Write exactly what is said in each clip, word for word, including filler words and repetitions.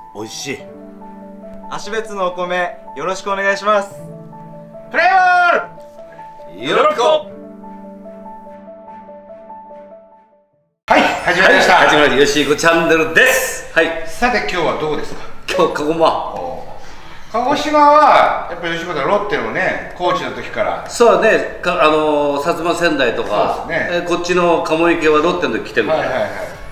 美味しい。芦別のお米よろしくお願いします。 プレイボールよろぴこ。 はい、始まりました。 はい、始まりよしいこチャンネルです。はい。 さて今日はどこですか？ 今日鹿児島。 鹿児島はやっぱり吉本のロッテのねコーチの時から。 そうね、かあのー、薩摩仙台とか、ね、えこっちの鴨池はロッテの時来てるから、はいはいはい、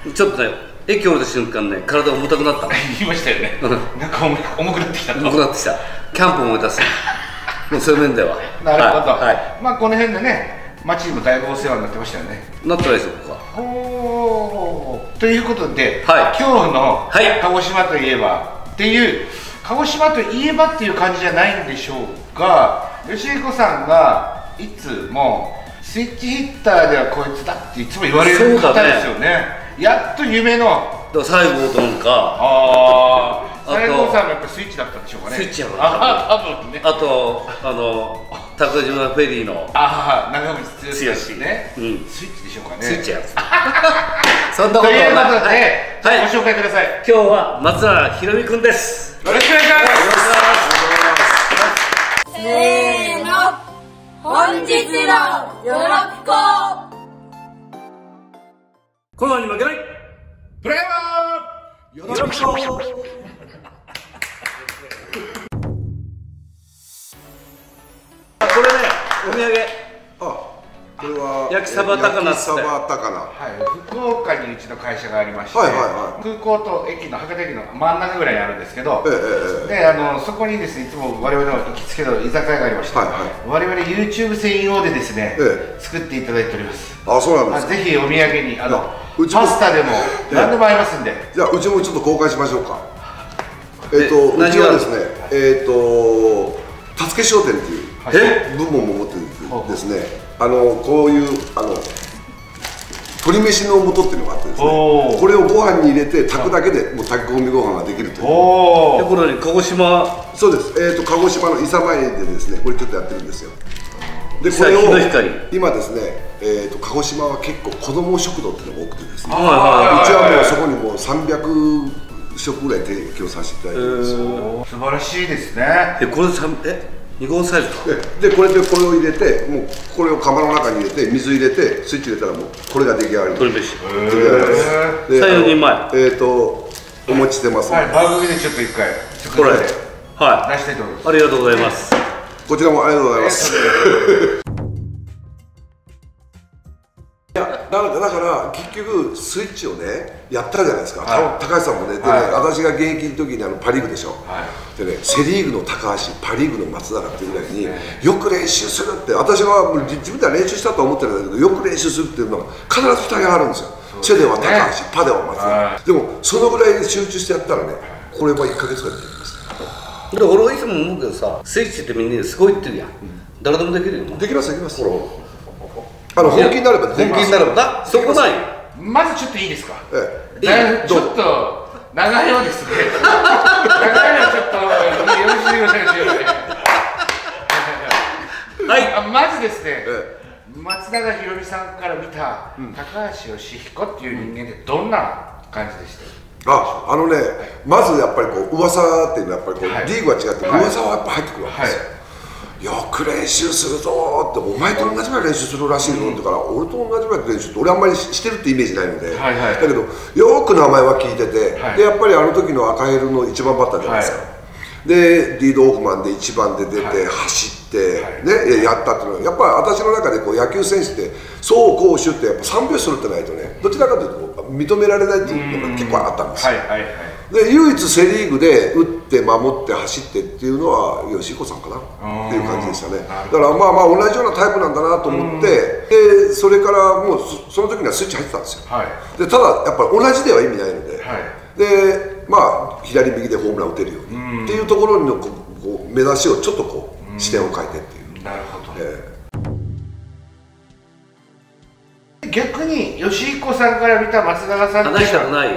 ちょっとね駅降りた瞬間ね体重たくなった。 言いましたよね。なんか重くなってきた。 重くなってきた。キャンプ思い出す。もうそういう面では。 なるほど。 はいはい、 まあこの辺でね町にもだいぶお世話になってましたよね。 なってないですよ僕は。 ほー。ということで、 はい、 今日のはい鹿児島といえばっていう鹿児島といえばっていう感じじゃないんでしょうが、吉彦さんがいつもスイッチヒッターではこいつだっていつも言われる方ですよね。ねやっと夢の西郷とんか、 ああ西郷さんもやっぱスイッチだったんでしょうかね。 スイッチやろ。 ああ、ね、 あとあの高島フェリーのああ長渕剛ね、 うん、 スイッチでしょうかね。 スイッチやそんなことということで、 はい、 ご紹介ください。 今日は松原ひろみくんです。 よろしくお願いします。 せーの、本日のよろぴこ。 コロナに負けないプレイボールよろぴこ。 これね、お土産。 あ、これは焼きサバ高菜。 焼きサバ高菜。 はい、福岡にうちの会社がありまして、 はいはいはい、 空港と駅の博多駅の真ん中ぐらいにあるんですけど、 ええええ、 であのそこにですねいつも我々の行きつけの居酒屋がありまして、はいはい、我々 YouTube 専用でですね、ええ、作っていただいております。 あ、そうなんですか。 ぜひお土産にあのパスタでも何でも合いますんで、 じゃあうちもちょっと公開しましょうか。えっとうちはですね、えっとたつけ商店っていう部門も持ってるんですね。あのこういうあの鶏飯の素っていうのがあってですね、これをご飯に入れて炊くだけでもう炊き込みご飯ができるという。 おお。これ鹿児島。 そうです。えっと鹿児島の伊佐前でですね、これちょっとやってるんですよ。でこれを今ですね、えっと鹿児島は結構子ども食堂っていうのが多くてですね、うちはもうそこにもうさんびゃくしょくぐらい提供させていただいてるんですよ。 素晴らしいですね。 えこれさんえに号サイズか。 でこれでこれを入れて、もうこれを釜の中に入れて水入れてスイッチ入れたらもうこれが出来上がり。 鶏飯。 でさん、よにんまい。 えっとお持ちしてます。 はい、番組でちょっと一回これはい出したいと思います。 ありがとうございます。 こちらもありがとうございます。いやだからだから結局スイッチをねやったじゃないですか。はい、高橋さんもね、でね、はい、私が現役の時にあのパリーグでしょ。はい、でねセリーグの高橋、パリーグの松坂っていうぐらいによく練習するって、私は自分では練習したと思ってるんだけど、よく練習するっていうのが必ずふたりあるんですよ。チェでは高橋、パでは松坂。でもそのぐらいに集中してやったらね、これはいっかげつぐらいできます。 で俺はいつも思うけどさ、スイッチってみんなすごいって言うやん。誰でもできるよ。 できますできます。あの本気になればできます。 本気になればな、そこない。 まずちょっといいですか。 ええ、ちょっと長いようですね。長いのちょっとよろしいでございますよね。はい、まずですね、松永ひろみさんから見た高橋義彦っていう人間ってどんな感じでした？ あ、あのね、まずやっぱりこう噂っていうのはやっぱりこうリーグは違って噂はやっぱ入ってくるわけですよ。よく練習するぞって、お前と同じぐらい練習するらしいぞってから、俺と同じぐらい練習って俺あんまりしてるってイメージないので、だけどよく名前は聞いてて、でやっぱりあの時の赤ヘルの一番バッターじゃないですか。でリードオフマンでいちばんで出て走ってねやったっていうのはやっぱり私の中でこう野球選手って走攻守ってやっぱさんびょうするってないとね、どちらかというと認められないっていうのが結構あったんですよ。で唯一セ・リーグで打って守って走ってっていうのは吉彦さんかなっていう感じでしたね。だからまあまあ同じようなタイプなんだなと思って、でそれからもう そ, その時にはスイッチ入ってたんですよ。はい、でただやっぱり同じでは意味ないので、はい、でまあ左右でホームラン打てるようにっていうところのこう目指しをちょっとこう視点を変えてっていう。なるほど。えー逆に吉彦さんから見た松永さんって話したくないよ。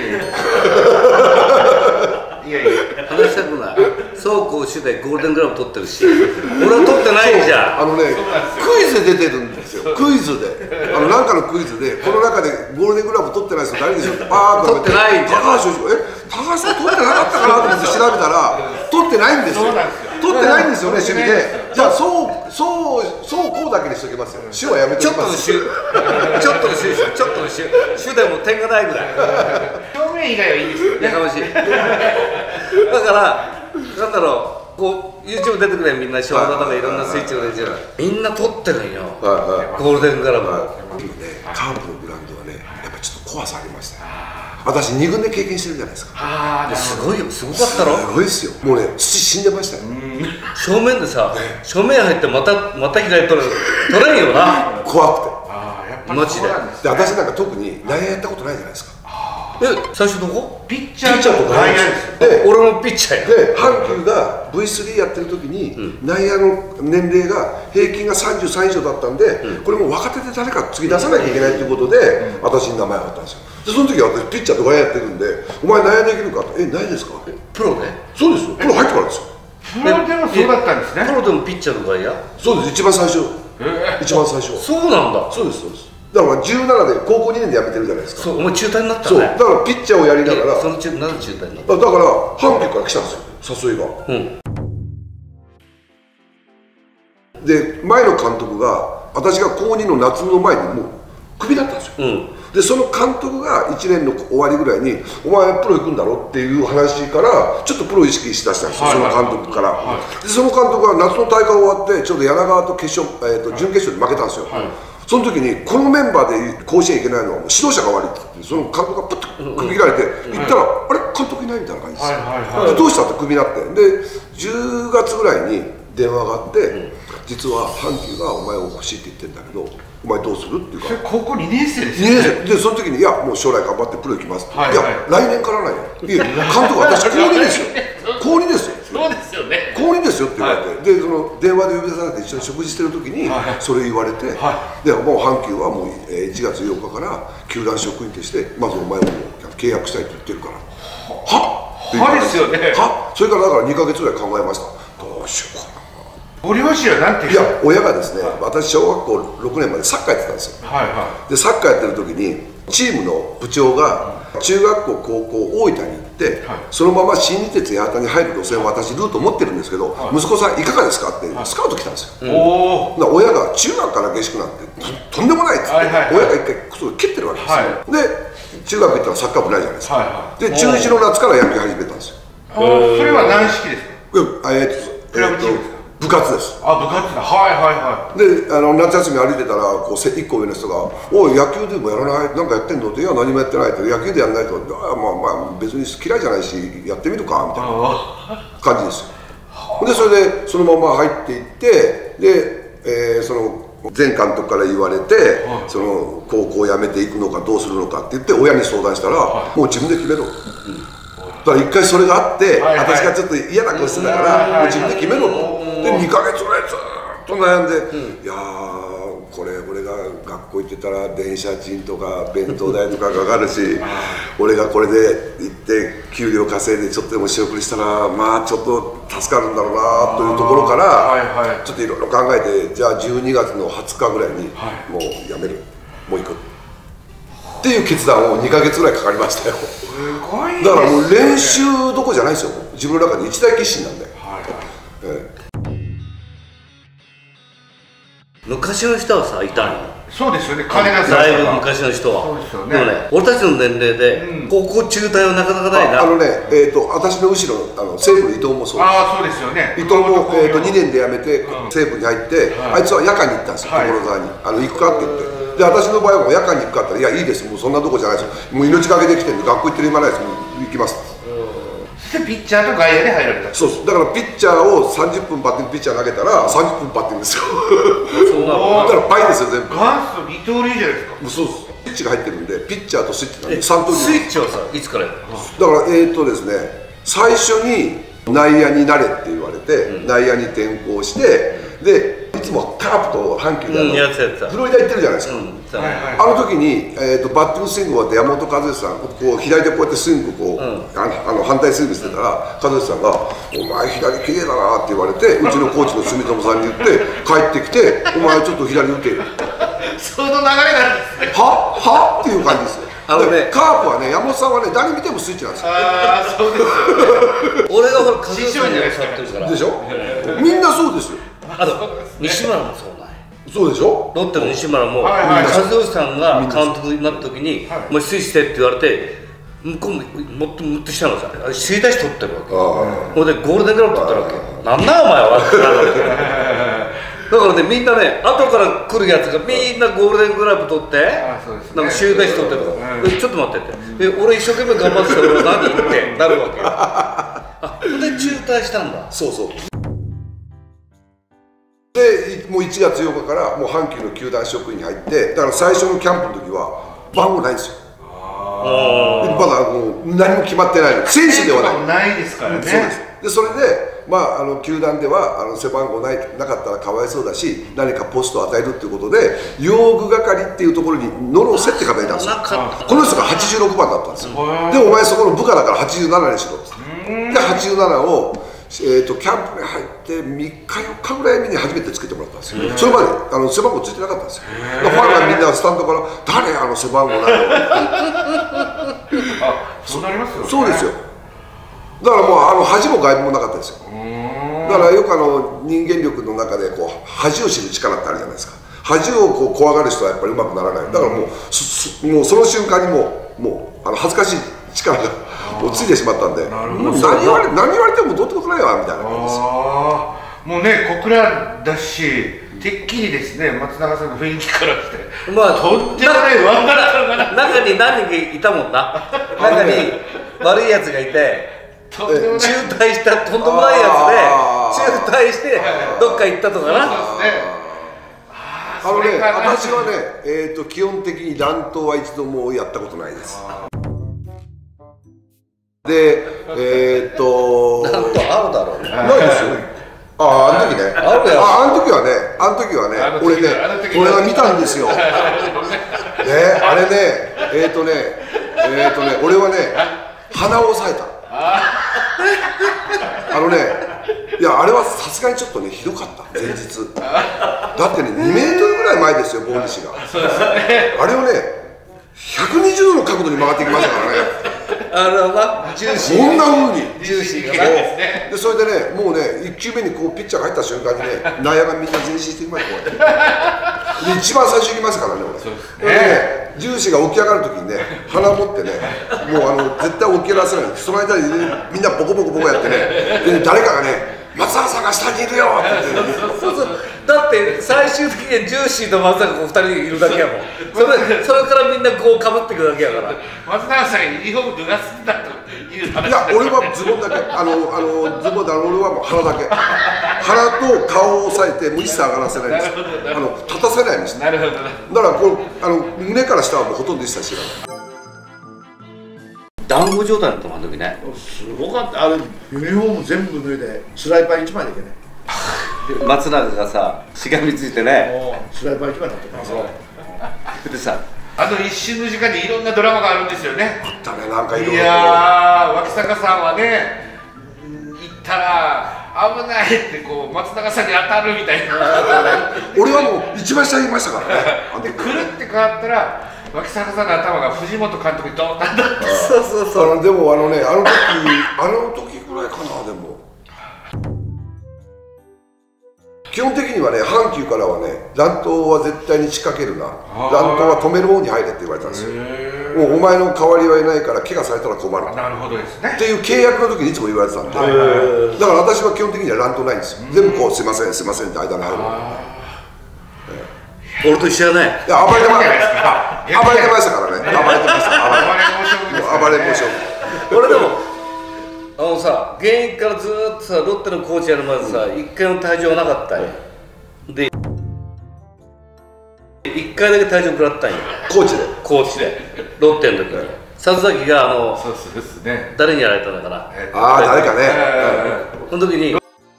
いやいや話したくない。走攻守でゴールデングラブ取ってるし、俺は取ってないじゃん。 あのね、クイズで出てるんですよ。クイズで、あのなんかのクイズでこの中でゴールデングラブ取ってない人誰でしょうってバーッと取ってないじゃん。 高橋、え、高橋さん取ってなかったって調べたら取ってないんですよ。取ってないんですよね、守備で。じゃあそうそうそうこうだけにしときますよ。主はやめてちょっとの主ちょっとの主ちょっとの主主でも点がないぐらい。 表面以外はいいですよね。 やかましい。だからなんだろう、こう YouTube 出てくれ、みんなショートとかいろんなスイッチの練習、みんな取ってるんよ。ゴールデングラブ。 今ね、カープのグラウンドはね、やっぱちょっと怖さありました。私に軍で経験してるじゃないですか。 ああ、すごいよ、すごかったろ。 すごいですよ。もうね、土死んでましたよ。 正面でさ、正面入ってまたまた左取れ取れんよな。 怖くて。 ああ、やっぱマジで。 で、私なんか特に内野やったことないじゃないですか。 え、最初どこ？ ピッチャーとか内野ですよ。 で、 俺もピッチャーや。 で、阪急が ブイスリー やってる時に、内野の年齢が平均がさんじゅうさん以上だったんで、これもう若手で誰か次出さなきゃいけないということで、私に名前があったんですよ。で、その時は私ピッチャーと外野やってるんで、お前内野できるかと、え、ないですか？ プロで？ そうですよ。プロ入ってからですよ。 プロでもそうだったんですね。 プロでもピッチャーと外野？ そうです。一番最初。一番最初。 そうなんだ。 そうですそうです。だからじゅうななで高校にねんで辞めてるじゃないですか。 そう、お前中退になったね。 そう。だからピッチャーをやりながら。 その中なぜ中退になった？ だから阪急から来たんですよ。誘いが。 うん。 で、前の監督が私が高にの夏の前にもうクビだったんですよ。 うん。 で、その監督がいちねんの終わりぐらいに「お前プロ行くんだろ?」っていう話からちょっとプロ意識しだしたんですよ、その監督から。で、その監督が夏の大会終わってちょうど柳川と決勝、えー、と準決勝で負けたんですよ。その時にこのメンバーで甲子園行けないのはもう指導者が悪いって言って、その監督がプッと首切られて行ったら「あれ監督いない」みたいな感じですよ。で、どうしたってクビになって、でじゅうがつぐらいに電話があって「実は阪急がお前を欲しいって言ってんだけどお前どうする?」っていうから、 高校にねん生ですよにねんね。 生で、その時に「いやもう将来頑張ってプロ行きます」って「いはいはいや来年からないよ」「いや監督私高にですよ高にですよ」 そうですよね。 高にですよって言われて、でその電話で呼び出されて一緒に食事してる時にそれ言われて、でもう阪急はもういちがつようかから球団職員としてまずお前を契約したいと言ってるから「はっ?」 はですよね。 はそれからだからにかげつぐらい考えました。どうしようかな。 ご両親はなんていや、親がですね、私小学校ろくねんまでサッカーやってたんですよ。 はいはで、サッカーやってる時にチームの部長が中学校高校大分に行って、はい、そのまま新日鉄八幡に入る路線を私ルート持ってるんですけど、はい、息子さんいかがですかってスカウト来たんですよ。おお。親が中学から下宿なんてとんでもないっつって、はいはいはい、親が一回それ蹴ってるわけですよ。はい、で中学行ったらサッカー部ないじゃないですか。はいはい、で中いちの夏から野球始めたんですよ。 それは軟式ですか？ えー、クラブチームですか？部活です。 あ、部活だ。はいはいはい。 で、あの夏休み歩いてたらこういっこ上の人が「おい野球でもやらない？なんかやってんの?」って「いや何もやってない」って「野球でやらないと」って「ああまあまあ別に嫌いじゃないしやってみるか」みたいな感じですよ。でそれでそのまま入っていってで、えー、その前監督から言われて、はい、その高校を辞めていくのかどうするのかって言って親に相談したら、はい、もう自分で決めろ。うんだから一回それがあって、はいはい、私がちょっと嫌な顔してたから、もう自分で決めろと。でにかげつぐらいずっと悩んで、うん、いやーこれ俺が学校行ってたら電車賃とか弁当代とかかかるし俺がこれで行って給料稼いでちょっとでも仕送りしたらまあちょっと助かるんだろうなというところから、はいはい、ちょっといろいろ考えてじゃあじゅうにがつのはつかぐらいに、はい、もうやめるもう行くっていう決断をにかげつぐらいかかりましたよ。 すごいですね。 だからもう練習どころじゃないですよ。自分の中で一大決心なんで、はいええ、昔の人はさいたんよ。 そうですよね。金がだいぶ昔の人は。そうですよね。でもね、俺たちの年齢で高校中退はなかなかないな。 あのね、えっと私の後ろあの西武の伊藤もそうです。 ああそうですよね。 伊藤もえっとにねんで辞めて西武に入って、あいつは夜間に行ったんですよ。所沢にあの行くかって言って。で私の場合はもう夜間に行くかって言ったら「いやいいですもうそんなとこじゃないですよもう命がけできてるんで学校行ってる暇ないですもう行きます」 そしてピッチャーと外野で入られた。 そうですだからピッチャーをさんじゅっぷんバッティングピッチャー投げたらさんじゅっぷんバッティングですよそうだから倍ですよ全部。 元祖二刀流じゃないですか。 もうそうですピッチが入ってるんでピッチャーとスイッチなんでさんとうりゅう。 スイッチはさいつからやるの？ だからえーっとですね最初に内野になれって言われて、うん、内野に転向してでいつもカープと阪急で、うん、フロリダ行ってるじゃないですか、うん、あの時に、えー、とバッティングスイング終わって山本和義さんこう左でこうやってスイングこう、うん、ああの反対スイングしてたら和義さんが「お前左綺麗だな」って言われてうちのコーチの住友さんに言って帰ってきて「お前ちょっと左打て」 その流れなんですね。 ははっていう感じですよ。 ああのね、 カープはね、山本さんはね、誰見てもスイッチなんですよ。 ああ、そうですよ。 俺がほら数々に教わってるからでしょ。みんなそうですよ。 あと西村もそうなんや。 そうでしょ。 ロッテの西村も和義さんが監督になった時に「お前スイッチして」って言われて向こうももっともっとしたのさ、首位打者取ってるわけ。ほんでゴールデングラブ取ってるわけ。なんだお前はってなるわけ。だからね、みんなね、後から来るやつがみんなゴールデングラブ取ってなんか首位打者取ってるから「ちょっと待って」って「俺一生懸命頑張ってた俺は何?」ってなるわけ。あ、ほんで中退したんだ。 そうそう。でもういちがつようかからもう阪急の球団職員に入って、だから最初のキャンプの時は番号ないんですよ。まだもう何も決まってないの、選手ではないないですからね。 そうです。でそれでまああの球団ではあの背番号ないなかったらかわいそうだし、何かポストを与えるっていうことで用具係っていうところに野呂瀬って方がいたんですよ。この人がはちじゅうろくばんだったんですよ。でお前そこの部下だからはちじゅうななにしろって。ではちじゅうななをえー、とキャンプに入ってみっかよっかぐらいに初めてつけてもらったんですよ。それまであの背番号ついてなかったんですよ。ファンがみんなスタンドから「誰あの背番号ないの?」 あ、そうなりますよね。 そうですよ。だからもうあの恥も外部もなかったですよ。だからよくあの人間力の中でこう恥を知る力ってあるじゃないですか。恥をこう怖がる人はやっぱりうまくならない。だからもう そ, もうその瞬間にもうもうあの恥ずかしい力がもうついてしまったんで、もう何言われ何言われてもどうってことないわみたいな感じです。 ああ、もうね小倉だし、てっきりですね松永さんの雰囲気からして、 まあとってもないワンダーかな。 中に何人かいたもんな。中に悪いやつがいて、 とんでもない中退したとんでもないやつで中退してどっか行ったとかな。 そうですね。 あのね、私はね、えーと基本的に乱闘は一度もやったことないです。で、えーっとなんとあるだろうね。 ないですよ。ああ、あの時ね。 あるやろ。 あ、あの時はね、あの時はね、俺ね、俺が見たんですよ。ね、あれね、えーっとね、えーっとね、俺はね、鼻を押さえた。あのね、いや、あれはさすがにちょっとね、ひどかった、前日。だってね、にメートルぐらい前ですよ、ボーニシが。あれをね、ひゃくにじゅうどの角度に曲がってきましたからね。 あれはな、ジューシー。 こんな風に。 ジューシーがね。で、それでね、もうね、いっきゅうめにこうピッチャーが入った瞬間にね、内野がみんな前進してきました、こうやって。で、一番最初行きましたからね、俺。それでね、ジューシーが起き上がるときにね、鼻持ってね、もうあの、絶対起き上がらせない。その間にみんなボコボコボコやってね、で、誰かがね、松永さんが下にいるよって言って。 そうそう。だって最終的にはジューシーと松永こうふたりいるだけやもん。それそれからみんなこうかぶってくるだけやから。 松永さんがユニフォーム脱がすんだという話。 いや、俺はズボンだけ、あの、あの、ズボンだ、俺はもう鼻だけ。鼻と顔を押さえて、もう一切上がらせないんですよ。あの、立たせないんです。 なるほど。 だから、こう、あの、胸から下はもうほとんど一切知らない。 団子状態だったもん、あの時ね。 すごかった。あれユニフォーム全部脱いでスライパー一枚だけね。 松永がさ、しがみついてね。 スライパー一枚だったからでさ、 あと一瞬の時間でいろんなドラマがあるんですよね。 だね、なんかいろいろ。 いやー、脇坂さんはね、行ったら危ないってこう松永さんに当たるみたいな。 俺はもう一番下にいましたからね。 で、くるって変わったら脇坂さんの頭が藤本監督にドーンと当たって。 そうそうそう。 あのでもあのね、あの時あの時ぐらいかな。でも基本的にはね、阪急からはね、乱闘は絶対に仕掛けるな、乱闘は止める方に入れって言われたんですよ。もうお前の代わりはいないから怪我されたら困る。 なるほどですね。 っていう契約の時にいつも言われてたんで、だから私は基本的には乱闘ないんですよ。全部こうすいませんすいませんって間に入る。 俺と一緒やね。 いや、暴れてました暴れてましたからね。暴れてました。暴れん坊将軍。 俺でもあのさ、現役からずーっとさ、ロッテのコーチやるまでさ、一回も退場なかったんよ。で、一回だけ退場食らったんよ。 コーチで。 コーチで。ロッテの時に。里崎があの、 そうですね。 誰にやられたんだから。 ああ、誰かね。 その時に。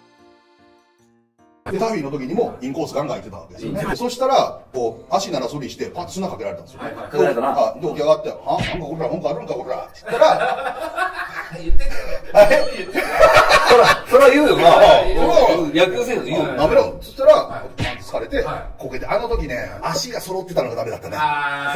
でタフィーの時にもインコースガンガンいってたわけですよね。そしたらこう足ならそりしてパッと砂かけられたんですよ。 かけられたな。 で起き上がって「はなんかこら文句あるんかこら」って言ったら言ってくれそらそら言うよ。まあ野球選手言うよ。 なめろっつったらパンと疲れてこけて、あの時時ね、足が揃ってたのがダメだったね。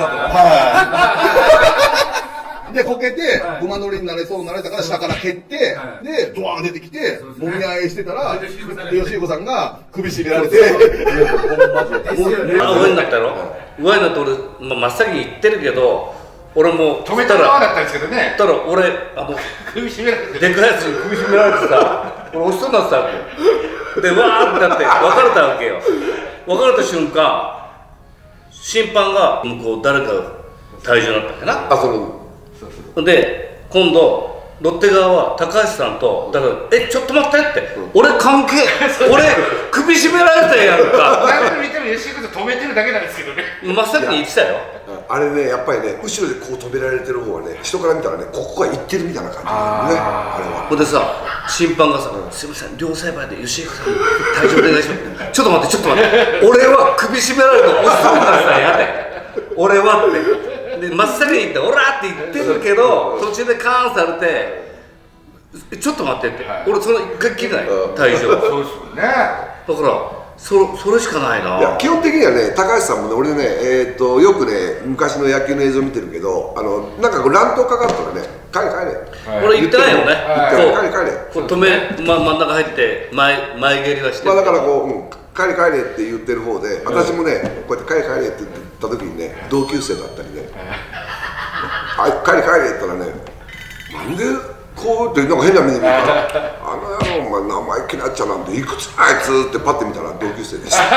はい。で、こけて、馬乗りになれそうになれたから下から蹴って、で、ドワーン出てきて、もみ合いしてたら、吉彦さんが首絞められて、 あ、上になったろ。上になって俺、まあ、真っ先に行ってるけど、俺も止めた側だったんですけどね。 たら俺、あの、 首絞められて。 でかいやつに首絞められてさ、俺押しそうになってたわけよ。で、わーってなって、別れたわけよ。別れた瞬間、審判が向こう誰か退場になったんやな。 あ、そので、今度、ロッテ側は高橋さんと、だから、え、ちょっと待ってって、うん、俺関係、俺、首絞められたやんか。 何度見ても吉井君止めてるだけなんですけどね。 真っ先に言ってたよ。 あれね、やっぱりね、後ろでこう止められてる方はね、人から見たらね、ここが行ってるみたいな感じだよね、あれは。 ほんでさ、審判がさ、すみません、両裁判で吉井さん、退場お願いします。ちょっと待って、ちょっと待って、俺は首絞められて押しそうになったらやで、俺はって。で真っ先に言って「オラ!」って言ってるけど途中でカーンされて「ちょっと待って」って、はい、俺その一回切れない退場。 そうですよね。だからそそれしかないな。 いや基本的にはね、高橋さんもね、俺ね、えー、とよくね昔の野球の映像見てるけど、あのなんかこう乱闘かかったらね「帰れ帰れ」 はい、俺言ってないよね。 帰れ帰れこう止め、ま、真ん中入って前前蹴りはしてる。 まあだからこう、うん、帰れ帰れって言ってる方で、私もねこうやって帰れ帰れって言った時にね、同級生だったりね「帰れ帰れ」って言ったらね、なんでこうってなんか変な目で見るから「あの野郎お前生意気なやっちゃなんていくつあいつ」ってパッて見たら同級生でした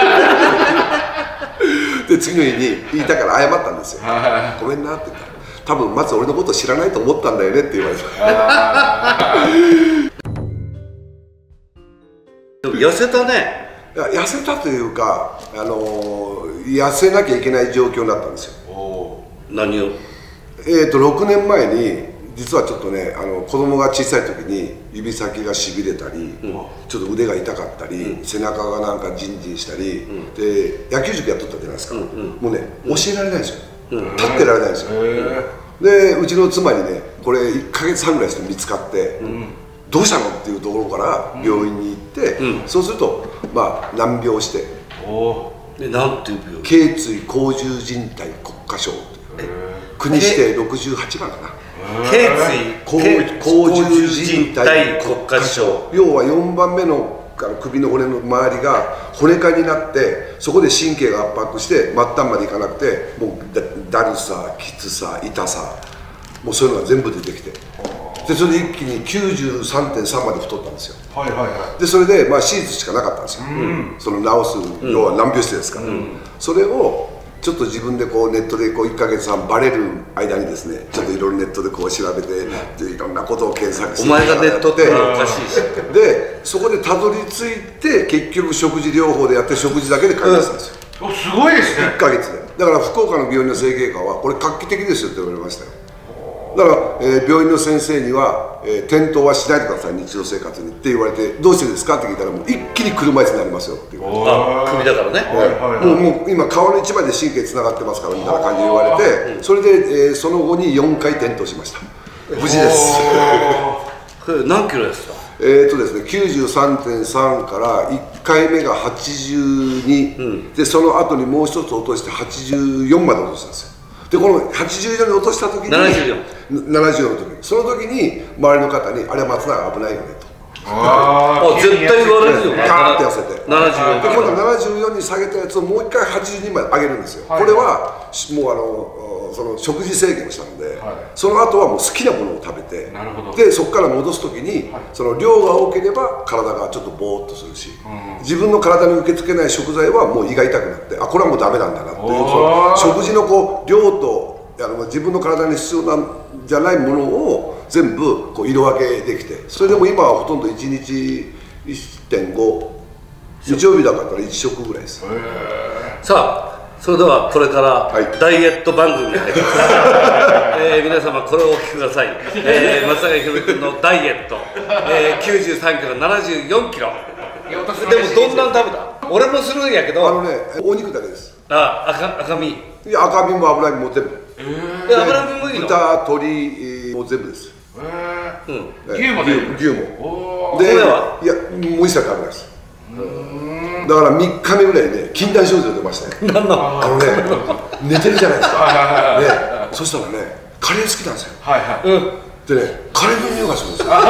で次の日に言いたから謝ったんですよ「ごめんな」って言ったら「多分まず俺のこと知らないと思ったんだよね」って言われた。 痩せたね。 いや痩せたというか、あのー、痩せなきゃいけない状況になったんですよ。 何を？ えーとろくねんまえに実はちょっとね、あの子供が小さい時に指先がしびれたり、うん、ちょっと腕が痛かったり、うん、背中がなんかジンジンしたり、うん、で野球塾やっとったじゃないですか、うんうん、もうね教えられないんですよ、うん、立ってられないんですよ。でうちの妻にねこれいっかげつはんぐらいして見つかって、うん、どうしたのっていうところから病院に行って、うん、そうするとまあ難病して、 でなんていう病気？頸椎後十靭帯骨化症という国指定ろくじゅうはちばんかな。 頸椎後十靭帯骨化症、 要はよんばんめの首の骨の周りが骨化になって、そこで神経が圧迫して末端までいかなくて、もうだるさ、きつさ、痛さ、もうそういうのが全部出てきて、でそれで一気に きゅうじゅうさんてんさん まで太ったんですよ。はいはいはい。でそれでまあ手術しかなかったんですよ、うん、その治す、要は難病質ですから、うん、それをちょっと自分でこうネットでこういっかげつはんバレる間にですね、ちょっといろいろネットでこう調べて、でいろんなことを検索して、 お前がネットっておかしいし、 でそこでたどり着いて結局食事療法でやって食事だけで改善したんですよ、 うん、すごいですね。 いっかげつで。だから福岡の病院の整形科はこれ画期的ですよって言われましたよ。だから、えー、病院の先生には、えー、転倒はしないでください日常生活にって言われて、どうしてですかって聞いたら、もう一気に車椅子になりますよって言われて、 あ首だからね、 はい、もうもう今顔の一枚で神経つながってますからみたいな感じで言われて、それで、えー、その後によんかい転倒しました。無事です何キロですか？ えっとですね きゅうじゅうさんてんさん からいっかいめがはちじゅうに、うん、でその後にもう一つ落としてはちじゅうよんまで落としたんですよ。でこのはちじゅうよんに落とした時にななじゅうよんななじゅうよんの時に、その時に周りの方に「あれは松永危ないよね」と。 ああ絶対言われるよね。 カーッて痩せてななじゅうよんで今度はななじゅうよんに下げたやつをもう一回はちじゅうにまで上げるんですよ、はい、これはもうあのその食事制限をしたので、はい、その後はもう好きなものを食べて、なるほどでそこから戻す時に、はい、その量が多ければ体がちょっとボーっとするし、うん、自分の体に受け付けない食材はもう胃が痛くなって、あこれはもうダメなんだなっていう、その食事のこう量とあの自分の体に必要なんじゃないものを全部こう色分けできて、それでも今はほとんどいちにち いってんご 日曜日だからいち食ぐらいです。 さあそれではこれからダイエット番組に入ります、えー、皆様これをお聞きください、えー、松永ひろみ君のダイエット、えー、きゅうじゅうさんキロななじゅうよんキロでもどんなん食べた？俺もするんやけど、 あのねお肉だけです。 あ赤赤身、 いや赤身も脂身も全部、 えー、脂身もいいの？ 豚鶏も全部です。 えー、うん、牛も牛もおで、いやもう一切食べないです。 だからみっかめぐらいね禁断症状出ましたね。 何のあのね寝てるじゃないですかね。そしたらねカレー好きなんですよ。 はいはい。 でねカレーの匂いがするんですよ。で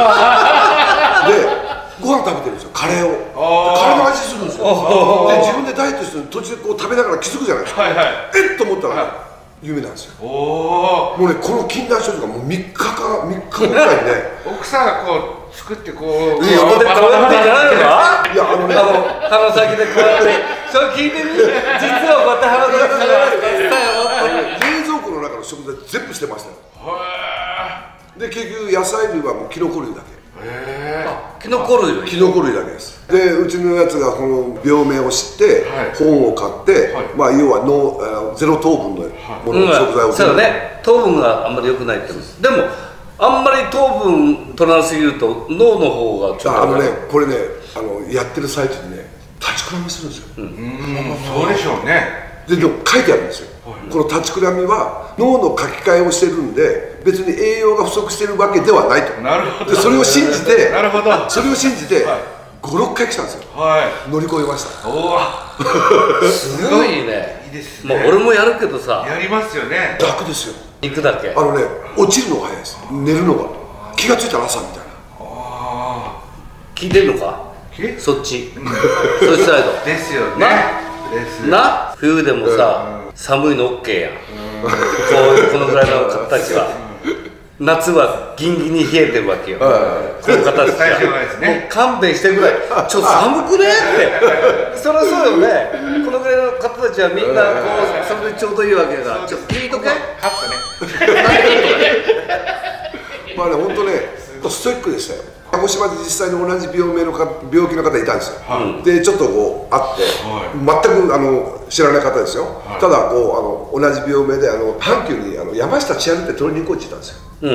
ご飯食べてるんですよ、カレーを。カレーの味するんですよ。で自分でダイエットしてる途中でこう食べながら気づくじゃないですか。えっと思ったらね夢なんですよ。もうねこの禁断症状がもうみっかかみっかぐらいにね奥さんがこう作ってこういやこうやってこうやってじゃないのか。 いやあのねあの鼻先でこうやってそれ聞いてみ。実はこうやって鼻先でこうやって伝えよ。 冷蔵庫の中の食材全部捨てましたよ。で結局野菜類はもうキノコ類だけ。 キノコ類キノコ類だけです。でうちのやつがこの病名を知って本を買ってまあ要はノゼロ糖分のもの食材をそうだね。糖分があんまり良くないって言うんです。でもあんまり糖分取らなすぎると脳の方がちょっとあのねこれねあのやってる最中にね立ちくらみするんですよ。 うんそうでしょうね。 ででも書いてあるんですよ。この立ちくらみは脳の書き換えをしてるんで別に栄養が不足してるわけではないと。 なるほど。 でそれを信じてなるほど。 それを信じてごろっかい来たんですよ。 はい乗り越えました。 おおすごいね。 いいですね。 もう俺もやるけどさやりますよね。 楽ですよ。 肉だけあのね落ちるのが早いです。寝るのが気がついたら朝みたいな。 聞いてるのかそっちそっちサイドですよね。 な冬でもさ寒いの オーケー やん。こうこのぐらいの方たちは夏はギンギンに冷えてるわけよ。この方たちはもう勘弁してぐらいちょっと寒くねってそりゃそうよね。このぐらいの方たちはみんなこうそれでちょうどいいわけだからちょっと聞いとけ。 カットね。 まあね本当ねストイックでしたよ。鹿児島で実際に同じ病名のか病気の方いたんですよ。でちょっとこう会って全くあの知らない方ですよ。ただこうあの同じ病名であの阪急にあの山下千春って取りに行こうって言ったんですよ。うん、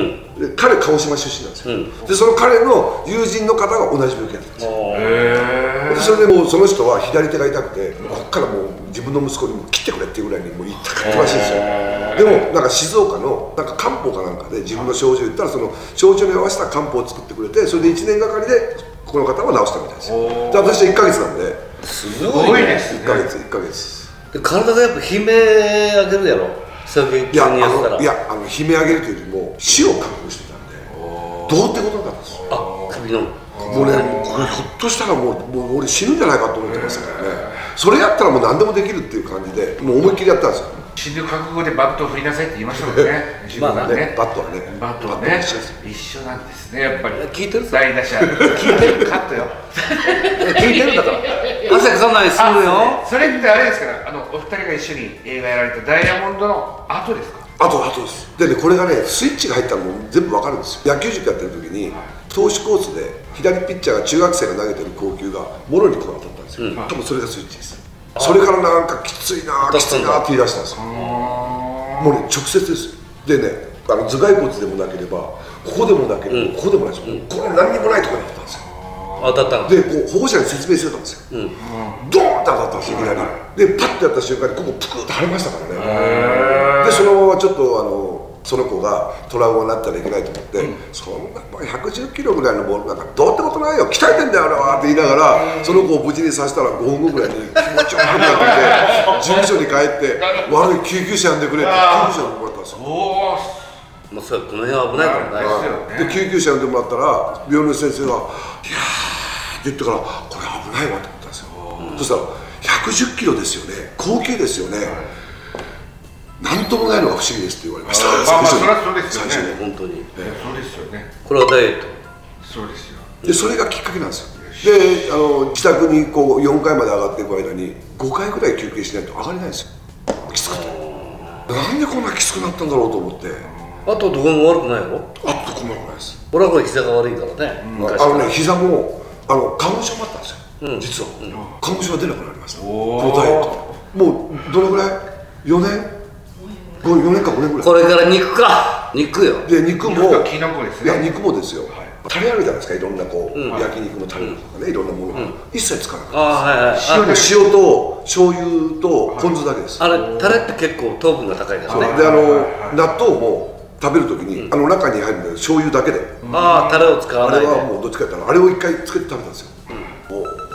で彼鹿児島出身なんですよ。うん、でその彼の友人の方が同じ病気やってたんですよ。でそれでもうその人は左手が痛くてこっからもう自分の息子にも切ってくれっていうぐらいにもう痛かったらしいんですよ。でもなんか静岡のなんか漢方かなんかで自分の症状言ったらその症状に合わせた漢方を作ってくれてそれでいちねんがかりでこの方は治したみたいですよ。で私はいっかげつなんですごいね。 いっかげついっかげつで体がやっぱ悲鳴あげるやろ。そういういやあにやったらのいやあの悲鳴あげるというよりも死を覚悟してたんでどうってことなかったんですよ。 あ首のもうねこれひょっとしたらもうもう俺死ぬんじゃないかと思ってましたからね。それやったらもう何でもできるっていう感じでもう思いっきりやったんですよ。 死ぬ覚悟でバットを振りなさいって言いましたもんね。 まあねバットはねバットはね一緒なんですねやっぱり。 聞いてる大打者聞いてるカットよ。 聞いてるんだから汗かかないするよ。 それってあれですからあのお二人が一緒に映画やられたダイヤモンドの後ですか。 あとあとです。でねこれがねスイッチが入ったのも全部わかるんですよ。野球塾やってる時に投手コースで左ピッチャーが中学生が投げてる硬球がもろにこう当たったんですよ。多分それがスイッチです。それからなんかきついなきついなって言い出したんですよ。もうね直接ですよ。でねあの頭蓋骨でもなければここでもなければここでもないですよ。これ何にもないところに当たったんですよ。 当たったのでこう保護者に説明してたんですよ。ドーンって当たったんですよいきなり。でパッとやった瞬間にここプクッと腫れましたからね。でそのままちょっとあのその子がトラウマになったらいけないと思って、うん、そんなひゃくじゅっキロぐらいのボールなんかどうってことないよ鍛えてんだよ俺はって言いながらその子を無事にさせたらごふんごぐらいに気持ち悪くなってきて事務所に帰って悪い救急車呼んでくれって救急車呼んでもらったんですよ。 もうそれこの辺は危ないからね。 で救急車呼んでもらったら病院の先生が「いやー」って言ってからこれ危ないわと思ったんですよ。そしたらひゃくじゅっキロですよね高級ですよね、なんともないのが不思議ですって言われました。 ああ、それはそうですよね。 本当に。 そうですよね。 これはダイエット。 そうですよ。 で、それがきっかけなんですよ。で、あの自宅にこうよんかいまで上がっていく間にごかいぐらい休憩しないと上がれないんですよ。きつくて。なんでこんなきつくなったんだろうと思って。 あとどこも悪くないの？ あとどこも悪くないです。 俺はこれ膝が悪いからね。 あのね、膝もあの花粉症もあったんですよ。実は花粉症が出なくなりました。このダイエット。もうどのぐらい？よねん？よねんかごねんぐらい。 これから肉か。肉よ。 で肉もキノコですね。 いや肉もですよ。タレあるじゃないですか、いろんなこう焼肉のタレとかね、いろんなものが一切使わなかった。塩と醤油とポン酢だけです。 あれタレって結構糖分が高いからね。 であの納豆も食べるときにあの中に入るんだけど醤油だけで。 ああタレを使わないで。 あれはもうどっちかって言ったらあれを一回つけて食べたんですよ。もう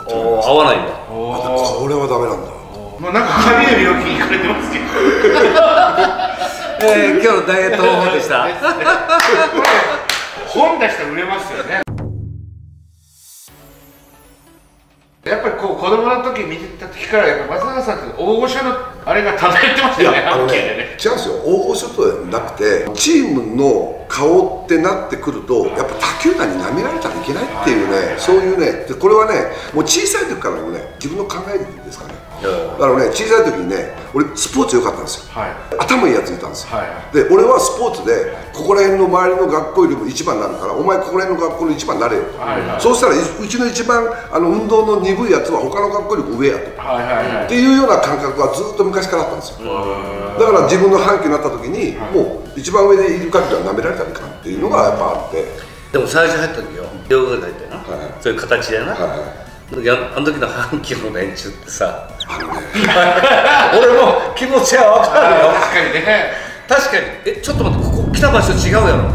おー合わないんだ。 あこれはダメなんだ。 もうなんか髪の病気に行かれてますけどえー、今日のダイエット方法でした本出したら売れますよね。やっぱりこう子供の時見てた時からやっぱ松永さんって大御所のあれが漂ってましたよね。 あのね、違うんですよ。大御所となくてチームの顔ってなってくるとやっぱ他球団に舐められたらいけないっていうね、そういうね、でこれはねもう小さい時からのね自分の考えですかね。だからね、小さい時にね俺スポーツ良かったんですよ、はい、頭いいやついたんですよ、はい、で俺はスポーツでここら辺の周りの学校よりも一番になるからお前ここら辺の学校の一番になれよと、はいはい、そうしたらうちの一番あの運動の鈍いやつは他の学校よりも上やと、はいはいはい、っていうような感覚がずっと昔からあったんですよ。だから自分の反旗になった時に、はい、もう一番上でいる限りは舐められたらいかんっていうのがやっぱあって、 でも最初入った時よ両軍がいてな、はい、そういう形でな、はいいやあの時の反旗の連中ってさ、あのね俺も気持ちは分かるよ。 確かにね、 確かにえちょっと待って、ここ来た場所違うやろって、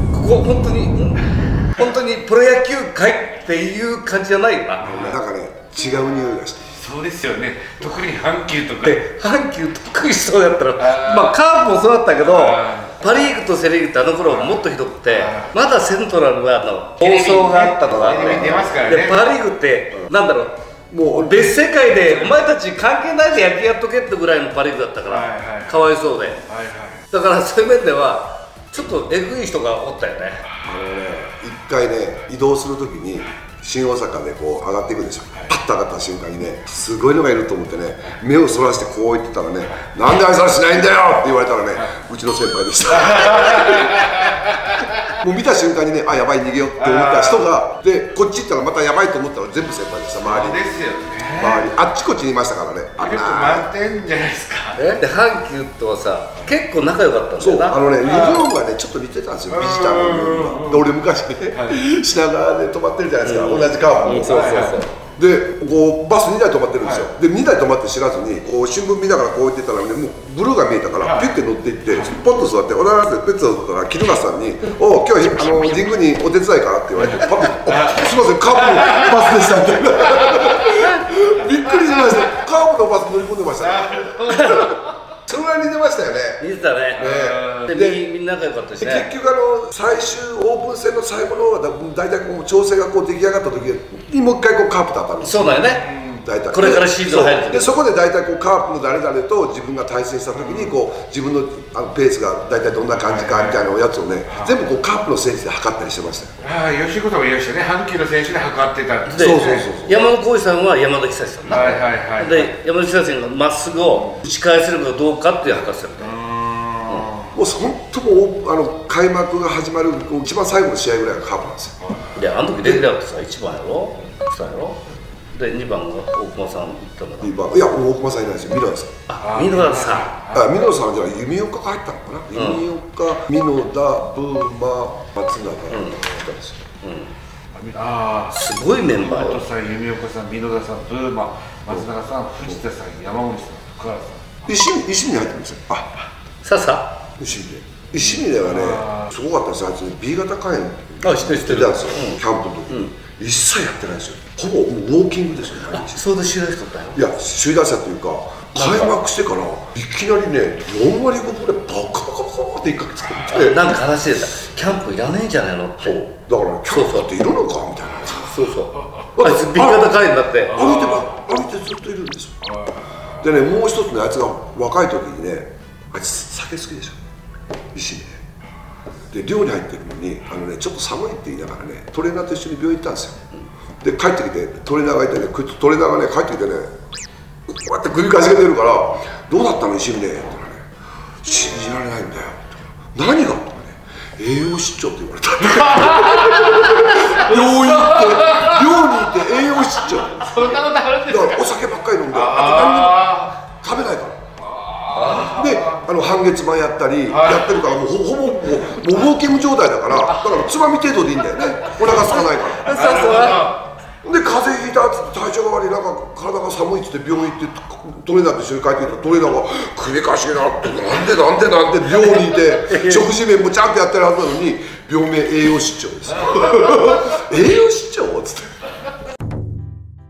ここ本当に本当にプロ野球界っていう感じじゃないよな。 なんかね違う匂いがして、 そうですよね、特に阪急とかで阪急得意そうやったら、まあカープもそうだったけど、パ・リーグとセ・リーグってあの頃はもっとひどくて、まだセントラルはあの放送があったのがあって、でパ・リーグってなんだろう、もう別世界でお前たち関係ないで野球やっとけってぐらいのパ・リーグだったから、かわいそうで、だからそういう面ではちょっとえぐい人がおったよね。 一回ね移動するときに新大阪でこう上がっていくでしょ、パッと上がった瞬間にねすごいのがいると思ってね目をそらしてこう言ってたらね「なんで挨拶しないんだよ!」って言われたらねうちの先輩でしたもう見た瞬間にねあやばい逃げようって思った人がでこっち行ったらまたやばいと思ったら全部先輩でした。周りですよね、 周りあっちこっちにいましたからね。 結構満点じゃないですか。 えで阪急とはさ結構仲良かったんだよな。 そうあのねユニフォームがねちょっと似てたんですよ、ビジターのユニフォームが。俺昔ね品川で泊まってるじゃないですか、同じカープ。そうそうそうでこうバスにだい止まってるんですよ、はい、でにだい止まって知らずにこう新聞見ながらこう言ってたらねもうブルーが見えたから、はい、ピュッて乗っていってポッと座って「おらら」ってペットだったら衣笠さんに「お今日あの神宮にお手伝いか?」って言われて「パッてすいませんカープのバスでした」みたいなびっくりしました。カープのバス乗り込んでましたそれぐらい似てましたよね。 似てたね。でみんな仲良かったしね。 結局あの最終オープン戦の最後の大体こう調整がこう出来上がった時にもう一回こうカープと当たるんですよ。 そうだよね。 大体これからシーズン入るでそこで大体こうカープの誰々と自分が対戦した時にこう自分のあのペースが大体どんな感じかみたいなやつをね全部こうカープの選手で測ったりしてましたよ。 ああ吉子さんもいらっしゃるね、阪急の選手で測ってた。 そうそうそう山野浩二さんは山田久志さんな。 はいはいはい。 で山田久志さんがまっすぐを打ち返せるかどうかっていう測ってたみたいな。 もう本当もうあの開幕が始まる一番最後の試合ぐらいがカープなんですよ。 であの時レギュラーってさいちばんやろそうやろでにばんが大熊さん行ったのかな。 にばんいや大熊さんいないですよ、箕輪さん。 あ箕輪さんあ箕輪さんじゃあ弓岡が入ったのかな、弓岡箕田ブーマ松永が入ったんですよ。 ああすごいメンバーよ。 本さん弓岡さん箕田さんブーマ松永さん藤田さん山口さん福原さん石見石見に入ってるんですよ。あささ石見で石見ではねすごかったですよ。あいつ B 型肝炎あ知ってる知ってるたんですよ、キャンプの時に一切やってないんですよ。ほぼもうウォーキングですよ。 あそうで知らなかったよ。 いや首位打者というか開幕してからいきなりねよんわりごぶでバカバカバカっていっかげつ作ってなんか話でたキャンプいらねえんじゃないのって。 そうだからキャンプっているのかみたいな。 そうそうあいつ B 型肝炎になって歩いて歩いてずっといるんですよ。でねもう一つのあいつが若い時にねあいつ酒好きでしょ石見ね。で寮に入ってるのにあの、ね、ちょっと寒いって言いながらねトレーナーと一緒に病院行ったんですよ。で帰ってきてトレーナーがいてねトレーナーがね帰ってきてねこうやって繰り返しが出るから「どうだったの石見ね」って言ったらね「信じられないんだよ」って何が?」って言ったらね「栄養失調」って言われた病院行って寮に行って栄養失調。 そんなことあるんですか。 だからお酒ばっかり飲んであと何にも食べないから。であの半月板やったりやってるからもうほぼもうもうウォーキング状態だからだからつまみ程度でいいんだよね。お腹空かないから。そうそうで風邪ひいたっつって体調が悪いなんか体が寒いっつって病院行ってトレーナーと一緒に帰ってきたらトレーナーが首かしげなってなんでなんでなんで寮にいて食事面もちゃんとやってるはずなのに病名栄養失調です栄養失調っつって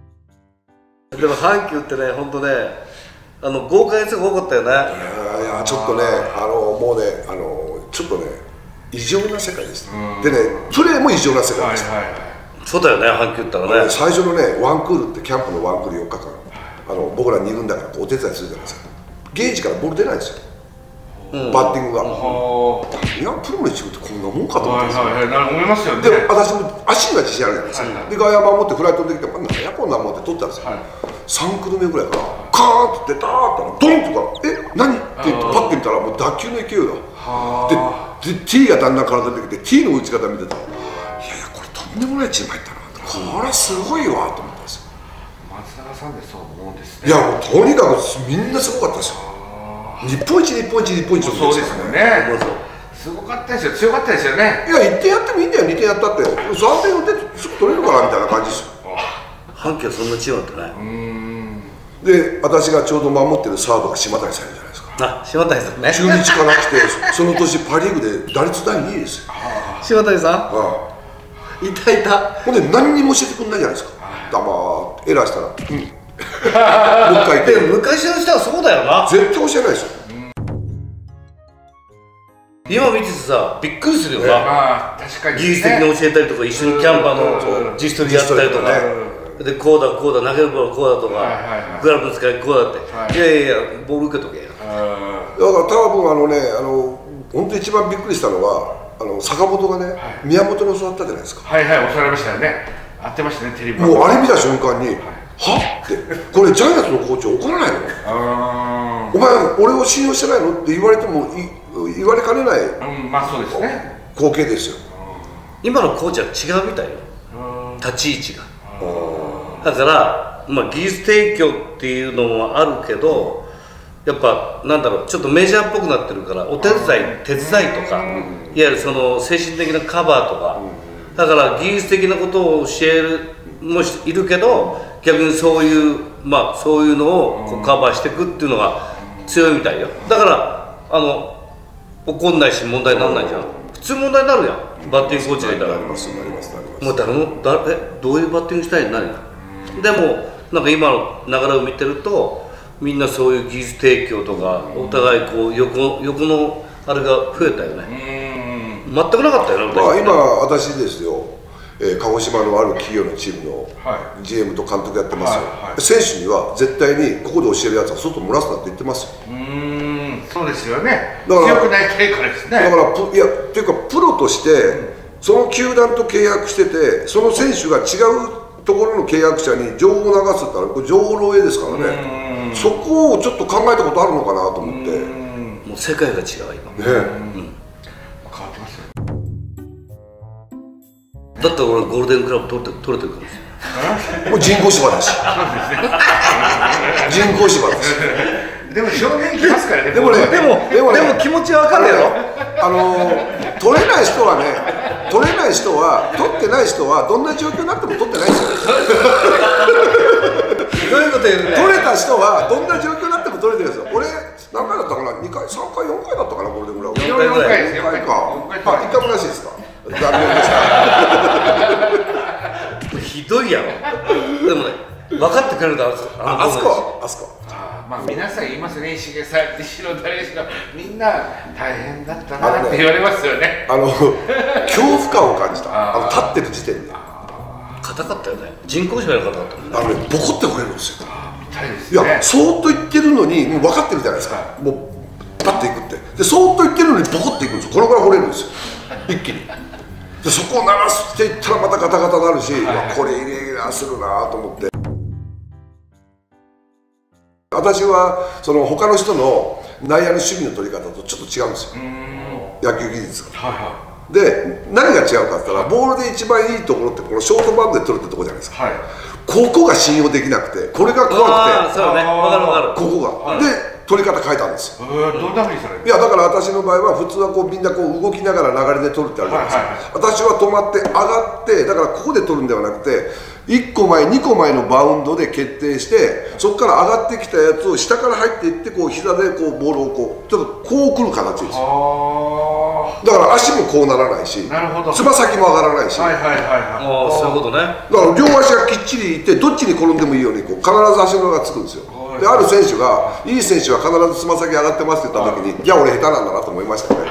阪急ってね、本当ね、あの豪華率が多かったよね。 いやいやちょっとね、あのもうね、あのちょっとね異常な世界でした。でね、プレーも異常な世界でした。 そうだよね、阪急ってのはね。 最初のね、ワンクールってキャンプのワンクールよっかかん、あの僕らに軍だからお手伝いするじゃないですか。ゲージからボール出ないんですよ。バッティングが。いや、プロの一部ってこんなもんかと思ってんですよ。 思いますよね。 で、私も足には自信あるじゃないですか。で、外野守ってフライトできて、なんやこんなもんって取ったんですよ。さんクールめぐらいから、カーンって出たーってドンとか、え、何って言ってパッて見たら、もう打球の勢いが。で、T がだんだん体出てきて、T の打ち方見てたら、いやいや、これとんでもないチーム入ったな。これすごいわと思ったんですよ。 松永さんでそう思うんですね。 いや、もうとにかくみんなすごかったですよ。日本一、日本一、日本一のそうですよね。すごかったですよ、強かったですよね。 いや、いってんやってもいいんだよ、にてんやったって、さんてんよんてんすぐ取れるかなみたいな感じですよ。 阪急はそんなチームだったね。 で、私がちょうど守ってるサードが島谷さんじゃないですか。 あ、島谷さんね。 中日から来て、その年パ・リーグで打率だいにいですよ。 島谷さん、 ああ、 いたいた。 ほんで何にも教えてくんないじゃないですか。だまあエラーしたら、うん、もう一回言って。 でも昔の人はそうだよな。 絶対教えないですよ。 今見ててさ、びっくりするよな。 まあ確かに技術的に教えたりとか、一緒にキャンパーの自主トレやったりとか、でこうだこうだ、投げるボールこうだとか、グラブの使いこうだって、いやいやいや、ボール受けとけよ。 だから多分あのね、あの本当に一番びっくりしたのは、あの坂本がね、宮本に教わったじゃないですか。 はいはい、教わりましたよね。会ってましたね、テレビ。 もうあれ見た瞬間に、はって、これジャイアンツのコーチ怒らないの？お前俺を信用してないのって言われてもい言われかねない光景ですよ。 今のコーチは違うみたいよ、立ち位置が。だから、まあ、技術提供っていうのもあるけど、やっぱなんだろう、ちょっとメジャーっぽくなってるから、お手伝い手伝いとか、いわゆるその精神的なカバーとか、だから技術的なことを教えるもいるけど、逆にそういうまあそういうのをこうカバーしていくっていうのが強いみたいよ。だからあの怒んないし問題にならないじゃん。普通問題になるやん、バッティングコーチがいたら。 なりますなりますなります。 もう誰も誰えどういうバッティングしたいの何が。でもなんか今の流れを見てると、みんなそういう技術提供とか、お互いこう横横のあれが増えたよね。全くなかったよね。 まあ今私ですよ、えー、鹿児島のある企業のチームの ジーエム と監督やってますよ。選手には絶対にここで教えるやつは外漏らすなって言ってますよ。 うーん、そうですよね。強くなりたいからですね。 だからプいやっていうかプロとしてその球団と契約してて、その選手が違うところの契約者に情報を流すって言ったらこれ情報漏洩ですからね。そこをちょっと考えたことあるのかなと思って。 もう世界が違う今。 ね。 だったら俺ゴールデングラブ取れて取れてるかもしれない。 もう人工芝だし。人工芝だし。 でも正面来ますからね。 でもね、 でもでもでも気持ちは分かるやろ。 あの取れない人はね、取れない人は取ってない人はどんな状況になっても取ってないですよ。 どういうこと言うね。 取れた人はどんな状況になっても取れてるんですよ。俺何回だったかな、にかい、さんかい、よんかいだったかな、ゴールデングラブ。 よんかいぐらい。 よんかいか。あ、いっかいもらしいですか。残念でした。 ひどいやろ。でもね、分かってくれるだろ。 あ、あそこ、あそこ。 まあ皆さん言いますね、しげさんにしろ誰にしろ、みんな大変だったなって言われますよね。あの恐怖感を感じた。あの立ってる時点で。 硬かったよね。人工芝居が硬かったもんね。 あのね、ボコって折れるんですよ。 いや、そーっと言ってるのにもう分かってるじゃないですか。もうパッていくって。で、そーっと言ってるのにボコっていくんですよ。このぐらい折れるんですよ。一気に。で、そこを流していったらまたガタガタになるし、これイレギュラーするなと思って。私はその他の人の内野の守備の取り方とちょっと違うんですよ、野球技術が。はいはい、で、何が違うかって言ったら、ボールで一番いいところってこのショートバウンドで取るってところじゃないですか、はい、ここが信用できなくて、これが怖くて、 そうね、分かる分かる、 ここが、はい、で取り方変えたんですよ。 どんなふうにされる？ いやだから私の場合は普通はこうみんなこう動きながら流れで取るってあるじゃないですか、私は止まって上がって、だからここで取るんではなくていっこまえにこまえのバウンドで決定して、そこから上がってきたやつを下から入っていってこう膝でこうボールをこうちょっとこうくる形ですよ。だから足もこうならないし、つま先も上がらないし、 ああそういうことね。 だから両足がきっちりいってどっちに転んでもいいようにこう必ず足の裏がつくんですよ。である選手がいい選手は必ずつま先上がってますって言った時に、いや俺下手なんだなと思いましたよね。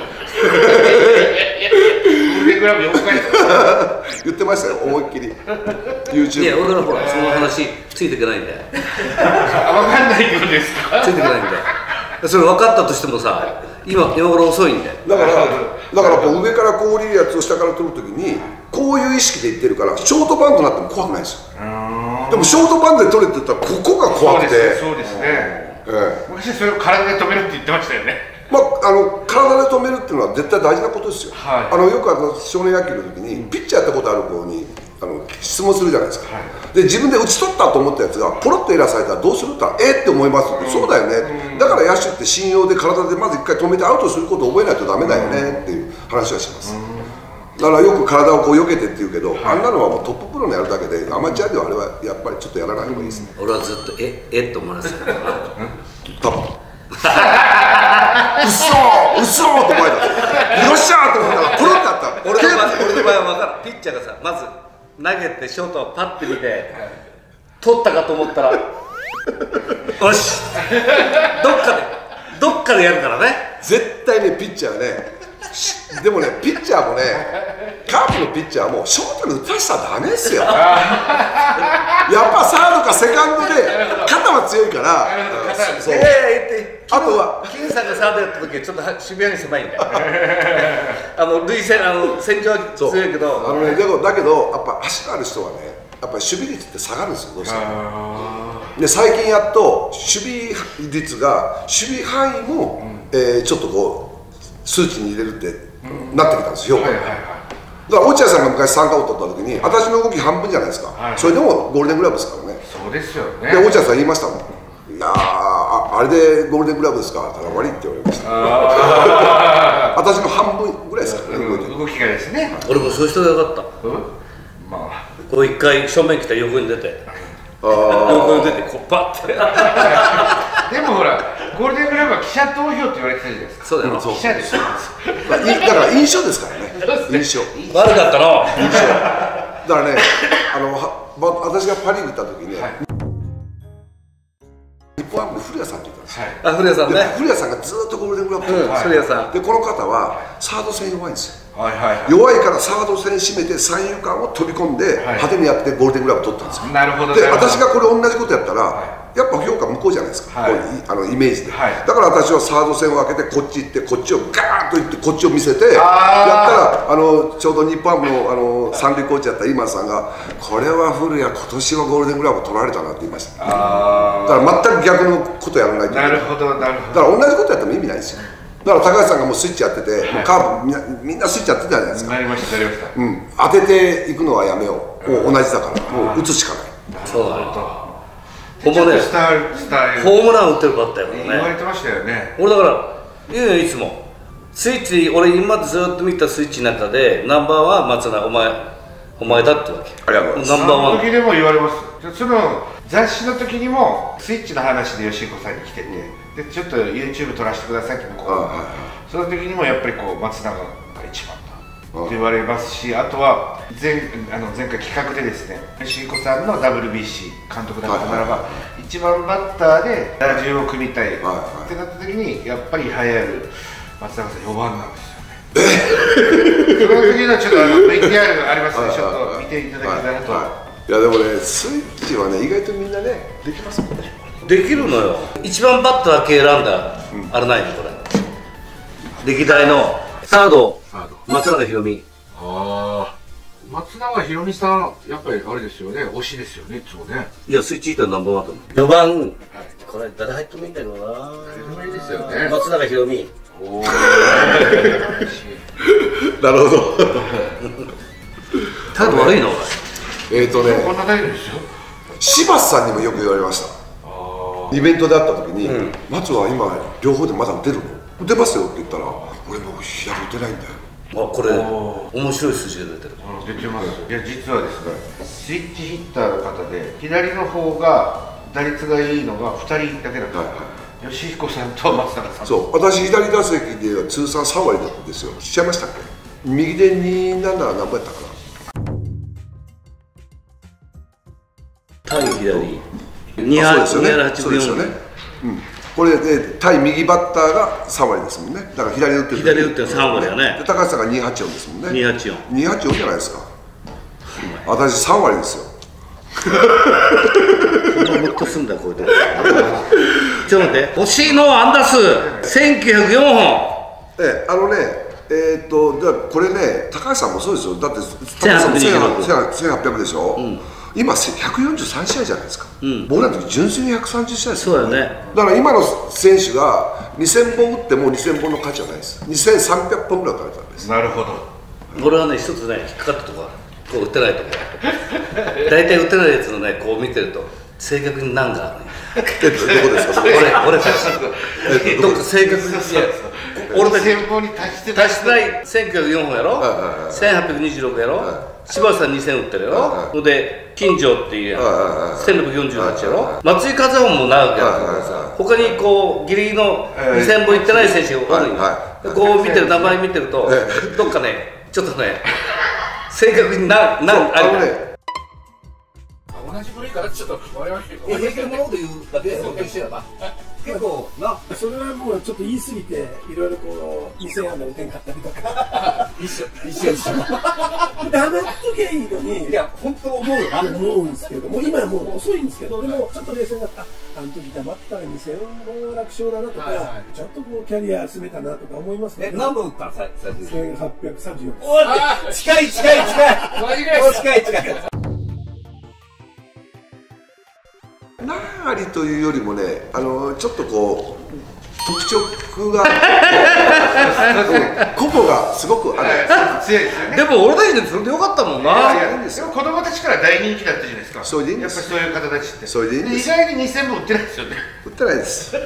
言ってましたよ思いっきり YouTube。 いや俺らほらその話ついていけないんだよ。 分かんないってことですか？ ついていけないんだよ。それ分かったとしてもさ、今今頃遅いんだよ。 だからだからこう上からこう降りるやつを下から取るときにこういう意識でいってるから、ショートバウンドになっても怖くないですよ。でもショートバウンドで取れって言ったらここが怖くて、 そうですね、昔それを体で止めるって言ってましたよね。 まあ、あの体で止めるっていうのは絶対大事なことですよ。はい、あのよくあの少年野球の時にピッチャーやったことある子にあの質問するじゃないですか、はい、で自分で打ち取ったと思ったやつがポロッとエラーされたらどうするって言ったらえー、って思いますって、うん、そうだよね、うん、だから野手って信用で体でまず一回止めてアウトすることを覚えないとダメだよねっていう話はします、うん、だからよく体をこう避けてって言うけど、はい、あんなのはもうトッププロのやるだけでアマチュアではあれはやっぱりちょっとやらない方がいいですね、うん、 俺はずっとええって思われてた多分うっそーうっそーと思えたよっしゃーと思ったらポロッとあった。 俺の場合俺の場合は分かる。ピッチャーがさまず投げてショートをパッて見て取ったかと思ったらよしどっかでどっかでやるからね。 絶対ねピッチャーねでもねピッチャーもねカープのピッチャーもショートに打たせたらダメですよやっぱサードかセカンドで肩は強いからそう、 えー、 あとは金さんがサードやった時はちょっと守備に狭いんだよあの塁線あの戦場は強いけどあの、ね、でもだけどやっぱ足がある人はねやっぱり守備率って下がるんですよどうしても。で最近やっと守備率が守備範囲も、うんえー、ちょっとこう数値に入れるってなってきたんですよ、評価が。だから落合さんが昔三冠を取った時に私の動き半分じゃないですか、はい、それでもゴールデングラブですからね。 そうですよね。 で落合さん言いましたもん、いやー あ, あれでゴールデングラブですかって言ったら悪いって言われました私の半分ぐらいですからね、 うん、動きがですね。 俺もそういう人がよかった、うんまあ、こう一回正面来たら横に出て横に出てこうパッてでもほらゴールデングラブは記者投票って言われてたじゃないですか。 そうだよ、 記者ですよだから印象ですからね印象悪かったの印象だからねあのは私がパ・リーグ行った時にね、はい日本ハムの古谷さんって言ったんですよ、 はい、あ古谷さんね。 古谷さんがずっとゴールデングラブ取ってるんですよ、 古谷さんでこの方はサード戦弱いんですよ、 はいはいはい、 弱いからサード戦締めて三遊間を飛び込んで、はい、派手にやってゴールデングラブ取ったんですよ。 なるほど。 で私がこれ同じことやったら、はい、やっぱ評価向こうじゃないですか、はい、あのイメージで、はい、だから私はサード戦を開けてこっち行ってこっちをガーンと行ってこっちを見せてやったらあのちょうど日本ハムのあの三塁コーチやった今さんがこれは古谷今年はゴールデングラブ取られたなって言いました。あだから全く逆のことやらないといけない。 なるほどなるほど。 だから同じことやっても意味ないですよ。だから高橋さんがもうスイッチやってて、はい、もうカーブみんなみんなスイッチやってたじゃないですか。 なりましたなりました、 うん、当てていくのはやめよう、もう同じだからもう打つしかない。 そうだよ。 ホームランスタイルスタイルホームラン打ってるバッターやからね。 言われてましたよね。 俺だから言うよいつもスイッチ俺今までずっと見たスイッチの中でナンバーワン松永お前お前だってわけ。 ありがとうございます。 ナンバーワンその時でも言われます。その雑誌の時にもスイッチの話で吉彦さんに来てて、でちょっと YouTube 撮らせてくださいって向こうが、その時にもやっぱりこう松永が一番だって言われますし、あとは 前, あの前回企画でですね吉彦さんの ダブリュービーシー 監督だったならば、はい、いちばんバッターで打順を組みたいってなった時にやっぱり栄えある松永さんよばんなんですよね。その時のちょっとあの ブイティーアール がありますのでちょっと見ていただけたらと。 いやでもねスイッチはね意外とみんなねできますもんね。 できるのよ。一番バッター系選んだ、うん、あれないのこれ歴代のサード松永宏美。 ああ松永宏美さんやっぱりあれですよね推しですよねいつもね。 いやスイッチいったらナンバーワンと思う。よばん、はい、これ誰入ってもいいんだけどな。 誰でもいいですよね。 松永宏美。おおなるほど態度悪いのお前。 えっとねこんな態度ですよ。 柴田さんにもよく言われました。 あイベントで会った時に「松は今両方でまだ打てるの？打てますよ」って言ったら「俺もう左打てないんだよ」 あ、これ面白い数字が出てる。 出てます。いや実はですね、スイッチヒッターの方で左の方が打率がいいのがふたりだけだった。吉彦さんと松坂さん。 そう、私左打席では通算さん割だったんですよ。しちゃいましたっけ？右でになな何本やったか対左にはちぶんよん。 そうですよね。うん。これで対右バッターがさん割ですもんね。だから左打ってる左打ってるさん割やね。 高橋さんがにはちよんですもんね。 にはちよん。 にはちよんじゃないですか。私さん割ですよ。 もっとすんだこれで。ちょっと待って。欲しいのはアンダー数せんきゅうひゃくよんほん。 ええ、あのね、えー、っとだこれね、高橋さんもそうですよ。だってせんはっぴゃくにじゅうろくせんはっぴゃくでしょ。うん、今ひゃくよんじゅうさん試合じゃないですか。うん、僕らの時純粋にひゃくさんじゅう試合ですよ、ね。そうだね。だから今の選手がにせんぼん打ってもにせんぼんの価値はないです。にせんさんびゃっぽんぐらい打たれたんです。 なるほど。 俺はね、一つね、引っかかったところ、こう打てないところ。大体打てないやつのね、こう見てると、正確に難があるね。 どこですか？ 俺、俺たち。どっか正確に。俺たち先方に達して達してないせんきゅうひゃくよんほんやろ、せんはっぴゃくにじゅうろくやろ、柴田さんにせん打ってるやろ、ほんで金城っていうやんせんろっぴゃくよんじゅうはちやろ、松井和夫も長くやってるからさ、他にこうギリギリのにせんぼんいってない選手がおるんよ。こう見てる名前見てるとどっかねちょっとね正確に何何あるね。 同じ部類からちょっと我々平気なものというだけで尊敬してれば結構な、それはもうちょっと言い過ぎていろいろこうにせんあんだ打てんかったりとか一緒一緒一緒黙っときゃいいのに、いや本当思うよ思うんですけども、今はもう遅いんですけど、でもちょっと冷静になった、あの時黙ったらにせんぼん楽勝だなとか、はいはい、ちょっとこうキャリア進めたなとか思いますね。何本打ったの最初せんはっぴゃくさんじゅうよん。おー近い近い近い近い近い何割というよりもね、あのちょっとこう特徴が個々がすごくある。 強いですよね。 でも俺たちでそれでよかったもんな。 いやでも子供たちから大人気だったじゃないですか。 それでいいんです。 やっぱりそういう方たちって。 それでいいんです。 意外ににせんぼん打ってないですよね。 打ってないです。はい、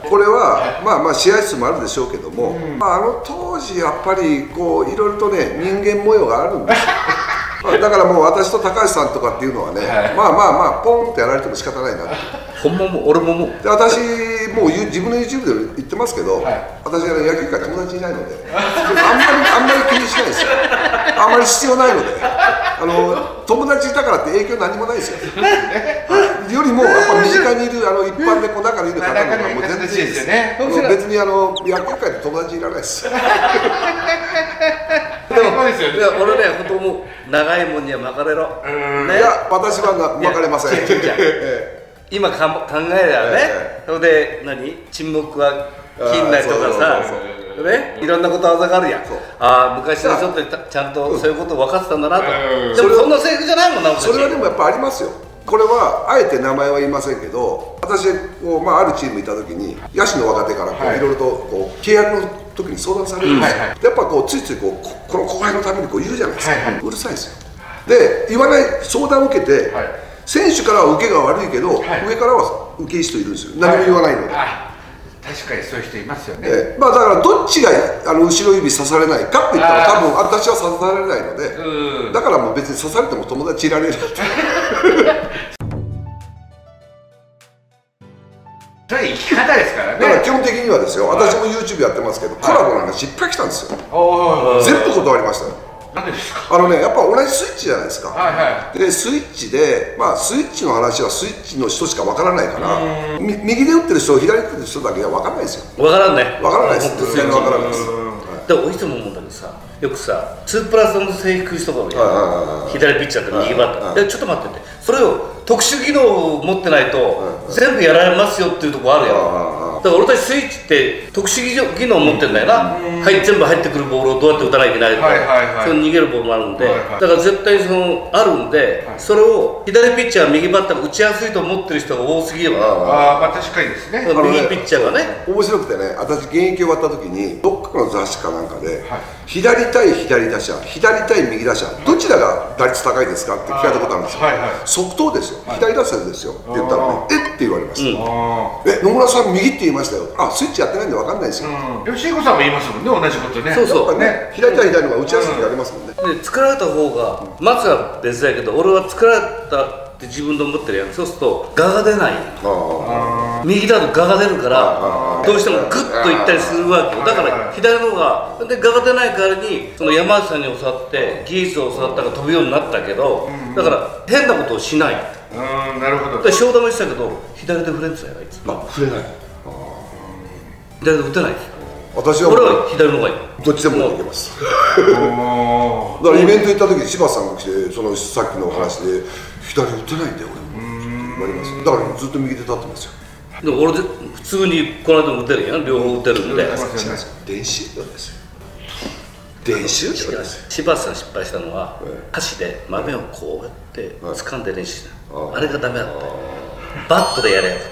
これはまあまあ試合数もあるでしょうけども、うん、まああの当時やっぱりこういろいろとね人間模様があるんですよ。だからもう私と高橋さんとかっていうのはね、はい、まあまあまあポンってやられても仕方ないなと。 ほんまも俺ももうで私もう自分の YouTube で言ってますけど、はい、私は野球界友達いないのであんまりあんまり気にしないですよ。あんまり必要ないので、あの友達だからって影響何もないですよ。よりもやっぱ身近にいるあの一般でこう中にいる方の方がもう全然いいですよね。別にあの野球界で友達いらないです。でも俺ね本当もう長いもんには巻かれろ。 いや私は巻かれません。 今か考えりゃね、それで何沈黙は金ないとかさ、ね、いろんなことわざがあるやん。ああ昔はちょっとちゃんとそういうこと分かってたんだなと。でもそんなセリフじゃないもんな。 それはでもやっぱありますよ。これはあえて名前は言いませんけど、私こうまああるチームいた時に野手の若手からこういろいろとこう契約の時に相談されるんですよ。やっぱこうついついこうこの後輩のためにこう言うじゃないですか。うるさいですよ。で言わない相談を受けて。選手からは受けが悪いけど、はい、上からは受けいい人いるんですよ。何も言わないので。 はい、確かにそういう人いますよね。 えー、まあだからどっちがあの後ろ指刺されないかって言ったら多分私は刺されないので、だからもう別に刺されても友達いられる。 それ生き方ですからね。 だから基本的にはですよ。私も YouTube やってますけど、コラボなんか失敗来たんですよ。全部断りましたよ。 なんでですか。 あのね、やっぱ同じスイッチじゃないですか。はいはい、でスイッチで、まあスイッチの話はスイッチの人しかわからないから、右で打ってる人、左で打ってる人だけはわからないですよ。 わからんね。 わからないです。全然わからないです。 でもいつも思うんだけどさ、よくさ、ツープラスの制服人が多いやん。左ピッチャーと右バッター。でちょっと待ってて、それを特殊技能を持ってないと全部やられますよっていうところあるやん。だから俺たちスイッチって特殊技能を持ってるんだよな。はい、全部入ってくるボールをどうやって打たなきゃいけないとか、その逃げるボールもあるんで、だから絶対にそのあるんで、それを左ピッチャー右バッターが打ちやすいと思ってる人が多すぎれば、 ああまあ確かにですね。 右ピッチャーがね。 面白くてね、私現役終わった時にどっかの雑誌かなんかで、左対左打者、左対右打者、どちらが打率高いですかって聞かれたことあるんですよ。即答ですよ。左打者ですよって言ったらね、えって言われました。 うん、 え、野村さん右って言いましたよ。あ、スイッチやってないんで分かんないですよ。 吉彦さんも言いますもんね、同じことね。 そうそう、 やっぱね、左対左の方が打ちやすい時ありますもんね。 で作られた方が松は別だけど、俺は作られたって自分で思ってるやん。そうすると我が出ない。右だと我が出るからどうしてもグッといったりするわけよ。だから左の方がで我が出ない代わりに、その山内さんに教わって技術を教わったから飛ぶようになったけど、だから変なことをしない。 うん、なるほど。 で正玉したけど左で振れんつやあいつ。 あ、触れない。 左で打てない。 私は俺は左の方がいい。 どっちでもいけます。だからイベント行った時に柴田さんが来て、そのさっきの話で左打てないんだよ俺もって言われます。だからずっと右で立ってますよ。 でも俺で普通にこの間も打てるやん、両方打てるんで。 練習量ですよ。練習量ですよ。 柴田さん失敗したのは箸で豆をこうやって掴んで練習した。あれがダメだった。バットでやれよ。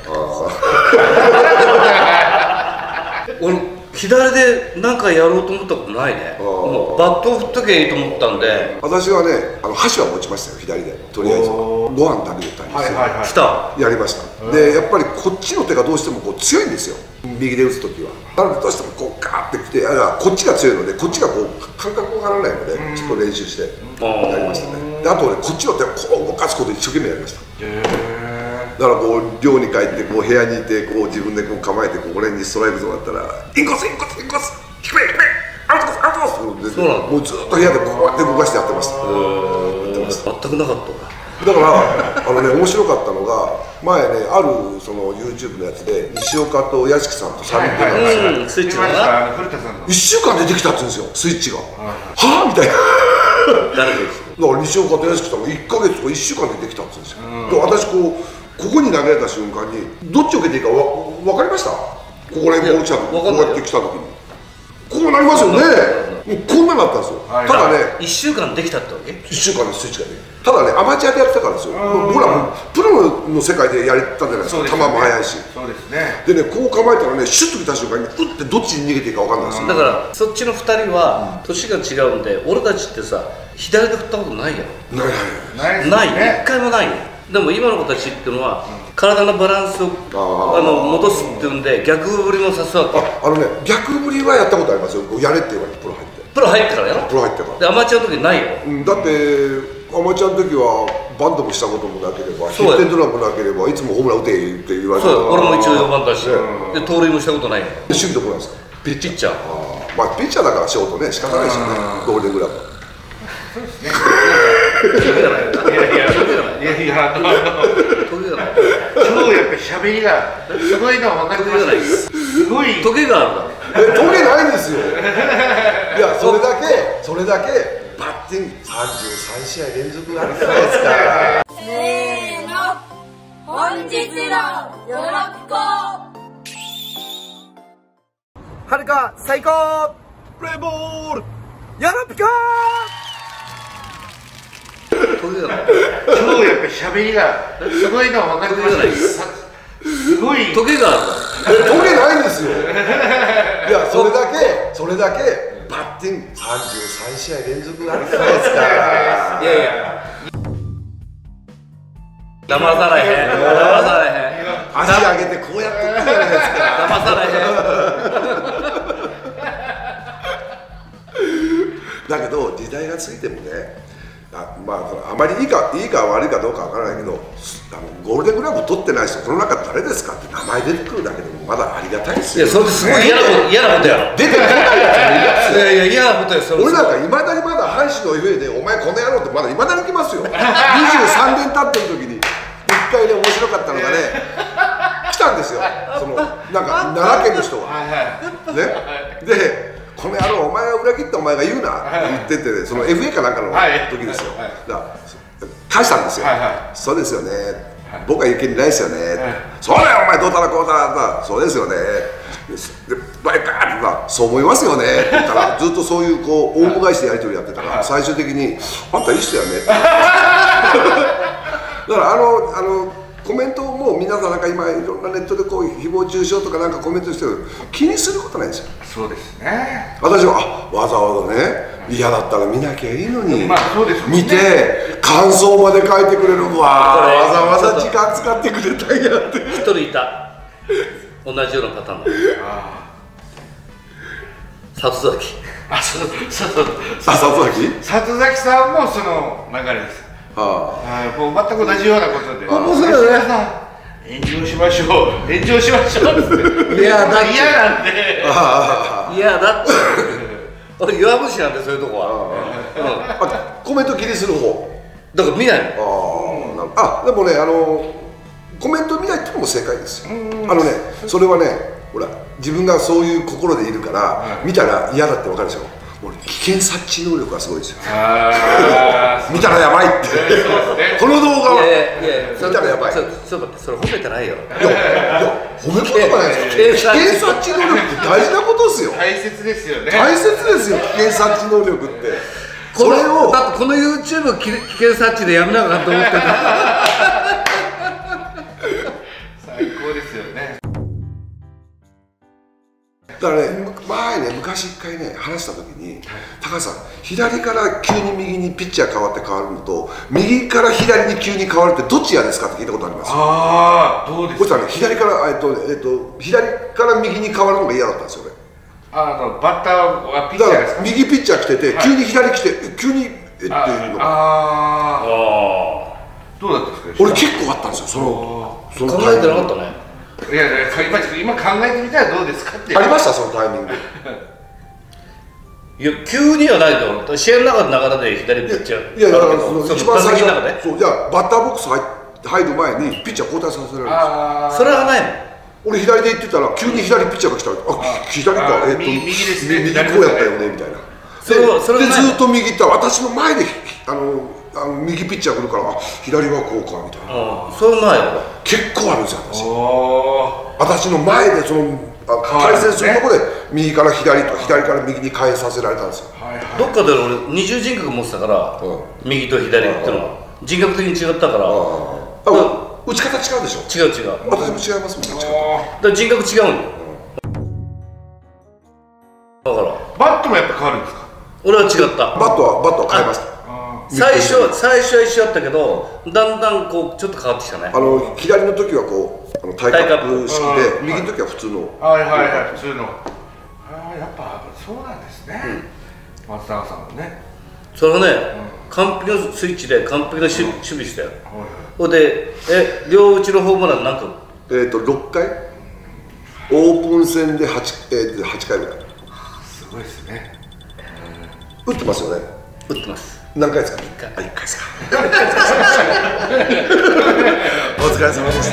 俺左で何かやろうと思ったことないね。もうバットを振っとけばいいと思ったんで。 私はね、あの箸は持ちましたよ、左で。とりあえずご飯食べてたんですよ。 したやりました。でやっぱりこっちの手がどうしてもこう強いんですよ、右で打つ時は。なのでどうしてもこうガーってきて、あこっちが強いのでこっちがこう感覚がわからないので、ちょっと練習してやりましたね。であとね、こっちの手をこう動かすことを一生懸命やりました。だからこう寮に帰ってこう部屋にいてこう自分でこう構えて、こう俺にストライクゾーンだったらインコースインコースインコース低め低めアウトコースアウトコースってもうずっと部屋でこうやって動かしてやってました。 全くなかった。 だからあのね、面白かったのが前ね、あるその YouTube のやつで西岡と屋敷さんとさんにんでたんですよ。 スイッチが古田さんのいっしゅうかんでできたって言うんですよ、スイッチが。はぁみたいな。 誰です？ だから西岡と屋敷さんがいっかげつとかいっしゅうかんでできたって言うんですよ。で私こうここに投げられた瞬間にどっちを受けていいかわ分かりました？ここら辺ボール来た時、こうやって来た時にこうなりますよね。もうこんなのあったんですよ。ただね、 いっしゅうかんできたってわけ？ いっしゅうかんでスイッチがね。ただね、アマチュアでやってたからですよ。僕らもプロの世界でやれたじゃないですか。球も速いし。 そうですね。 でね、こう構えたらね、シュッと来た瞬間にふってどっちに逃げていいか分かんないですよ。 だからそっちのふたりは年が違うんで、俺たちってさ左で振ったことないやろ。 ないないない一回もないよ。でも今の子たちっていうのは体のバランスをあの戻すっていうんで逆振りもさすわけ。 あのね、逆振りはやったことありますよ。やれって言われてプロ入って。 プロ入ってからやろ。 プロ入ってから。 でアマチュアの時ないよ。 うん、だってアマチュアの時はバントもしたこともなければヒットエンドランもなければいつもホームラン打てって言われて。 そう、俺も一応よばんだし、で盗塁もしたことないよ。 守備どこなんですか？ ピッチャー。 まあピッチャーだからショートね、仕方ないですよね。ゴールデングラブ。 そうですね。いやいやいやいや、あの今日やっぱり喋りがすごいのは分かってます。すごいトゲがあるだ。トゲないんですよ。いや、それだけそれだけバッティングさんじゅうさんしあい連続あるじゃないですか。 せーの、本日のよろぴこ。 はるか最高プレーボールよろぴこ今日やっぱり喋りがすごいのは分かってます。すごいトゲがある。 トゲないんですよ。いや、それだけそれだけバッティングさんじゅうさんしあい連続あるじゃないですか。 いやいや騙されへん、騙されへん。 足上げてこうやっていくじゃないですか。 騙されへん。だけど時代が過ぎてもね、あまああまりいいかいいか悪いかどうかわからないけど、あのゴールデングラブ取ってない人この中誰ですかって名前出てくるだけでもまだありがたいですよ。 いや、それってすごい嫌なこと嫌なことやろ。 出てこないやつもいる。 いやいや嫌なことや。それ俺なんかいまだにまだ阪神の エフエー でお前この野郎ってまだいまだに来ますよ。にじゅうさんねん経ってる時にいっかいね、面白かったのがね来たんですよ、そのなんか奈良県の人がね。でこの野郎お前は裏切ったお前が言うなって言ってて、その エフエー かなんかの時ですよ。だから返したんですよ。そうですよね、僕は言う権利ないですよね。そうだよお前どうたらこうたら、そうですよね。でバイバーってさ、そう思いますよねって言ったら、ずっとそういうこうオウム返しでやり取りやってたら、最終的にあんたいい人やねって。だからあのあのコメントも皆さんなんか今いろんなネットでこう誹謗中傷とかなんかコメントしてる、気にすることないんですよ。 そうですね。 私はあわざわざね、嫌だったら見なきゃいいのに、 まあそうですもんね、 見て感想まで書いてくれるわ、わざわざ時間使ってくれたんやって。 一人いた、同じようなパターンの里崎。 あ、そうそうそう。 あ、里崎？ 里崎さんもその流れです。 ははい、もう全く同じようなことで。 面白いね。 炎上しましょう、炎上しましょうって。いや、だ嫌なんで。 いや、だって。俺弱虫なんで、そういうとこは。 あ、コメント切りする方。 だから見ないの。ああ、でもね、あのコメント見ないってのも正解ですよ。あのね、それはね、ほら自分がそういう心でいるから見たら嫌だって分かるでしょ。俺危険察知能力がすごいですよ。見たらやばいって。この動画は見たらやばい。 ちょっと待って、それ褒めてないよ。 いやいや、褒め言葉ないですよ。危険察知能力って大事なことですよ。 大切ですよね。 大切ですよ、危険察知能力って。 それをだってこの YouTube 危険察知でやめなかったと思ってた。 最高ですよね。 だからね、前ね、昔一回ね、話したときに、高橋さん、左から急に右にピッチャー変わって変わるのと、右から左に急に変わるってどっち嫌ですかって聞いたことあります。 ああ、どうですか。 そしたらね、左から、えっと、えっと、左から右に変わるのが嫌だったんですよ、俺。 あの、バッターはピッチャーですか。 だから、右ピッチャー来てて、急に左来て、急に、えっていうのが。 ああ。どうだったんですか。 俺結構あったんですよ、その。 考えてなかったね。 いやいや、今考えてみたらどうですかって。 ありました、そのタイミング。 いや、急にはないと思う。試合の中の流れで左ピッチャー。 いや、だから、その一番最初の中で。 そう、じゃあ、バッターボックス入る前に、ピッチャー交代させられるんですよ。 それはないの。 俺左で行ってたら急に左ピッチャーが来たら、あ、左か、えっと右ですね、 右こうやったよねみたいな。でずっと右行ったら私の前であのあの右ピッチャー来るから、あ、左はこうかみたいな。 それないよ。 結構あるんですよ、私。私の前でその対戦するところで右から左と左から右に変えさせられたんですよ。 どっかで俺二重人格持ってたから右と左っていうのは人格的に違ったから。 打ち方違うでしょ。 違う違う。 私も違いますもん。 だから人格違うんよ。だからバットもやっぱ変わるんですか。 俺は違った。 バットはバットは変えました。 最初最初は一緒だったけど、だんだんこうちょっと変わってきたね。 あの左の時はこうあのタイカップ式で、右の時は普通の。 はいはいはい、普通の。ああ、やっぱそうなんですね。松永さんもね。 それはね、完璧なスイッチで完璧な守備したよ。ほんで、え、両打ちのホームランなんかえっとろっかい、オープン戦で 8, えー、はちかいぐらい。 すごいですね。 打ってますよね。 打ってます。 何回ですか。いっかい。あ、いっかいですか。お疲れ様でした。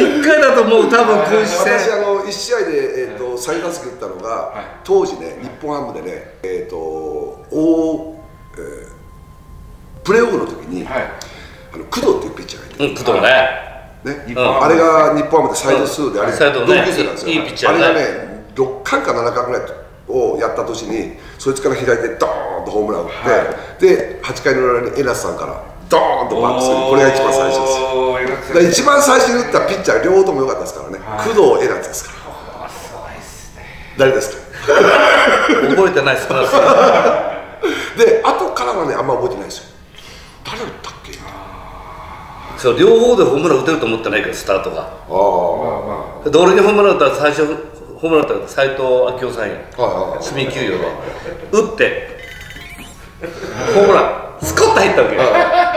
いっかいだともう多分こうして。 私あのいち試合でえっ、ー、とさん打席打ったのが、はい、当時ね、日本ハムでね、えっ、ー、とお、えー、プレーオフの時に、はい、あの工藤っていうピッチャーがいて、 うん、工藤ね。 ね、うん、あれが日本ハムでサイド数であれ、同級生なんですよ。 いいピッチャーあれがね、ろっかんかななかんぐらいをやった年に、そいつから左でドーンとホームラン打って、はい、ではちかいの裏に江夏さんからドーンとバックする、これが一番最初ですよ。一番最初に打ったピッチャー両方とも良かったですからね、はい、工藤江夏ですから。すごいですね。誰ですか。 覚えてないです。 で後からはね、あんま覚えてないですよ。誰打ったっけ。 そう、両方でホームラン打てると思ってないから、スタートが。ああ、で俺にホームラン打ったら最初ホームラン打ったら斎藤明夫さんや、住み休養で打ってホームランスコッと入ったわけよ。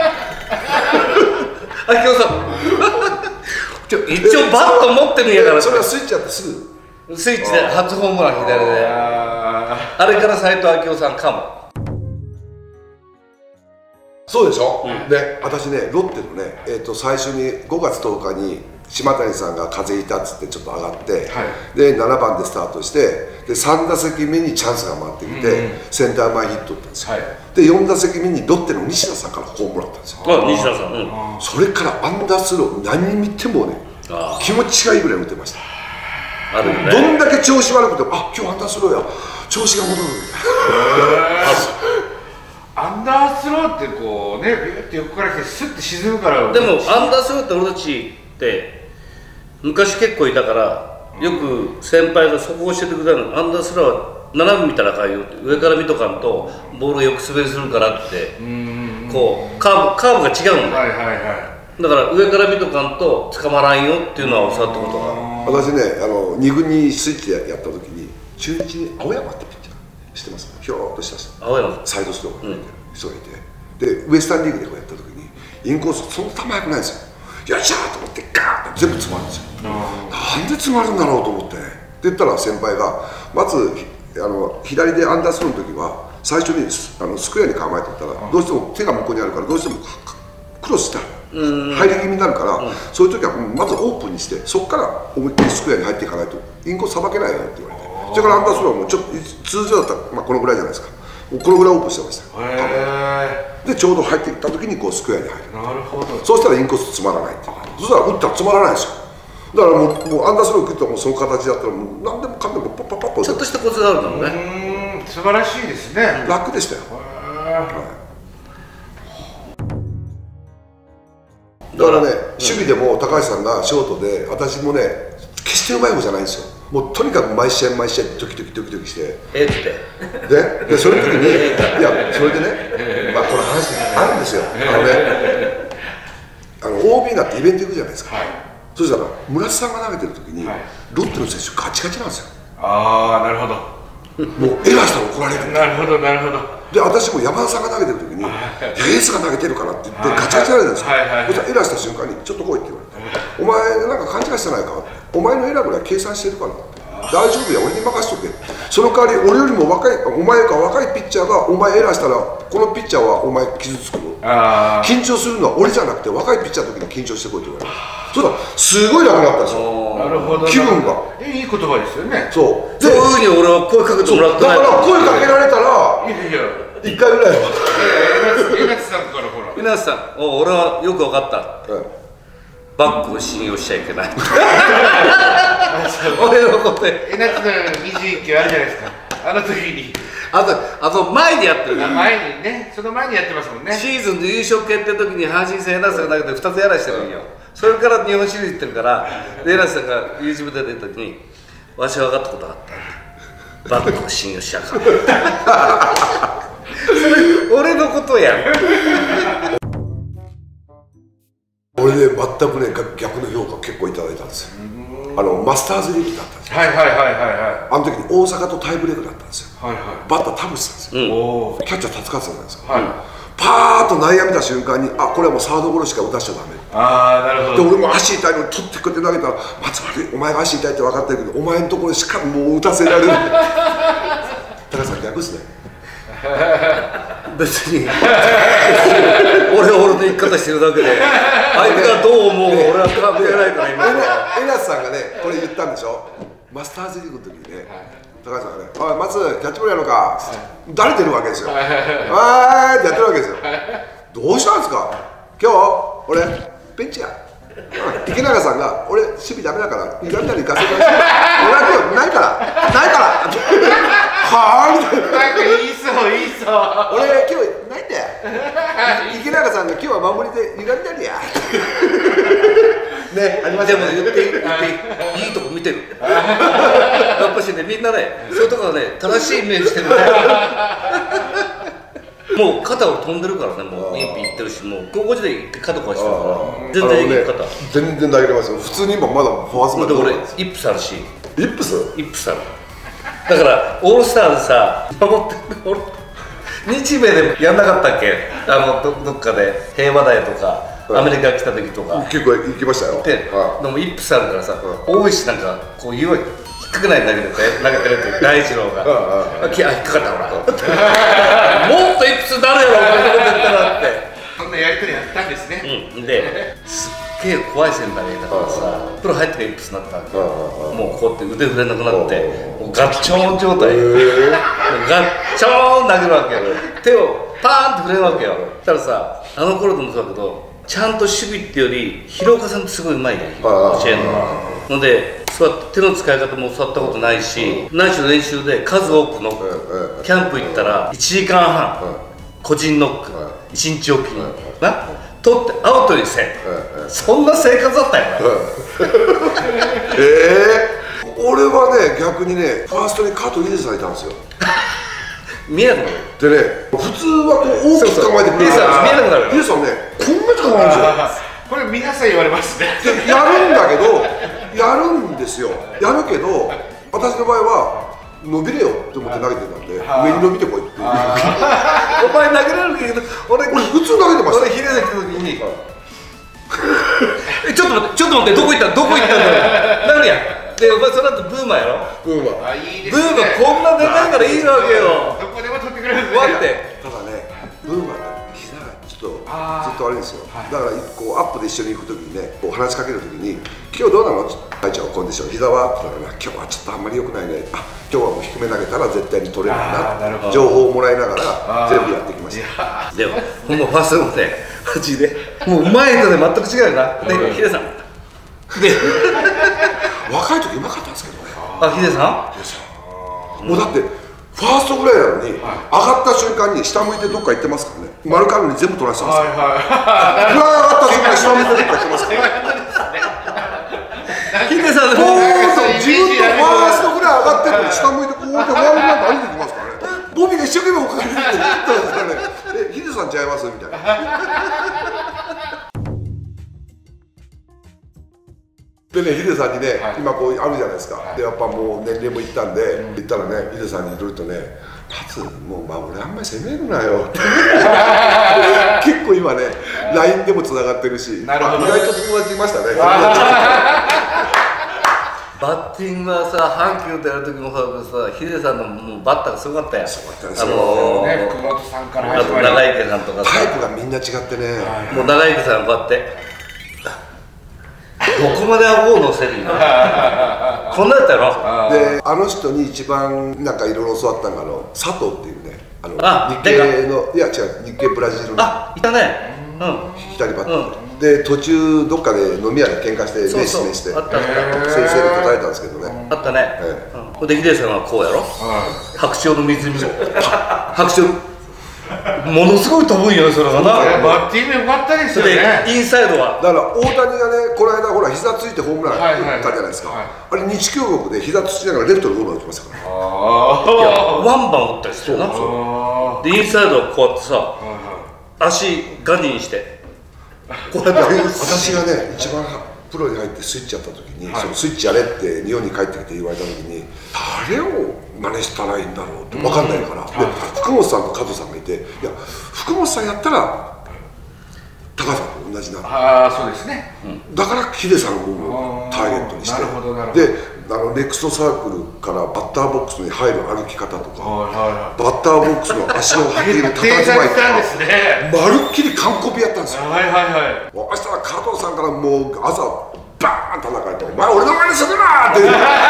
明夫さん一応バット持ってるんやから。 それはスイッチやってすぐスイッチで初ホームラン左で、あれから斎藤明夫さんかも。 そうでしょ、うん、で私ね、ロッテのね、えー、と最初にごがつとおかに島谷さんが風邪ひいたっつってちょっと上がって、はい、でななばんでスタートしてでさん打席目にチャンスが回ってきて、うん、センター前ヒット打ったんですよ、はい、でよん打席目にロッテの西田さんからホームランだったんですよ。 あ、西田さん、うん、 それからアンダースロー何見てもね、気持ちがいいぐらい打てました。あるよね、どんだけ調子悪くても、あ、今日アンダースローや、調子が戻るみたいな。 アンダースローってこうね、ビューって横から来てスッて沈むから。 でもアンダースローって俺たちって昔結構いたから、よく先輩がそこを教えてくれたの。アンダースローは斜め見たらあかんよって、上から見とかんとボールがよく滑りするからってこうカーブカーブが違うんだよ。 はいはいはい。 だから上から見とかんと捕まらんよっていうのは教わったことがある。 私ね、あのに軍にスイッチでやった時に中日に青山ってピッチャー知ってます？ひょろっとした人、 青山サイドスローがやってる人がいて、でウエスタンリーグでこうやった時にインコースそんな球速くないんですよ。よっしゃーと思ってガーッと全部詰まるんですよ。なんで詰まるんだろうと思ってって言ったら先輩がまずあの左でアンダースローの時は最初にあのスクエアに構えてったらどうしても手が向こうにあるからどうしてもクロスした入り気味になるから、うん、そういう時はまずオープンにしてそこから思いっきりスクエアに入っていかないとインコースさばけないよって言われて、それからアンダースローもちょっと通常だったら、まあ、このぐらいじゃないですか。このぐらいオープンしてましたよ。でちょうど入っていった時にこうスクエアに入る。なるほど。そうしたらインコースつまらないっていう。そしたら打ったらつまらないですよ。だからもう、もうアンダースロー食ったらもうその形だったらもう何でもかんでもパッパッパッパッちょっとしたコツがあるのね。 うん、素晴らしいですね。 楽でしたよ。はいだからね、守備でも高橋さんがショートで、私もね、決してうまい方じゃないんですよ。もうとにかく毎試合毎試合ドキドキドキドキして。 えってで、でその時に、いや、それでね、まあこの話あるんですよ。あのね、あの オービー になってイベント行くじゃないですか。はい、そしたら村瀬さんが投げてる時に、はい、ロッテの選手ガチガチなんですよ。 ああ、なるほど。 もうエラーしたら怒られる。 なるほどなるほど。 で私も山田さんが投げてる時に「いやエースが投げてるから」って言ってガチガチやられるんですよ。そしたらエラーした瞬間に「ちょっと来い」って言われて「お前なんか勘違いしてないか？お前のエラーぐらい計算してるから大丈夫や、俺に任しとけ。その代わり俺よりも若いお前が若いピッチャーがお前エラーしたらこのピッチャーはお前傷つくの。緊張するのは俺じゃなくて若いピッチャーの時に緊張してこい」って言われて、そしたらすごい楽になったんですよ。 なるほど。 気分がいい言葉ですよね。 そうそういうふうに俺は声かけてもらってない。 だから声かけられたらいやいや一回ぐらいは。 江夏さんからほら。 江夏さん、お俺はよく分かった。うん、バックを信用しちゃいけない。俺のことで。 江夏のにじゅういっきゅうあるじゃないですか。あの時に。 あと、あと前にやってる。 前にね、その前にやってますもんね。 シーズンで優勝決定の時に阪神戦江夏さんが投げてふたつやらしてるんよ。それから日本シリーズ行ってるから、江夏さんが YouTube で出た時に、わしは分かったことがあった。バックを信用しちゃうか。それ俺のことやん。 俺ね全くね逆の評価結構いただいたんですよ。あのマスターズリーグだったんですよ。 はいはいはいはいはい。 あの時に大阪とタイブレークだったんですよ。 はいはい。 バッター田淵さんですよ。 うん、 キャッチャー達勝さんじゃないですか。 はい。 パーッと内野見た瞬間にあこれはもうサードゴロしか打たしちゃダメ。 ああなるほど。 で俺も足痛いのに取ってくって投げたら松丸お前が足痛いって分かってるけどお前のところでしかもう打たせられる。高橋さん逆ですね。 別に俺は俺の生き方してるだけで相手がどう思う俺は関係ないから今江夏さんがねこれ言ったんでしょ。マスターズリーグの時にね高橋さんがね「おい松キャッチボールやろうか」誰出るわけですよ。「わーい」ってやってるわけですよ。どうしたんですか今日俺ベンチや池永さんが俺守備ダメだからいらんなり行かせて俺は今日ないからないからはぁみたいな。 なんか言いそう言いそう。 俺今日ないんだよ。池永さんが今日は守りでゆがみなんだよ。ね、ありましたね。 でも言っていい言っていいいいとこ見てる。やっぱしねみんなねそういうところね正しいイメージしてるね。もう肩を飛んでるからねもうインピいってるしもう高校時代行って肩壊してるから全然できる肩。 全然投げれますよ。普通に今まだフォアスまで。 俺イップスあるし。 イップス？ イップスある。だからオールスターでさ守って俺日米でやんなかったっけあの ど, どっかで平和台とか、はい、アメリカ来た時とか結構行きましたよ。 で、はい、でもイップスあるからさ、はい、大石なんかこう弱い引っかけないんだけど投げてるって大二郎があ引っかかったほらもっとイップスなるやろお前のこと言ったらってそんなやりとりやったんですね。 うんですっげえ怖いセンターがいたからさプロ入ってからイップスになったわけもうこうやって腕振れなくなってもうガッチョーン状態ガッチョーン投げるわけよ手をパーンって振れるわけよ。たらさあの頃でもそうだけどちゃんと守備っていうより広岡さんってすごいうまいね教えるのはのでそうやって手の使い方も教わったことないし何しろ練習で数多くのキャンプ行ったらいちじかんはん個人ノックいちにちおきにな取ってアウトにせんそんな生活だったよええ俺はね逆にねファーストに加藤秀さんいたんですよ。 見えなくなる。 でね、普通はこう大きく構えてくれる。 ヒデさん見えなくなる。 ヒデさんね、こんなに構えるんですよ。 これ皆さん言われますね。 でやるんだけど、やるんですよ。やるけど、私の場合は伸びれよって思って投げてたんで、上に伸びてこいって。 お前投げられるけど、俺俺普通投げてました。 俺ヒデさん来た時にえちょっと待ってちょっと待ってどこ行ったどこ行ったんだよなるやん。でお前その後ブーマーやろ。 ブーマー。 あ、いいでブすね。 ーマーこんなでかいからいいわけよ。 どこでも取ってくれるんです待って。 ただね、ブーマーが膝がちょっとずっと悪いんですよ。だからこうアップで一緒に行く時にね、こう話しかける時に「今日どうなの?」って「はいちゃんコンディション膝は?」って言ったら「今日はちょっとあんまり良くないね。あ、今日はもう低め投げたら絶対に取れないな」情報をもらいながら全部やってきました。 でもほんまファーストもねマジでもう前とね全く違うよな。でヒデさんで若い時うまかったんですけどね。 あヒデさんもうだってファーストぐらいなのに、上がった瞬間に下向いてどっか行ってますからね。丸カールに全部取らせたんですよ。フライ上がった瞬間に下向いてどっか行ってますから。 ヒデさんこう自分のファーストぐらい上がってるのに下向いてこうやってファールなんか歩いてきますからね。ボビーが一生懸命追っかけてって言ったんですからね。え、ヒデさんちゃいますみたいな。でね、ヒデさんにね、はい、今こうあるじゃないですか、はい、でやっぱもう年齢もいったんで、うん、言ったらね、ヒデさんにいろいろとね「松、もうまあ俺あんまり攻めるなよ」って結構今ね ライン でもつながってるし、意外と友達いましたね。 バッティングはさ、阪急でやる時もさ、ヒデさんのもうバッターがすごかったよ。 すごかったですよ。 あのね、福本さんからあと長池さんとかさ、 タイプがみんな違ってね、 もう長池さんこうやってどこまで顎を乗せるんだこんなやったやろ。 で、あの人に一番なんかいろいろ教わったのがあの佐藤っていうね、あのあ日系の、いや違う、日系ブラジルのあ、いたね、うん、 左バッターで、途中どっかで飲み屋で喧嘩して名刺名して先生に叩いたんですけどね。 あったね。ほんでヒデさんはこうやろ、白鳥の湖の白鳥ものすごい飛ぶんよ、それがな。 バッティング良かったですよね。 インサイドはだから大谷がね、この間ほら膝ついてホームラン打ったじゃないですか。あれ日京国で膝つきながらレフトのホームラン打ちましたから。 いやワンバン打ったりしてるな。でインサイドはこうやってさ、足ガニにしてこうやって。 私がね一番プロに入ってスイッチやった時に、そのスイッチやれって日本に帰ってきて言われた時に誰を真似したらいいんだろうって分かんないから、で福本さんと加藤さんがいて、いや福本さんやったら高橋さんと同じなの。 ああ、そうですね。 だからヒデさんをターゲットにして、であのネクストサークルからバッターボックスに入る歩き方とか、バッターボックスの足の履いている佇まいとか、まるっきり完コピやったんですよ。 はいはいはい。 そしたら加藤さんからもう朝バーン叩かれて「お前俺の前にするな!」って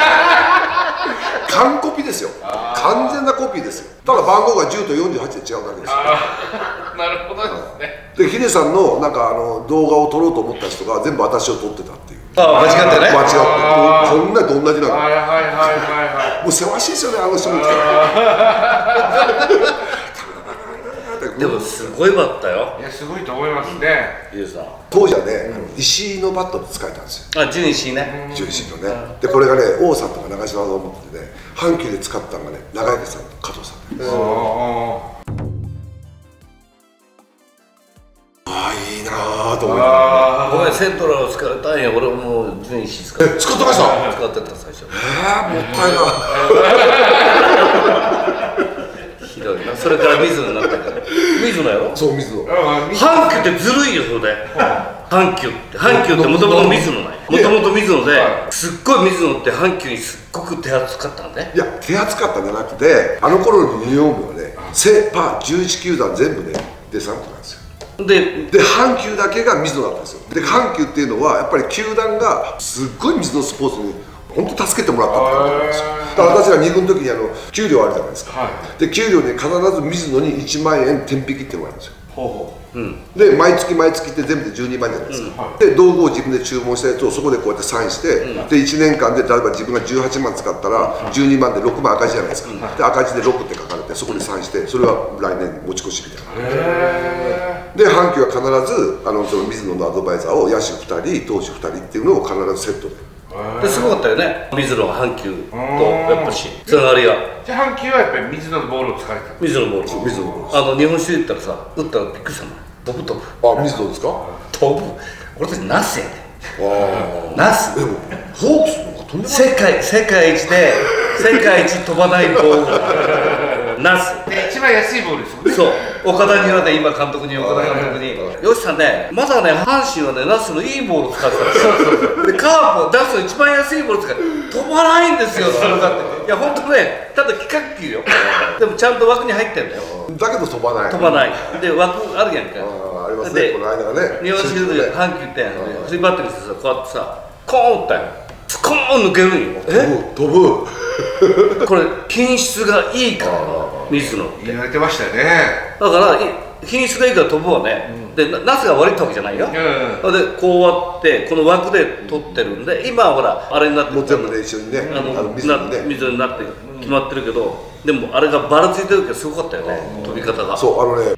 完コピですよ。完全なコピーですよ。ただ番号がじゅうとよんじゅうはちで違うだけですよ。 なるほどですね。 でヒデさんのなんかあの動画を撮ろうと思った人が全部私を撮ってたっていう。 ああ、間違ってね。 間違ってこんなと同じなの。 はいはいはいはい。 もうせわしいですよね、あの人も。 でもすごいバッターよ。 いや、すごいと思いますね。 ヒデさん当時はね、石井のバットで使えたんですよ。 あ、純石ね。 純石のね。でこれがね、王さんとか長嶋さんを持ってね、阪急で使ったのがね、長池さんと加藤さんです。ああ、いいなぁと思いながら。 ごめん、セントラル使われたんや。俺もう純石使ってえ、使ってました？ 使ってた最初。 えー、もったいな。 ひどいな。それから水野になったけど。水野やろ？ そう、水野。 阪急ってずるいよ、それで。阪急って阪急ってもともと水野なんや。もともと水野ですっごい水野って阪急にすっごく手厚かったんで。 いや、手厚かったんじゃなくて、あの頃のユニフォームはね、セ・パじゅういち球団全部ね、デサントなんですよ。 で、 で阪急だけが水野だったんですよ。で阪急っていうのはやっぱり球団がすっごい水野スポーツに本当助けてもらったってことなんですよ。だから私らに軍の時にあの給料あるじゃないですか、はい、で給料に必ず水野にいちまんえん天引きってもらうんですよ。ほうほう、うん、で毎月毎月って全部でじゅうにまんじゃないですか、うん、はい、で道具を自分で注文したやつをそこでこうやってサインして、うん、でいちねんかんで例えば自分がじゅうはちまん使ったらじゅうにまんでろくまん赤字じゃないですか、うん、で赤字でろくって書かれてそこにサインしてそれは来年持ち越しみたいな。へー。で阪急は必ずあのその水野のアドバイザーを野手ふたり投手ふたりっていうのを必ずセットでですごかったよね、水野阪急とやっぱしつながりが。 じゃあ阪急はやっぱり水野のボールを使われた。 水野ボール、 水野ボールあの日本酒で言ったらさ、打ったらびっくりしたもん。飛ぶ飛ぶあ、水野ですか？ 飛ぶ。俺たちナスやで、 あナス。 でもホークスの方が飛んでます。 世界世界一で世界一飛ばないボールナスで一番安いボールですもんね。 そう、岡田にはね、今監督に、岡田監督に「よしさんね、まだね、阪神はね、ナスのいいボールを使ってたんですよ」でカープを出すの一番安いボール使って飛ばないんですよ、それだって。いや、本当ね、ただ規格球よ。でもちゃんと枠に入ってんだよ。 だけど飛ばない。 飛ばないで、枠あるやんか。 あありますね、 でこの間がね。 日本シリーズで阪急ってフリーバッテリーしてさ、こうやってさ、コーン打ったよ、スコーン抜けるんよ。え飛ぶ。 これ品質がいいから、水野って言われてましたよね。 だから品質がいいから飛ぶわね、でナスが悪いってわけじゃないよ、でこうやってこの枠で取ってるんで、今はほらあれになってもう全部ね、一緒にね、 あの水にね。 水になって決まってるけど、でもあれがばらついてる時はすごかったよね、飛び方が。 そう、あのね、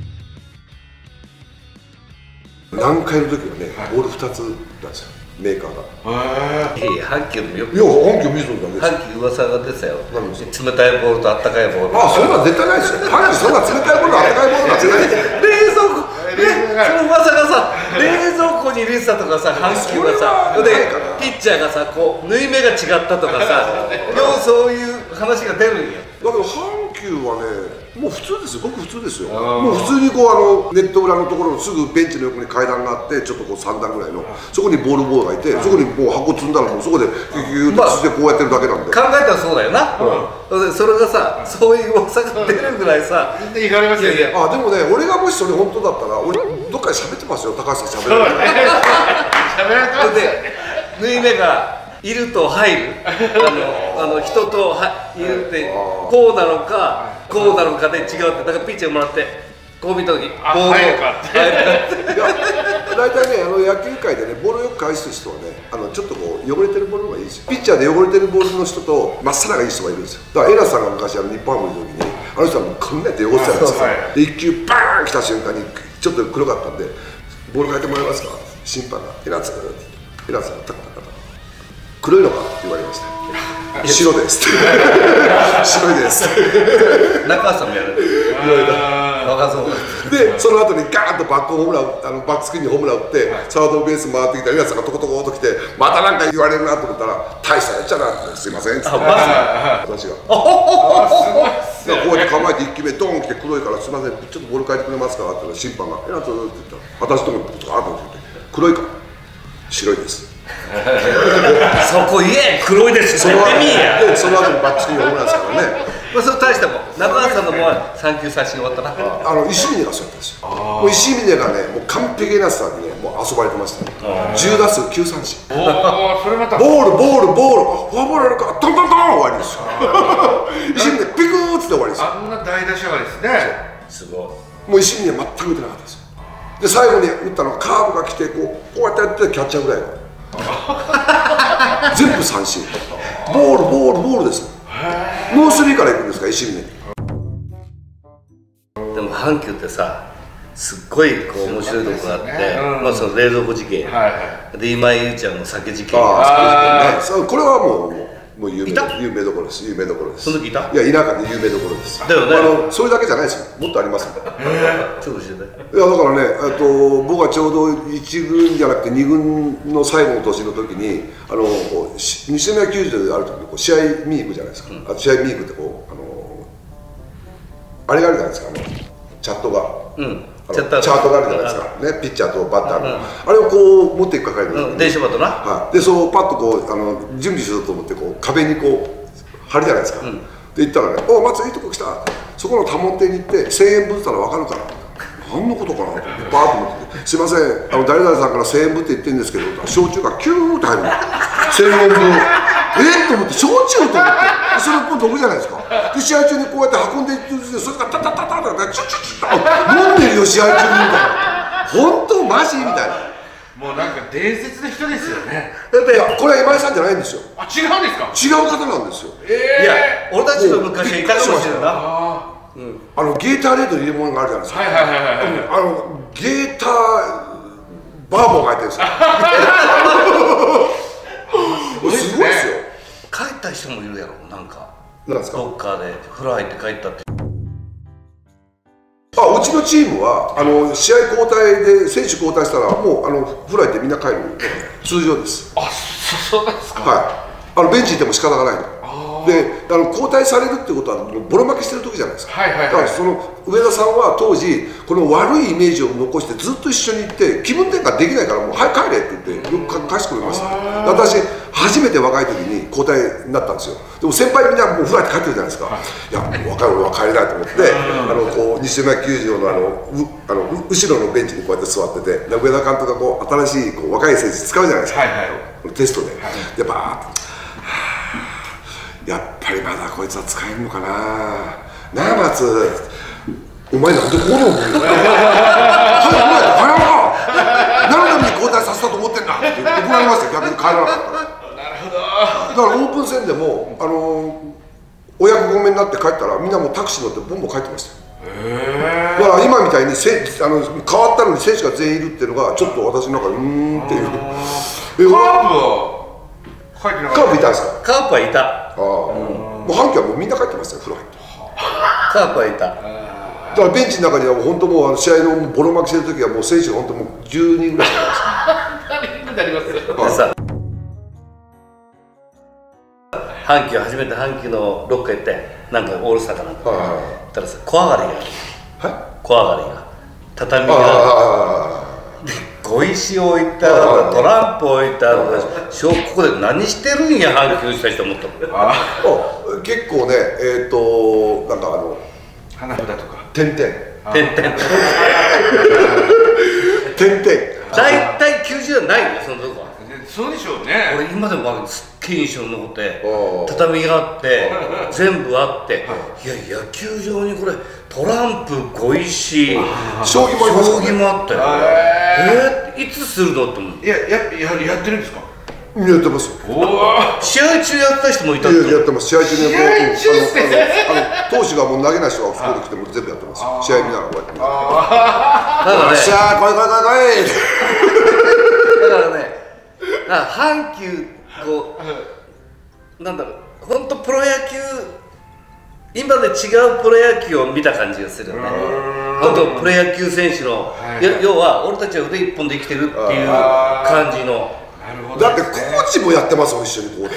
南海の時はね、ボールふたつなんですよ、メーカーが。 いやいや、阪急でもよくいや、阪急水野だけです。 阪急噂が出てたよ、 何です冷たいボールとあったかいボール。 あ、そんなん絶対ないですよ。阪急そんな冷たいボール、あったかいボールなんてないですよ。 冷蔵庫、え、その噂がさ、冷蔵庫に入れてたとかさ、阪急がさ、 それはないでかな、 ピッチャーがさ、こう縫い目が違ったとかさ、ようそういう話が出るんよ。 だけど阪急はね、もう普通ですよ、ごく普通ですよ。もう普通にこう、あのネット裏のところのすぐベンチの横に階段があって、ちょっとこうさん段ぐらいの、そこにボールボーイがいて、そこにもう箱積んだら、もうそこでギュギュッとつってこうやってるだけなんで。 考えたらそうだよな、でそれがさ、そういう噂が出るぐらいさ、 言われますよね。 あ、でもね、俺がもしそれ本当だったら、俺どっかで喋ってますよ、高橋さん喋られて。 喋られてますね。 で縫い目がいると入る、あのあの人とはいるって、こうなのかこうなのかで違うって、だからピッチャーもらってこう見た時ボールを入るかって入るかって。 いや、大体ね、あの野球界でね、ボールをよく返す人はね、あのちょっとこう汚れてるボールの方がいいですよ。ピッチャーで汚れてるボールの人とまっさらがいい人がいるんですよ。だからエラスさんが昔あの日本ハムの時に、あの人はもうこんなやって汚してたんですよ。で一球バーン来た瞬間にちょっと黒かったんで、ボール変えてもらえますか、審判がエラスさんがエラスさんがタカタカタカ黒いのかって言われました。白です白いです中橋さんもやる。若そうで、その後にガーンとバックホームラン、あのバックスクリーンにホームラン打って、サードベース回ってきたエラスさんがトコトコと来て、またなんか言われるなと思ったら、大したやっちゃなって、すいませんっつって、私が。こうやって構えていっきめドン来て黒いから、すみません、ちょっとボール変えてくれますかって言ったら、審判が「えなんと?」って言ったら、私ともガーッと思って「黒いか?」「白いです」 そこ言え、黒いですその後言ってみいや。 でその後にバックスクリーンホームランですからね。 まあそれ大したもん。中橋さんのもうさん球三振終わったな。 あの石峰がそうやったんですよ。もう石峰がね、もう完璧なスターでね、もう遊ばれてましたね。じゅう打数きゅう三振。 おお、それまた。 ボールボールボール、フォアボールあるからトントントン終わりですよ。石峰ピクーッつって終わりですよ。 あんな大打者がですね。 すごい。 もう石峰は全く打てなかったですよ。で最後に打ったのがカーブが来てこうこうやってやってキャッチャーぐらいの全部三振。ボールボールボールです。ノースリーからいくんですか、石峰。 でも阪急ってさ、すっごいこう面白いとこがあって、まあその冷蔵庫事件で今井優ちゃんの酒事件。 ああ、そうこれはもうもう有名いた有名どころです。有名どころです。 その時いた？ いや、田舎で有名どころです。 だよね。 あのそれだけじゃないですよ。もっとありますよ。 ちょっと教えて。 いやだからね、えっと僕はちょうどいち軍じゃなくてに軍の最後の年の時に、あのこうし西宮球場である時にこう試合見に行くじゃないですか。あ試合見に行くってこうあのあれがあるじゃないですか。あのチャットが。 うん。 チャートがあるじゃないですか、ね、ピッチャーとバッターの、あれをこう持っていく係の、 電子バットな、 はい、でそうパッとこうあの準備しようと思ってこう壁にこう貼るじゃないですか、で言ったらね「お松いいとこ来た」そこの多聞亭に行ってせんえんぶったら分かるから何のことかなと思ってバーッと思って「すいませんあの誰々さんからせんえんぶって言ってるんですけど」焼酎がキューッと入るのせんえんぶんえっと思って焼酎と思ってそれっぽい毒じゃないですか。で試合中にこうやって運んでいってそれからタタタタタタチュチュチュ飲んでるよ試合中にみたいな本当マジみたいなもうなんか伝説の人ですよね。 いやこれは今井さんじゃないんですよ。 あ違うんですか。 違う方なんですよ。 いや俺たちの昔はいたかもしれないな。 あのゲーターレード入れるものがあるじゃないですか。 はいはいはいはいあのゲーターバーボンが入ってるんですよ。 った人もいるやろ、なんかなんですか。 どっかで風呂入って帰ったって。 あ、うちのチームはあの試合交代で選手交代したらもうあの風呂入ってみんな帰る通常です。 あ、そうなんですか。 はい、あのベンチいても仕方がないので、あの交代されるってことはボロ負けしてる時じゃないですか。だからその上田さんは当時この悪いイメージを残してずっと一緒に行って気分転換できないからもうはい帰れって言ってよく返してくれました。私初めて若い時に交代になったんですよ。でも先輩みんなもう風呂入って帰ってるじゃないですか。いやもう若い俺は帰れないと思って、あのこう西宮球場のあのうあの後ろのベンチにこうやって座ってて、で上田監督がこう新しいこう若い選手使うじゃないですか、テストで。でバーッとやっぱりまだこいつは使えるのかな。なあ松、お前なんでこうなの？はい、お前帰らな。何のために交代させたと思ってんだって怒られましたよ、逆に帰らなかったら。なるほど。だからオープン戦でもあの親子ごめんになって帰ったらみんなもうタクシー乗ってボンボン帰ってましたよ。へー。だから今みたいにせあの変わったのに選手が全員いるっていうのがちょっと私の中でうーんっていう。 カープは帰ってなかった。 カープいたんですか？ カープはいた。 ああ、もう阪急はもうみんな帰ってましたよ、風呂入って。 カープはいた。 だからベンチの中には本当もうあの試合のボロ負けしてる時はもう選手が本当もうじゅうにんぐらいしかいないです。 でさ、阪急初めて阪急のロッカー行ってなんかオールスターかなんか。行ったらさ、小上がりが。小上がりが。畳が。小石置いたらトランプ置いたらここで何してるんや阪急した人思ったもん。 ああ、結構ね、えっとなんかあの花札とか点々 点々点々大体きゅうじゅうだいないよそのとこは。 そうでしょうね。 俺今でもすっげえ印象に残って、畳があって全部あって、いや野球場にこれトランプ小石将棋もありますね。 将棋もあったよ。えー、いつするのって思う。 いややややってるんですか。 やってますよ。 試合中やった人もいたって。 やってます。試合中に試合中ですね。 あの投手がもう投げない人がそこで来ても全部やってます。試合見ながらこうやって。だからね。 しゃあ、こいこいこいこい。 だからね、だから阪急こうなんだろう、本当プロ野球今で違うプロ野球を見た感じがするよね。本当プロ野球選手の、要は俺たちは腕一本で生きてるっていう感じの。 だってコーチもやってますもん、一緒にここで。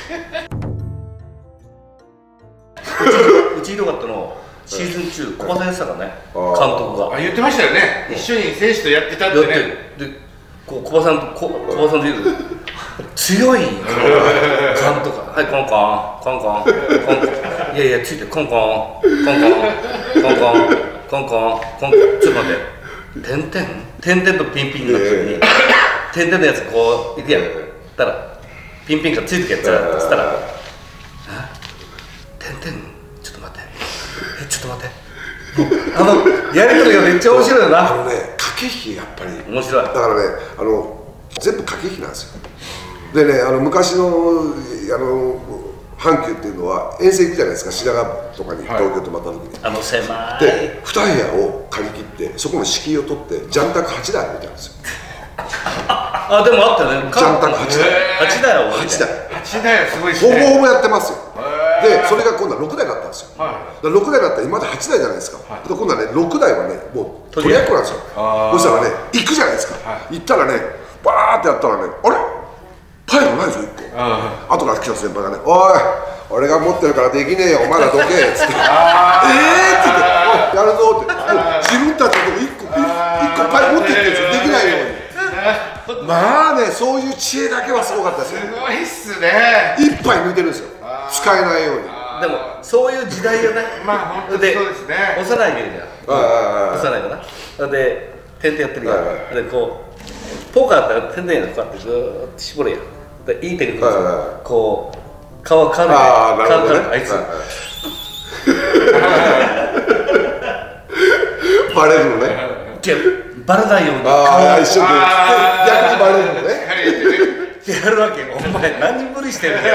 うちひどかったのシーズン中小林さんがね、監督があ言ってましたよね。一緒に選手とやってたってね。 でこう小林さんと小林さんで言う強い監督が、はいコンコンコンコンコンコン、いやいやついてコンコンコンコンコンコンコンコンコンコン、ちょっと待って、点々点々とピンピンの時に点々のやつこういくやん。たらピンピンがついてくやつだっつったら、点々ちょっと待って、えちょっと待って、あのやりとりがめっちゃ面白いよな。 あのね、駆け引きやっぱり面白い。だからね、あの全部駆け引きなんですよ。でね、あの昔のあの阪急っていうのは遠征行くじゃないですか、品川とかに東京泊まった時に、 あの狭いでに部屋を借り切ってそこの敷居を取ってジャンタクはちだい置いてあるんですよ。 あ、でもあったよね。 ジャンタクはちだいはちだいをはちだいはちだいはすごいですね。 ほぼほぼやってますよ。でそれが今度はろくだいだったんですよ。だからろくだいだったら今まではちだいじゃないですか。で今度はねろくだいはねもう取り合いっこなんですよ。そしたらね行くじゃないですか。行ったらねバーってやったらね、あれパイがないぞいっこ。後から来た先輩がね、おい俺が持ってるからできねえよお前らどけっつって、ええって言ってやるぞって、自分たちのとこいっこいっこパイ持ってってるんですよ、できないように。まあね、そういう知恵だけはすごかったですよ。 すごいっすね。 一杯抜いてるんですよ、使えないように。 でもそういう時代よね。 まあ本当にそうですね。 幼い芸じゃん。幼いかな。で点々やってるやん。でこうポーカーだったら点々やるこうやってずーっと絞るやん。でいいテクニックこう皮かるああ、なるほどね。 あいつバレるのね。 バレないようにああ、一生懸命逆にバレるのね。 やるわけ。お前何無理してるんだよ。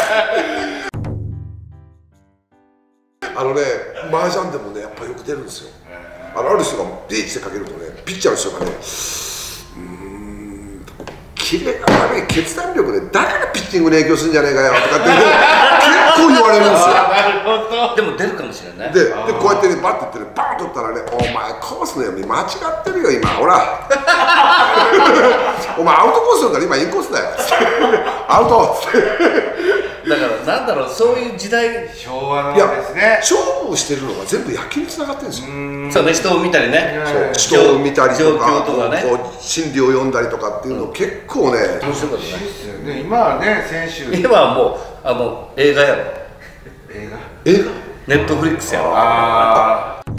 あのね、麻雀でもね、やっぱよく出るんですよ。あのある人がリーチでかけるとね、ピッチャーの人がね、うーん、 キレが悪い、決断力でだからピッチングに影響するんじゃねえかよとかって結構言われるんですよ。 なるほど。 でも出るかもしれない。 で、でこうやってね、バッて言ってね、バーン取ったらね、お前コースの読み間違ってるよ今、ほらお前アウトコースだから今インコースだよアウトだからなんだろう、そういう時代、 昭和のいやですね。 勝負をしてるのが全部野球につながってるんですよ。 そうね、人を見たりね、 そう人を見たりと状か、 況とかね、 こう心理を読んだりとかっていうの結構ね、 面白かったね。 ですよね。今はね、先週映今はもうあの映画やろ、 画。 映画ネットフリックスやろ。 ああ。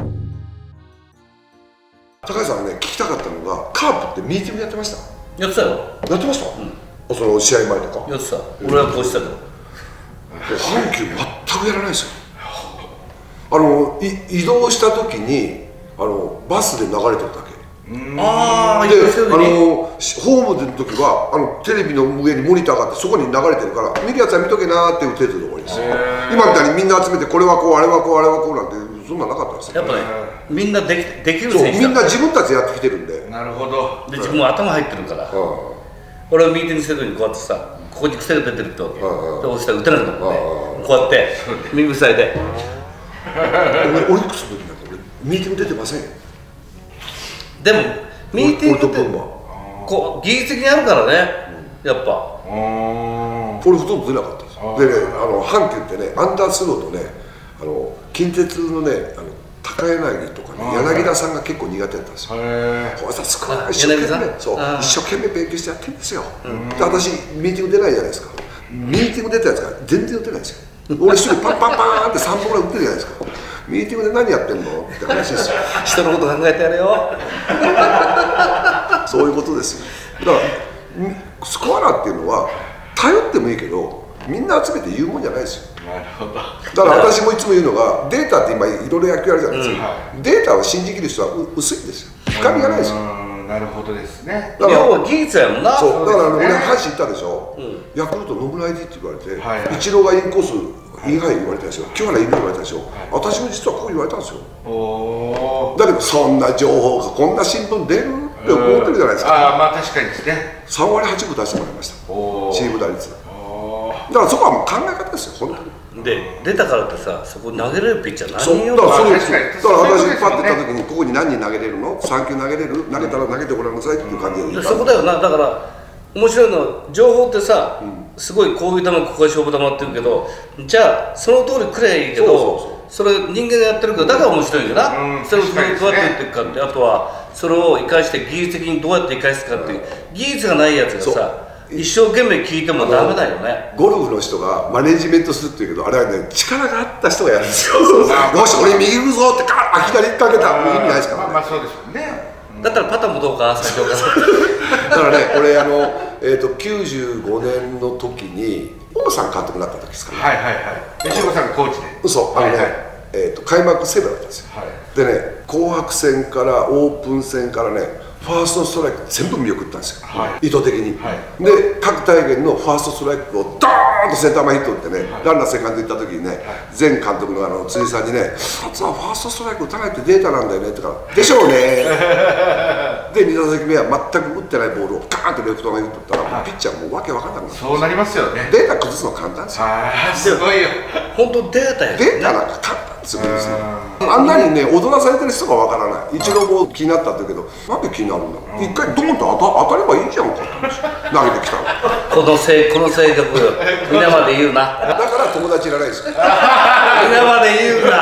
高橋さんがね聞きたかったのが、カープってミーティングやってました？ やってたよ。 やってました？うん、その試合前とか。 やってた。俺はこうしたけど。 阪急全くやらないですよ。あのい移動した時にあのバスで流れてるだけ。 ああ、 で、 移動してるあ時にのホームの時はあのテレビの上にモニターがあってそこに流れてるから見るやつは見とけなーっていう程度で終わりです。今みたいにみんな集めてこれはこうあれはこうあれはこうなんてそんななかったんですよ。 やっぱね、みんなできできるそう選手だ。 みんな自分たちでやってきてるんで。 なるほど。 で自分も頭入ってるから。俺はミーティングしてる時にこうやってさ、ここに癖が出てるってわけ。で押したら打てなくなって、こうやって右塞いで。 俺オリックスの時なんて俺ミーティング出てませんよ。 でもミーティングって俺と分はこう技術的にあるからね、やっぱ。 俺ほとんど出なかったんですよ。でね、あの阪急ってね、アンダースローとね、あの近鉄のね、あの高柳とかね、柳田さんが結構苦手だったんですよ。こいつは少ない一生懸命、そう一生懸命勉強してやってるんですよ。で私ミーティング出ないじゃないですか。ミーティング出たやつが全然打てないですよ。俺一人パンパンパーンってさんぼんぐらい打ってるじゃないですか。ミーティングで何やってんのって話ですよ。 人のこと考えてやれよ。 そういうことですよ。だからスコアラーっていうのは頼ってもいいけどみんな集めて言うもんじゃないですよ。 なるほど。 だから私もいつも言うのが、データって今いろいろ野球あるじゃないですか、うん、データを信じきる人は薄いんですよ。深みがないですよ。 なるほどですね。 要は技術やもんな。 そう、だから俺ね、 阪神行ったでしょ、うん、ヤクルト野村 アイディー って言われて、はいはい、イチローがインコースインハイ言われたでしょ、清原インハイ言われたでしょ、はい、私も実はこう言われたんですよ。おだけどそんな情報がこんな新聞出るって思ってるじゃないですか。 ああ、まあ確かにですね。 さんわりはちぶ出してもらいました、チーム打率。だからそこはもう考え方ですよ、本当に。 で出たからってさ、そこ投げれるピッチャー何人よ。 だからそれだから私パッて言った時にここに何人投げれるの、さんきゅう投げれる、投げたら投げてごらんなさいっていう感じで言った。 そこだよな。だから面白いのは情報ってさ、うん、すごいこういう球ここが勝負球って言うけど、じゃあその通りくればいいけど、それ人間がやってるからだから面白いんだな、うん、それをどうやってやっていくかって、あとはそれを生かして技術的にどうやって生かすかっていう、技術がないやつがさ一生懸命聞いてもダメだよね。 ゴルフの人がマネジメントするっていうけど、あれはね、力があった人がやるんですよ。よし俺右行くぞってカーッ左かけた、意味ないですからね。 まあそうでしょうね。 だったらパターンもどうか最初からだからね、俺あの、えー、ときゅうじゅうごねんの時に王さん監督になった時ですから、 はいはいはい、吉岡さんがコーチで。 嘘、あのね、はいはい、えー、と開幕セーブだったんですよ、はい、でね、紅白戦からオープン戦からね、ファーストストライク全部見送ったんですよ、はい、意図的に、はい、で各体現のファーストストライクをドーンとセンター前ヒット打ってね、はい、ランナーセカンド行った時にね、はい、前監督のあの辻さんにね「達はファーストストライク打たないってデータなんだよね」って言ったら「でしょうね」でに打席目は全く打ってないボールをガーンとレフト前に打ったら、はい、ピッチャーもうわけわかんなくなった。 そうなりますよね。 データ崩すの簡単ですよ。 ああすごいよ。 本当データや、ね、 データなんか簡単ですよ。あんなにね踊らされてる人がわからない。一郎も気になったんだけど、なんで気になるんだろう。一回ドンと当た当たればいいじゃんかって投げてきたの。 この性この性格よ。皆まで言うな。 だから友達いらないですよ。 皆まで言うな。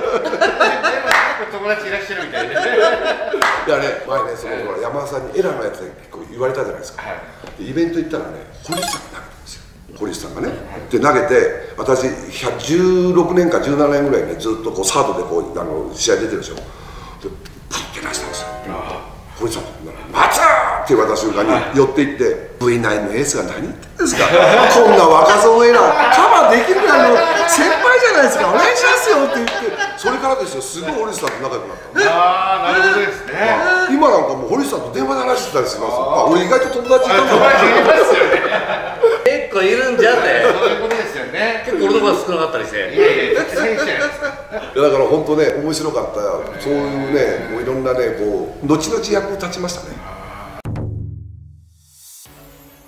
友達いらっしゃるみたいで。 いやね、前ね、そのほら山田さんにエラーのやつで結構言われたじゃないですか。でイベント行ったらね、堀内さんが投げたんですよ。堀内さんがね、で投げて、私じゅうろくねんかじゅうななねんぐらいね、ずっとこうサードでこうあの試合出てるんですよ。でパッて出したんですよ。堀内さん「松!」って言われた瞬間に寄っていって、ブイナイン のエースが何言ってんですか、こんな若造エラーカバーできるぐらいの先輩じゃないですか、お願いしますよって言って、それからですよ、すごい堀内さんと仲良くなったの。 ああ、なるほどですね。 今なんかもう堀内さんと電話で話してたりします。あ、俺意外と友達いたんだ。 友達いますよね。 結構いるんじゃって。 そういうことですよね。 結構俺の方が少なかったりして。いやいや、 選手じゃないですか。 だから本当ね、面白かった、そういうね、もういろんなね、こう後々役に立ちましたね。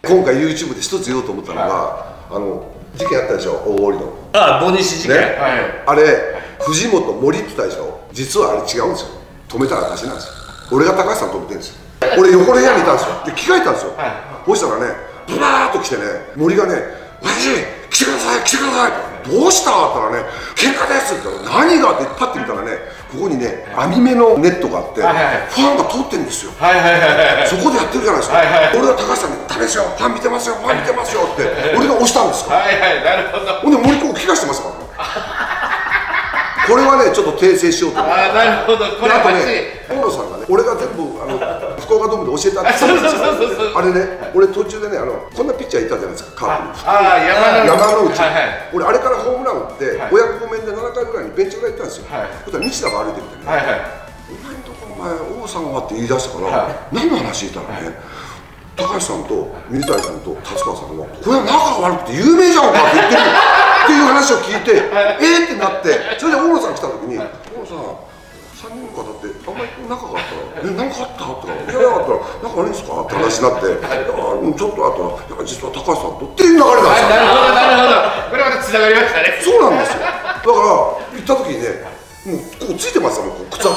今回 ユーチューブ で一つ言おうと思ったのが、あの事件あったでしょ、大堀の。 ああ、ボニシ事件、 ね、あれ藤本森って言ったでしょ。実はあれ違うんですよ。止めたら私なんですよ。俺が高橋さん止めてるんですよ。俺横の部屋にいたんですよ。で着替えたんですよ。そしたらね、ブラーっと来てね、森がね「私来てください来てください」どうした?」って言ったらね「喧嘩です」って言ったら「何が?」ってパッて見たらね、ここにね網目のネットがあってファンが通ってるんですよ。そこでやってるじゃないですか。俺が高橋さんに「ダメですよ、ファン見てますよ、ファン見てますよ」って俺が押したんですから。ほんで森こう怪我してますからね。これはねちょっと訂正しようと思って。あなるほど。これあとね大野さんがね、俺が全部あの福岡ドームで教えたんですよ。あれね、俺途中でね、あのこんなピッチャーいたじゃないですか、カープに。ああ、山之内。俺あれからホームラン打って親子面でななかいぐらいにベンチ裏行ったんですよ。そしたら西田が歩いてきてね、お前んとこお前王さんはって言い出したから何の話言ったらね、高橋さんと水谷さんと達川さんが「これは仲悪くて有名じゃんか」って言ってるっていう話を聞いて「えっ?」ってなって、それで大野さん来た時に「大野さんさんにんの方ってあんまり仲があったらえ何かあった?」って言ったら「いやいやあったら仲悪いんですか?」って話になって「ちょっとあったらいや実は高橋さんと」っていう流れなんですよ。 なるほどなるほど。これまたつながりましたね。 そうなんですよ。だから行った時にね、もうこうついてますよ、もう靴跡。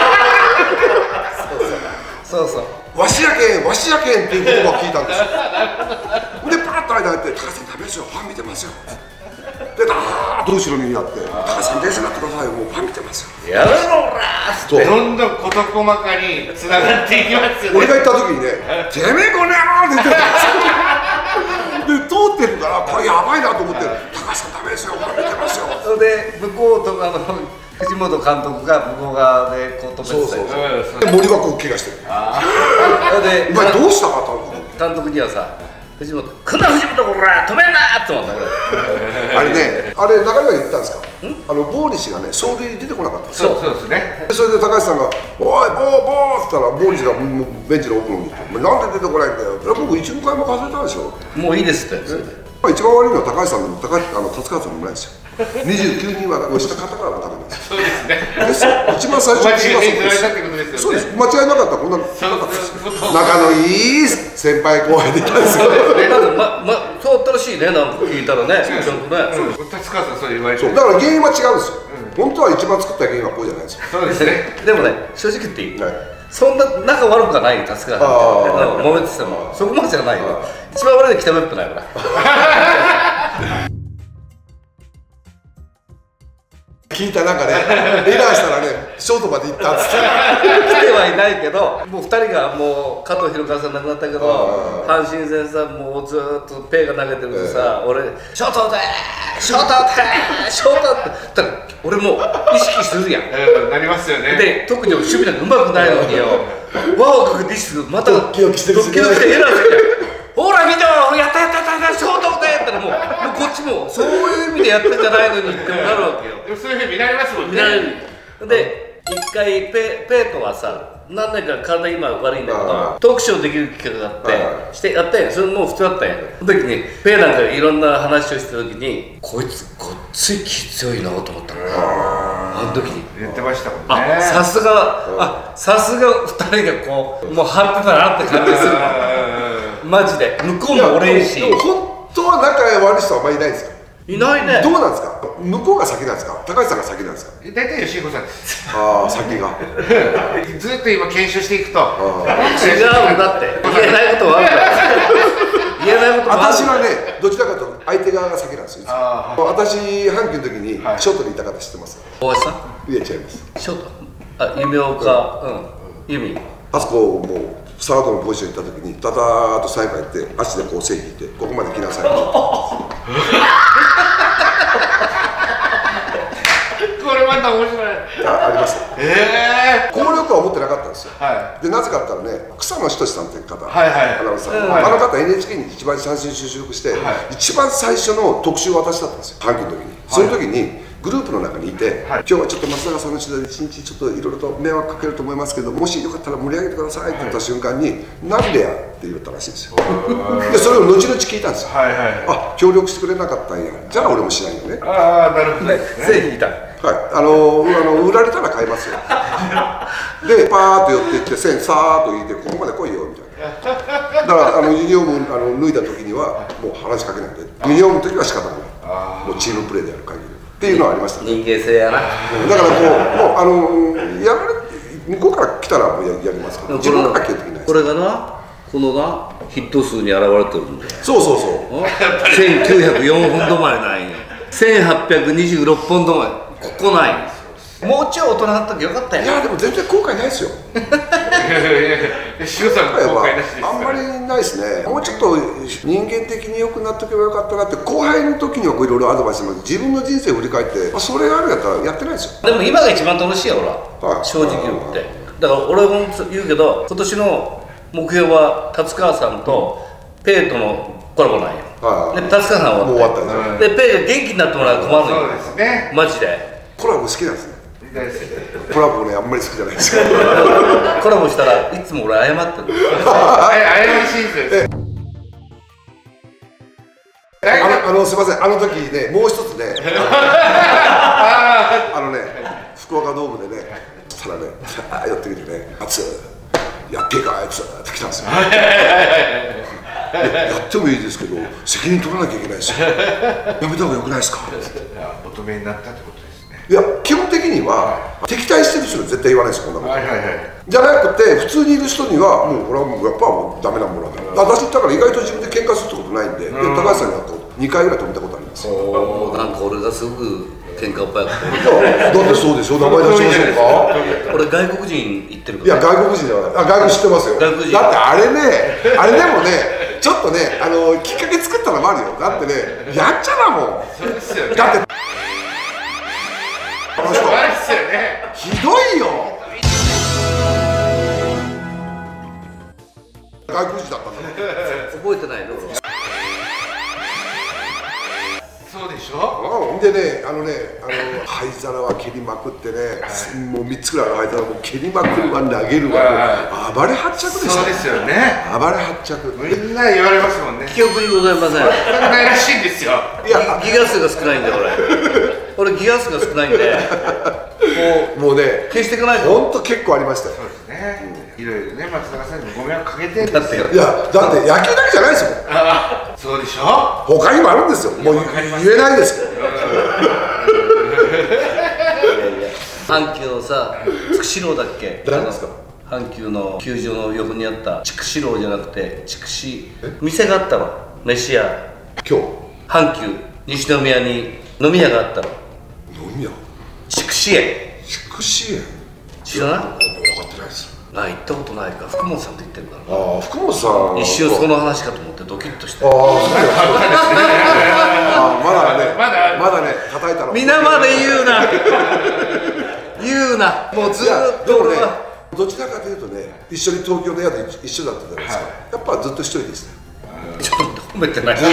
そうそう、 わしやけん、わしやけんっていう言葉を聞いたんですよ。で、パーッと間入って、高橋さん、ダメですよ、ファン見てますよ。で、ダーッと後ろにやって、高橋さん、冷静になってくださいよ、もうファン見てますよ。 やめろ、おらーって。 どんどん事細かにつながっていきますよね。 俺が行った時にね、てめえこの野郎って言ってたんですよ。で、通ってるから、これやばいなと思って、高橋さん、ダメですよ、ファン見てますよ。 それで、向こうとかの藤本監督が向こう側でこう止めてたりで、森はこう怪我してる。で、お前どうしたかと監督にはさ、藤本、こんな藤本こら止めんなって思ったからあれね、あれ中山が言ったんですか、あのボーニシがね走塁出てこなかったんですよ。 そうですね。 それで高橋さんが「おいボーボー」って言ったらボーニシがベンチの奥の方に行って「なんで出てこないんだよ」「僕一も回も数えたでしょ」 もういいですって一番悪いのは高橋さんでも高橋あの達川さんでもないですよ。にじゅうきゅうにんは下肩から分かるんですよ。 そうですね。 ですよ。一番最初に間違いないたってことですよね。 そうです。間違いなかったらこんななかったです。仲のいい先輩後輩でいたんですよ。 だってままそうだったらしいね、なんか聞いたらね、ちゃんとね。 達川さんそう言われて。 だから原因は違うんですよ。本当は一番作った原因はこうじゃないですよ。 そうですね。 でもね、正直言っていい。そんな仲悪くはないよ、達川さん。揉めててもそこまでじゃないよ。一番悪いの北別府ないから。 聞いた中でエラーしたらねショートまで行ったっつって来てはいないけど、もうふたりがもう加藤博和さん亡くなったけど、阪神戦さもうずっとペイが投げてるとさ、俺「ショートでーショートでーショート」って言ったら俺も意識するやん。 なりますよね。 で特に守備なんかうまくないのによ、輪をかけてまたドッキドキしてエラーして「ほら見てよ、やったやったやったショートで!」って言ったらもうこっちもそういう意味でやったんじゃないのにってなるわけよ。 でもそういうふうに見られますもんね。 見られる。で一回ペペートはさ、何年か体今悪いんだけどトークショーできる企画があってしてやったんや。それもう普通だったんや。その時にペーなんかいろんな話をした時にこいつごっつい気強いなと思ったの。あの時に言ってましたもんね。 あ、さすがあさすがふたりがこうもう張ってたなって感じする。マジで向こうも俺いいし。 でも本当は仲悪い人はあんまりいないんですか。 いないね。 どうなんですか。向こうが先なんですか、高橋さんが先なんですか。 大体吉彦さんです。 ああ、先がずっと今検証していくと違うんだって言えないことはあるから言えないこともある。 私はねどちらかというと相手側が先なんですよ。私阪急の時にショートにいた方知ってますか。 大橋さん。 いや違います。 ショートあ夢岡うん由美あそこもうサードのポジションに行った時にダダーッとサインが行って足でこう線引いてここまで来なさいってこれまた面白い。 ああります。 ええ効力は思ってなかったんですよ。 はい。 でなぜかって言ったらね、草野仁さんっていう方、 はいはいアナウンサー、あの方 エヌエイチケー に一番最初に就職して、一番最初の特集を私だったんですよ、阪急の時に。その時にグループの中にいて、今日はちょっと松永さんの取材で一日ちょっといろいろと迷惑かけると思いますけど、もしよかったら盛り上げてくださいって言った瞬間に「なんでや?」って言ったらしいんですよ。でそれを後々聞いたんですよ。あ、協力してくれなかったんや、じゃあ俺もしないよね。 ああ、なるほどね。 線引いた。 はい、あのー、あの売られたら買いますよ。 でパーッと寄っていって線さーっと引いてここまで来いよみたいな。だからあのユニフォームあの脱いだ時にはもう話しかけないで、ユニフォームの時は仕方がない、もうチームプレーでやる限りっていうのはありましたね。 人間性やな。 だからもうもうあのやられ向こうから来たらもう や, やりますけど、自分から来る時ないです。 これがな、このなヒット数に現れてるんだよ。 そうそうそうせんきゅうひゃくよんポンド前ないね。せんはっぴゃくにじゅうろくポンド前、ここないんですよ。もうちょい大人だった時よかったよ。 いやでも全然後悔ないですよ。 シュウさんも後悔なしです。 あんまりないですね。もうちょっと人間的に良くなっとけばよかったなって、後輩の時にはいろいろアドバイスしてます。自分の人生を振り返って、まあ、それがあるやったらやってないですよ。 でも今が一番楽しいよ俺は、 はい、 正直言って。だから俺も言うけど、今年の目標は達川さんとペイとのコラボなんよ。はい、で達川さんはもう終わったね。 でペイが元気になってもらうと困るのよ。 そうですね。 マジで。 コラボ好きなんですね。コラボね、あんまり好きじゃないですけど。 コラボしたらいつも俺謝ってる。 謝りシーズンです。 あの、あのすみません、あの時ね、もう一つね、あのね、福岡ドームでね、そしたらね、あ寄ってきてね、あつやっていいかあいつって来たんですよ。やってもいいですけど、責任取らなきゃいけないですよ。やめた方がよくないですか。 お止めになったってことですね。 いや、基本的には敵対してる人には絶対言わないですよ、こんなこと。じゃなくて、普通にいる人には、もうこれはもうやっぱもうダメなものだから。私だから意外と自分で喧嘩するってことないんで、高橋さんにはにかいぐらい止めたことあります。 なんか俺がすごく喧嘩っ早くて。 だってそうでしょ、名前出しましょうか。 俺外国人行ってるかいら。 や外国人じゃない、あ外国知ってますよ。だってあれね、あれでもね、ちょっとね、あのきっかけ作ったのもあるよ。だってね、やっちゃだもん。だってあの人ひどいよ。外国人だったんだね。 覚えてないの。 そうでしょ。 でね、あのね、あの灰皿は蹴りまくってね、もうみっつぐらいの灰皿も蹴りまくるわ、投げるわ、暴れ発着でした。 そうですよね。 暴れ発着。 みんな言われますもんね。 記憶にございません。 ないらしいんですよ。 いや、ギガ数が少ないんだ俺。俺ギガ数が少ないんで、 もうもうね、 消していかないと。 本当結構ありましたよ。 そうですね。いろいろね、松坂さんにもご迷惑かけてるんだってですよ。 いや、だって野球だけじゃないですよ。 そうでしょ。 他にもあるんですよ。もう言えないですけど。 阪急のさ、筑紫楼だっけ。 誰ですか。 阪急の球場の横にあった筑紫楼じゃなくて筑紫、店があったの。飯屋。 今日。 阪急西宮に飲み屋があったの。 飲み屋。 筑紫園。 筑紫園。 知らない？ 分かってないです。 あ、行ったことないか。福本さんと言ってるから。 ああ、福本さん。 一瞬その話かと思ってドキッとして。 ああ、まだね、まだまだね、叩いたの。 皆まで言うな。言うな。もうずっと俺は。 どちらかというとね、一緒に東京の宿で一緒だったじゃないですか。やっぱずっと一人ですね。 ちょっと褒めてない。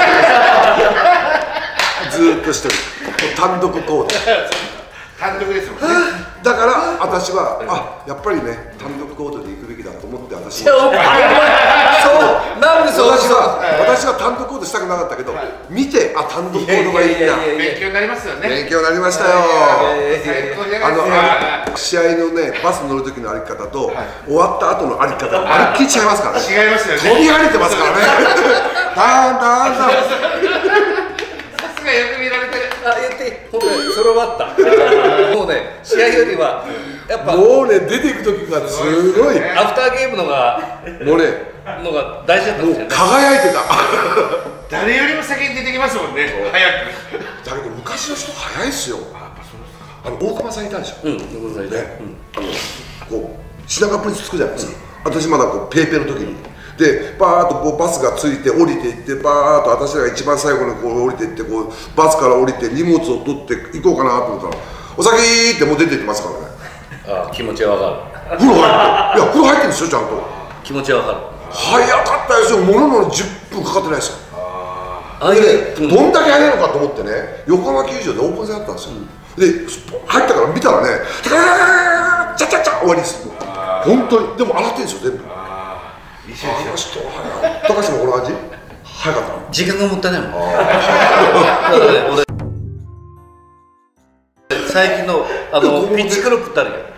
ずっと一人。単独行動。 単独ですもんね。 だから私はあやっぱりね単独行動で行くべきだと思って私もそうなんでそう私は私は単独行動したくなかったけど見てあ単独行動がいいな勉強になりますよね。 勉強になりましたよ。 最高じゃあないですか。 の試合のねバス乗る時の歩き方と終わった後の歩き方まるっきり違いますからね。 違いますよね。 飛び跳ねてますからね。ダンダンダン。 さすがよく見られてる。 あ、言っていい。本当にそれ終わった。もうね、試合よりはやっぱもうね出ていく時がすごいアフターゲームのがもうねのが大事だったんですよね。 輝いてた。 誰よりも先に出てきますもんね。早く。 だけど昔の人早いっすよ。あの大熊さんいたでしょ。 うん、ごめんなさいね。 あのこう品川プリンスつくじゃないですか。私まだこうペーペーの時に。でバーッとこうバスがついて降りていってバーッと私らが一番最後にこう降りていってこうバスから降りて荷物を取って行こうかなと思ったら「お先!」ってもう出て行ってますからね。 ああ、気持ちはわかる。 風呂入っていや風呂入ってるんですよちゃんと。 気持ちはわかる。 早かったですよ。もののじゅっぷんかかってないですよ。 ああいう、 どんだけ早いのかと思ってね横浜球場でオープン戦だったんですよ。で入ったから見たらね「チャチャチャチャ終わりです。本当にでも洗ってるんですよ全部。あの人は高橋もこの感じ早かった。 時間がもったいないもん。だからね、俺最近のあのピッチクロックってあるよ。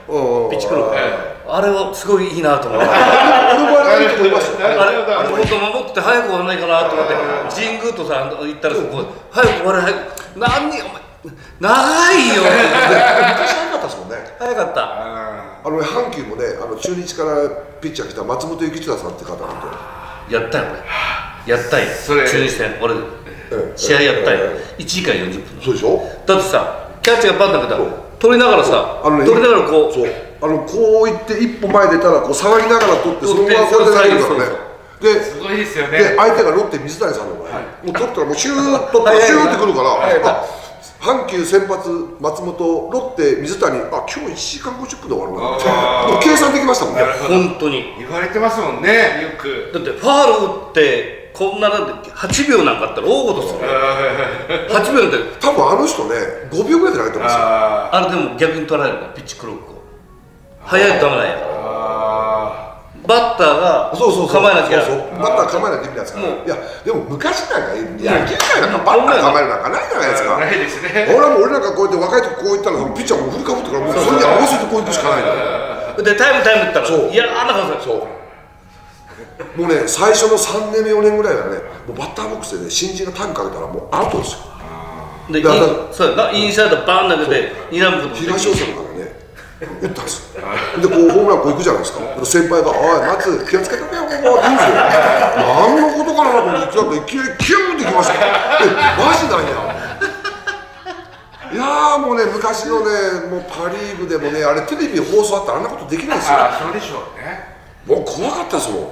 ピッチクロック、あれはすごいいいなと思って、 あれと思いますよ。 あれあれ本当守ってて早く終わらないかなと思って、神宮とさ行ったらこう早く終わらない、何にお前長いよ。 昔早かったですもんね。 早かった。 あの阪急もね、あの中日からピッチャー来た松本幸忠さんって方なんで。 やったよ俺。やったよ。中日戦俺試合やったよ。いちじかんよんじゅっぷん。 そうでしょ。 だってさ、キャッチャーバッターだけど取りながらさ、 あのね、 取りながらこう、 そう、あのこういって一歩前出たらこう下がりながら取ってそのままこうやって投げるからね。ですごいですよね。 で相手がロッテ水谷さんの場合、もう取ったらもうシューッとシューってくるから。阪急先発松本、ロッテ水谷、あ今日いちじかんごじゅっぷんで終わるなって計算できましたもんね。 本当に言われてますもんね、よく。 だってファール打ってこんななんてはちびょうなんかあったら大事する。はちびょうなんて多分あの人ねごびょうぐらいで投げてますよ。 あれでも逆に取られるからピッチクロックを早いとダメなんやから。バッターが構えなきゃ、 バッター構えないと意味ないですから。いやでも昔なんか野球界なんかバッター構えるなんかないじゃないですか。 ないですね。 俺も俺なんかこうやって若い時こういったらピッチャーも振りかぶってからもうそれに合わせてこういくしかないんだよ。 でタイムタイム打ったらそういやあんな感じ。 そうもうね最初のさんねんめよねんぐらいはねもうバッターボックスでね新人がタイムかけたらもうアウトですよ。 でそうやな、インサイドバーン投げてにラウンド東大阪からね打ったんですよ。でこうホームランこう行くじゃないですか。先輩が「おい松気をつけてくれよここ」って言うんですよ。何のことかなと思ってなんかいきなりキューンってきました。えマジなんや。いやーもうね昔のねもうパ・リーグでもねあれテレビ放送あったらあんなことできないですよ。 ああそうでしょうね。 もう怖かったですもん。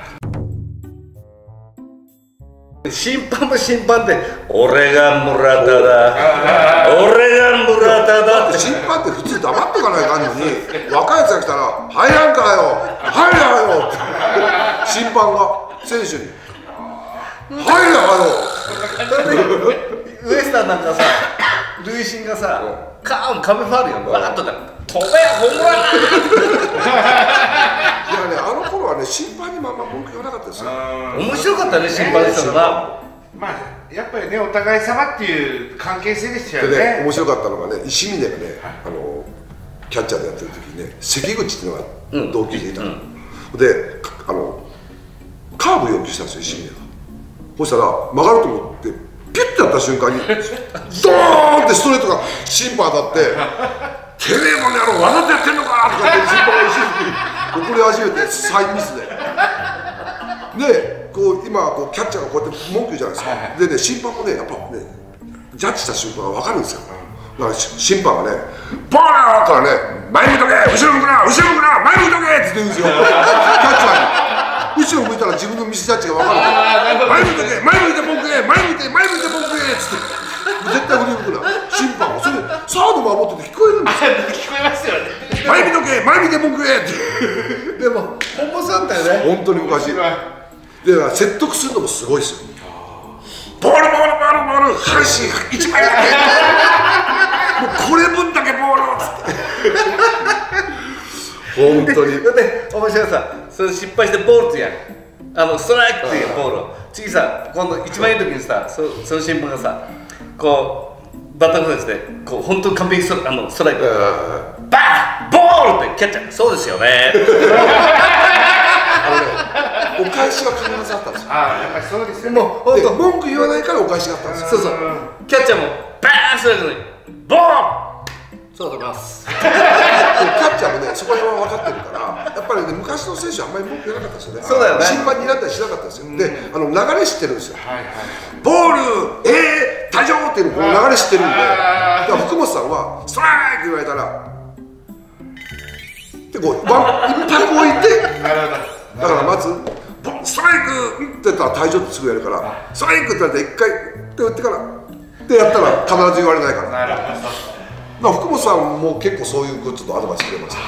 審判も審判で俺が村田だ俺が村田だって審判って普通黙ってかないかんのに若いやつが来たら「入らんかよ入らよ」って審判が選手に「入らよ」 ウエスタンなんかさ塁審がさカーン壁ファウルよバーッとだ飛べホームラン。 いやねあの頃はね審判にまあまあ文句言わなかったですよ。 面白かったね審判の人が。 まあやっぱりねお互い様っていう関係性でしたよでねね。 面白かったのがね石峰がねあのキャッチャーでやってる時にね関口っていうのが同級生いたの。であのカーブ要求したんですよ石峰が。そしたら曲がると思ってピュッてやった瞬間にドーンってストレートが審判当たって。テレモの野郎わざとやってんのかとか言って審判が石に怒り始めてサインミスででこう今こうキャッチャーがこうやって文句言うじゃないですか。でね審判もねやっぱねジャッジした瞬間が分かるんですよ。だから審判がね「ボール!」からね「前向いとけ後ろ向くな後ろ向くな前向いとけ!」って言うんですよキャッチャーに。後ろ向いたら自分のミスジャッジが分かるから「前向いとけ前向いて僕へ前向いて前向いて僕へ」っつって絶対振り向くな審判がそれサード守ってて聞こえるんですよ。 聞こえますよね。 前見とけ前見て僕へってでも本物だったよね本当に昔で説得するのもすごいですよ。ボールボールボールボール阪神いちまいだけもうこれ分だけボールをつって本当にだって面白いさそれ失敗してボールってやんあのストライクっていうボールを次さ今度一番いい時にさそその審判がさこうバッターフライしてこう本当に完璧ストあのストライクバーボールってキャッチャーそうですよねお返しは必ずあったんですよ。 ああやっぱりそうですよね。 もう本当文句言わないからお返しがあったんですよ。 そうそうキャッチャーもバーンストライクにボールそうだと思いますキャッチャーもねそこら辺は分かってるからやっぱりね昔の選手はあんまり文句言わなかったですよね。 そうだよね審判になったりしなかったですよ。であの流れ知ってるんですよ。ボールえー退場っていうのこの流れ知ってるんでだから福本さんはストライク言われたらでこうワン一発置いてだからまずストライクって言ったら退場ってすぐやるからストライクって言われて一回って打ってからってやったら必ず言われないから。 なるほど。 まあ福本さんも結構そういうちょっとアドバイスくれました。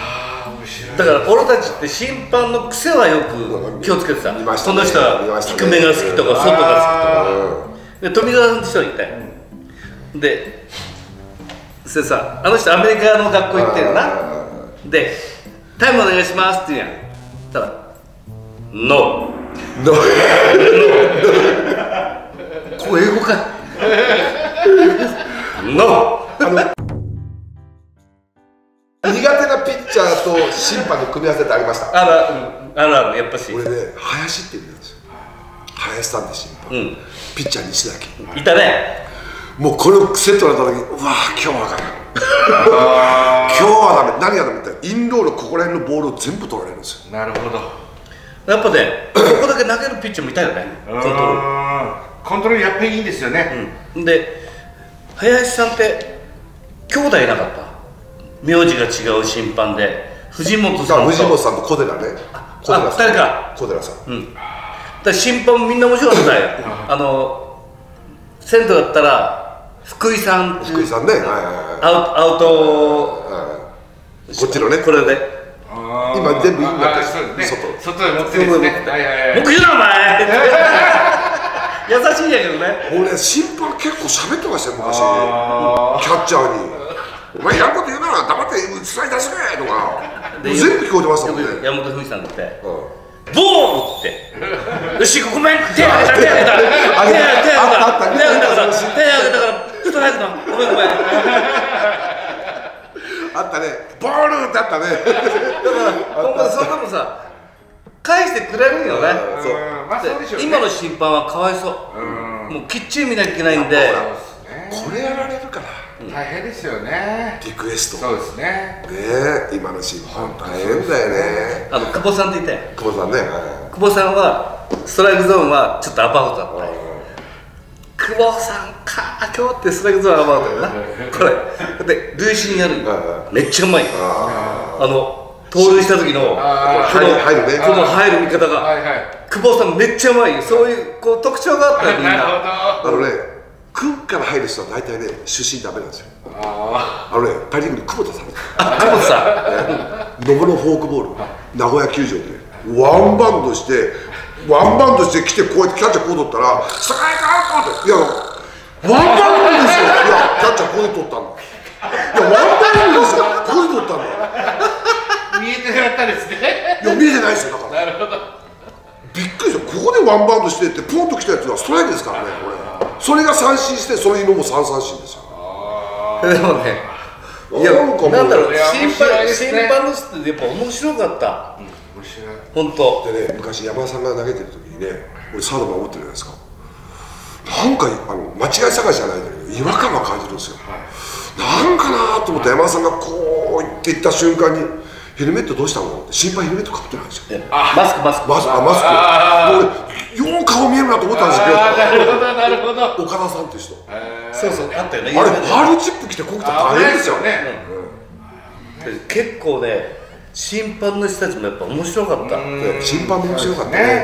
だから俺たちって審判の癖はよく気をつけてた。その人は低めが好きとか外が好きとかで富澤さんって人がいたよでそれさあの人アメリカの学校行ってるなでタイムお願いしますって言うやんたらノーノーこれ英語かノー苦手なピッチャーと審判の組み合わせってありました。 あるあるある、やっぱし。 俺ね、林って言うんですよ。林さんで審判、うん、ピッチャー西崎いたね。 もうこのセットになった時、うわー今日はダメ今日はダメ、何がダメってインローのここら辺のボールを全部取られるんですよ。 なるほど。 やっぱね、ここだけ投げるピッチャーもいたよね。コントロールコントロールやっぱりいいんですよね、 うん、で林さんって兄弟いなかった。名字が違う審判で藤本さんと藤本さんと小寺ね。 小寺さん、誰か小寺さん、うん、 だから審判もみんな面白かったよあの銭湯だったら福井さん、 福井さんね、 アウトこっちのね、 これで今全部いいんだって、 外外で持ってるんですね。 僕言うなお前優しいんやけどね。 俺審判結構喋ってましたよ昔、キャッチャーに「お前やること言うなら黙ってスライダーしろや」とか全部聞こえてましたもんね。 山本文さんだって「ボール!」って「よしごめん手挙げた手挙げた手挙げた手挙げた手挙げたから手挙げたからストライクだごめんごめん」 あったね、ボールってあったね。だからほんまにそんなもさ返してくれるよね。今の審判はかわいそう、もうきっちり見なきゃいけないんで、 これやられるから大変ですよね、 リクエスト。 そうですね。 ねえ、今の審判大変だよね。 あの久保さんっていて、 久保さんね、 久保さんはストライクゾーンはちょっとアバウトだった。久保さんか今日ってストライクゾーンアバウトだよなこれで塁審やるめっちゃうまい。あの盗塁した時のこの入るね、この入る見方が久保さんめっちゃうまい。そういうこう特徴があったよみんな。 あのね、空から入る人は大体ね出身ダメなんですよ。あのね、パ・リーグに久保田さん、 久保田さん、ノブのフォークボール名古屋球場でワンバウンドしてワンバウンドして来てこうやってキャッチャーこう取ったら「ストライクアウト!」って、いやワンバウンドですよ。いやキャッチャーこうで取ったんだ。いやワンバウンドですよ、ここで取ったんだ。 見えてなかったですね。 いや見えてないですよ。だからなるほど、びっくりですよ。ここでワンバウンドしてってポンと来たやつはストライクですからね。これそれが三振して、それのも三三振ですよ。 でもね、いやなんだろう、審判審判の人ってやっぱ面白かった。本当でね、昔山田さんが投げてる時にね、俺サード守ってるじゃないですか。なんかあの間違い探しじゃないんだけど違和感が感じるんですよ、はい、なんかなと思って山田さんがこう言っていった瞬間に「ヘルメットどうしたの?」って心配ヘルメットかぶってないんですよ。 マスクマスクマスク、あマスク。俺よう顔見えるなと思ったんですけど、 なるほどなるほど。 岡田さんっていう人、 そうそうあったよね。 あれハールチップ着てこぐと大変ですよね。 結構ね審判の人たちもやっぱ面白かった。 審判も面白かったね。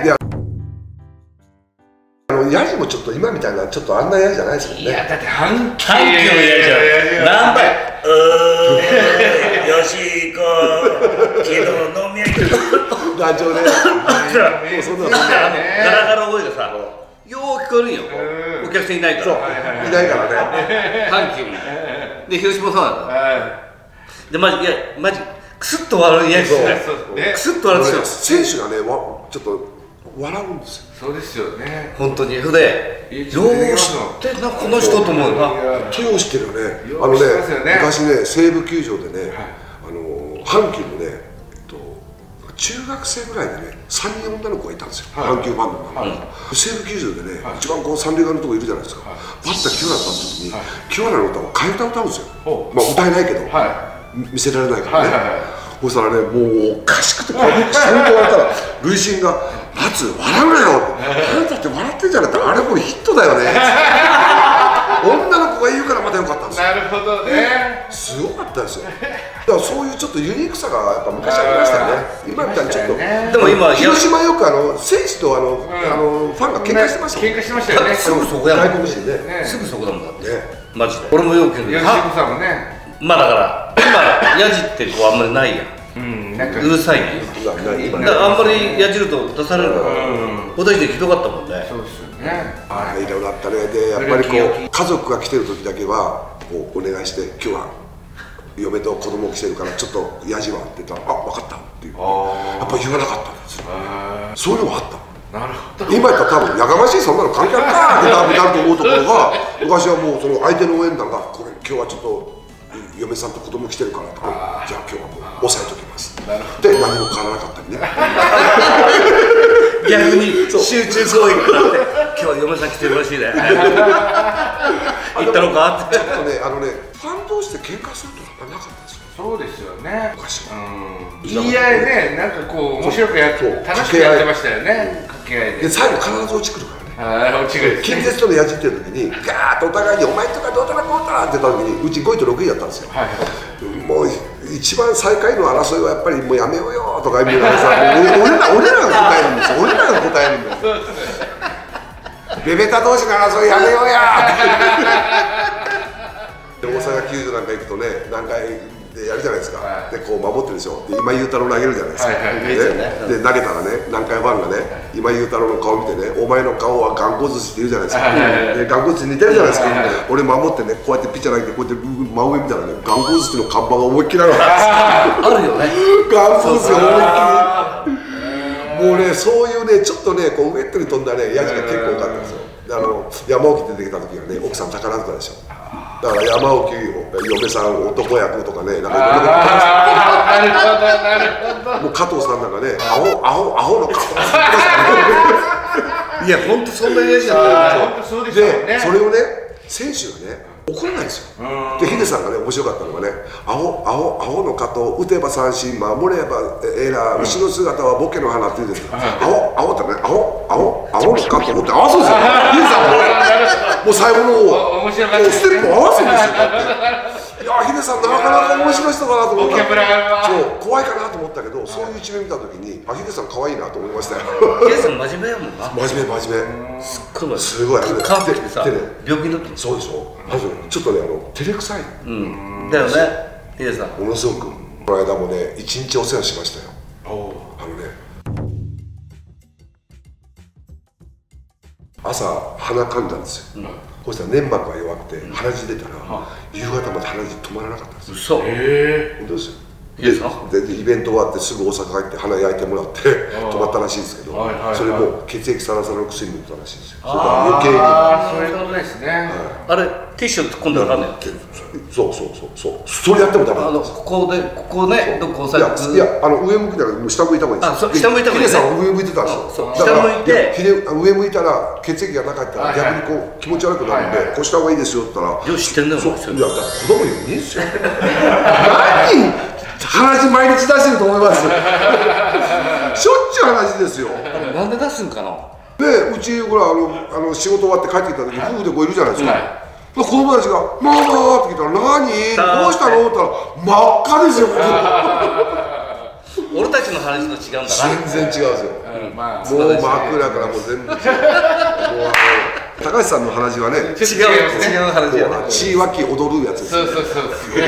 ヤジもちょっと今みたいなちょっとあんなヤジじゃないですよね。 いやだって阪急阪急のヤジは何倍うーよし行こう昨日飲み屋行くラジオでもうそんなガラガラ声がさよう聞こえるんよ。お客さんいないからいないからね、 阪急で広島そうなんだでマジいやマジクスッと笑うやつクスッと笑ってた選手がねちょっと笑うんですよ。 そうですよね。 本当に。それでよう知ってんなこの人と思うな。 とよう知ってるよね。あのね昔ね西武球場でね、あの阪急のね中学生ぐらいでねさんにん女の子がいたんですよ、阪急ファンの中で。西武球場でね一番こう三塁側のとこいるじゃないですか。バッター清原立った時に清原の歌を替え歌歌うんですよ。まあ歌えないけど見せられないからね。そしたらね、もうおかしくて、こう下に言われたら、塁審が、松、笑うなよって、あなたって笑ってんじゃなくて、あれもうヒットだよね。女の子が言うからまたよかったんですよ。 なるほどね。 すごかったですよ。だからそういうちょっとユニークさがやっぱ昔ありましたよね。今みたいにちょっと。 でも今、 広島よくあの選手とあのあのファンが喧嘩してましたもん。 喧嘩してましたよね。 すぐそこやもん。 外国人ね。 すぐそこだもんだって。マジで。俺もよく言うけど。 吉彦さんもね。 まあだから今ヤジってこうあんまりないやん。うん、なんかうるさいね。だからあんまりやじると出されるから。私でひどかったもんね。 そうですよね。 ああいろいろあったね。でやっぱりこう家族が来てる時だけはこうお願いして今日は嫁と子供来てるからちょっとヤジはって言ったらあ分かったっていう。やっぱ言わなかったんですよ。そういうのもあった。 なるほど。 今言ったら多分やがましいそんなの関係あるかってなると思うところが昔はもうその相手の応援団がこれ今日はちょっと嫁さんと子供来てるからとか、じゃあ今日はもう抑えときますで、何も変わらなかったりね。 逆に集中攻撃があって今日嫁さん来てるらしいね行ったのかって。 ちょっとね、あのね、ファン同士で喧嘩するとかなかったんですよ。 そうですよね。 昔は言い合いね、なんかこう面白くやって楽しくやってましたよね。掛け合いで。 で最後必ず落ちくるからね。 ああ、落ちくる。 近鉄とのやじってる時にガーッとお互いに「お前とかどうたらこうたら」って言った時にうちごいとろくいだったんですよ。もう一番最下位の争いはやっぱりもうやめようよとか言うからさ、俺ら俺らが答えるんですよ。俺らが答えるんですよ。ベベタ同士の争いやめようやで大阪球場なんか行くとね、何回でやるじゃないですか、はい、でこう守ってるでしょ、で今井太郎投げるじゃないですか、で投げたらね、南海ファンがね、今井太郎の顔見てね、お前の顔は頑固寿司って言うじゃないですか、で頑固寿司似てるじゃないですか、俺守ってね、こうやってピッチャー投げて、こうやって真上見たらね、頑固寿司の看板が思いっきりあるわけですあるよね、 頑固寿司が思いっきり。もうね、そういうね、ちょっとね、こうウェットに飛んだね、ヤジが結構多かったんですよ。あの山沖出てきた時はね、奥さん宝塚でしょ。だから山沖嫁さん男役とかね、なんかいろいろもう加藤さんなんかね、アホアホアホの加藤さんいや、本当そんなイメージだったよね。 で、それをね、選手がね、怒らないんですよ。で、ヒデさんがね、面白かったのがね、アホ、アホ、アホの加藤、打てば三振、守ればエラー、後ろ姿はボケの花って言うんですよ。アホ、アホってね、アホ、アホ、アホの加藤って合わすんですよ。ヒデさんももう最後の方、もうステップ合わすんですよ。いや、ヒデさん、なかなか面白い人かなと思ったら、そう、怖いかなと思ったけど、そういう一面見たときに、あ、ヒデさん、可愛いなと思いましたよ。 ヒデさん、真面目やもんな。 真面目、真面目。 すっごい、 すごい。 カープってさ、病気になってる。 そうでしょ。ちょっとね、あの照れくさい。 うん。だよね、ヒデさん。 ものすごく、この間もね、一日お世話しましたよ。あのね。朝鼻かんだんですよ。そしたら粘膜が弱くて鼻血出たら夕方まで鼻血止まらなかったんですよ。 嘘。 本当ですよ。でイベント終わってすぐ大阪帰って鼻焼いてもらって止まったらしいですけど、それも血液サラサラの薬塗ったらしいですよ。それから余計に。 ああ、そういうことですね。 あれティッシュ突っ込んだらあかんねん。 そうそうそうそう。それやってもダメなんです。 ここでここね、どこ押さえて。 いや、あの上向きたら下向いた方がいいです。 あ、下向いた方がいい。 ヒデさんは上向いてたんですよ。 下向いて上向いたら血液がなかったら逆にこう気持ち悪くなるんで、こうした方がいいですよって言ったら。 よし、知ってんだよ。 いや、子供よりいいですよ。何鼻血毎日出してると思います。しょっちゅう鼻血ですよ。 なんで出すんかな。 で、うちほらあのあの仕事終わって帰ってきた時夫婦でこういるじゃないですか。子供たちが「ママ」って聞いたら「何どうしたの?」って言ったら真っ赤ですよ。 俺たちの話と違うんだな。 全然違うんですよ。もう真っ暗からもう全部違う。高橋さんの話はね、違う違う話やね。 血湧き踊るやつです。 そうそうそう。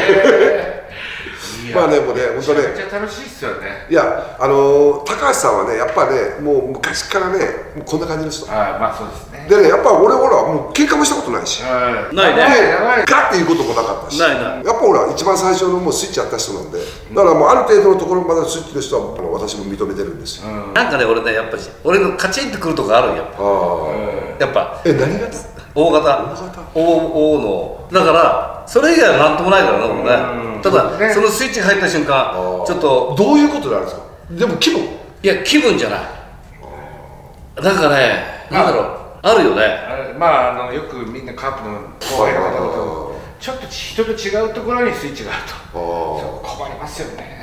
まあね、もうね、本当ね。 めっちゃ楽しいっすよね。 いや、あの高橋さんはね、やっぱね、もう昔からね、こんな感じの人。 はい、まあそうですね。 でね、やっぱ俺ほら、もう喧嘩もしたことないし。 ないね。 ガッていうこともなかったし。 ないない。 やっぱほら、一番最初のもうスイッチあった人なんで、だからもうある程度のところまでスイッチの人は、私も認めてるんですよ。 なんかね、俺ね、やっぱり、俺のカチンってくるとこあるんよ。やっぱ。 え、何が？ 大型。大大の。だから、それ以外はなんともないからね、俺ね。ただ、そのスイッチが入った瞬間、ちょっと。 どういうことなんですか？でも気分？ いや、気分じゃない。なんかね、なんだろう、あるよね。 まあ、あの、よくみんなカープの後輩の方と、ちょっと人と違うところにスイッチがあると。困りますよね。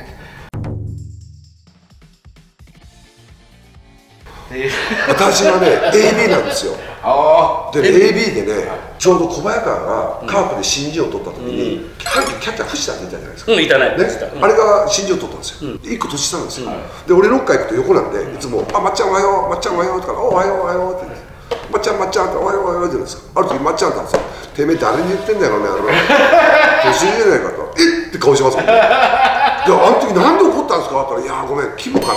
私はね、エービー なんですよ。で、エービー でね、ちょうど小早川がカープで新人を取った時に、キャッチャー藤田っていたじゃないですか。 うん、いたね。 あれが新人を取ったんですよ。いっこ年下なんですよ。で、俺ロッカー行くと横なんで、いつも、あ、まっちゃんおはよう、まっちゃんおはようとか、おはようおはようって。まっちゃんまっちゃんっておはようおはようって言うんですよ。ある時まっちゃんって言ったんですよ。てめえ誰に言ってんだよね、あの年上じゃないかと。えって顔しますもんね。いや、あの時なんで怒ったんですかって言ったら、いや、ごめん、気分かな。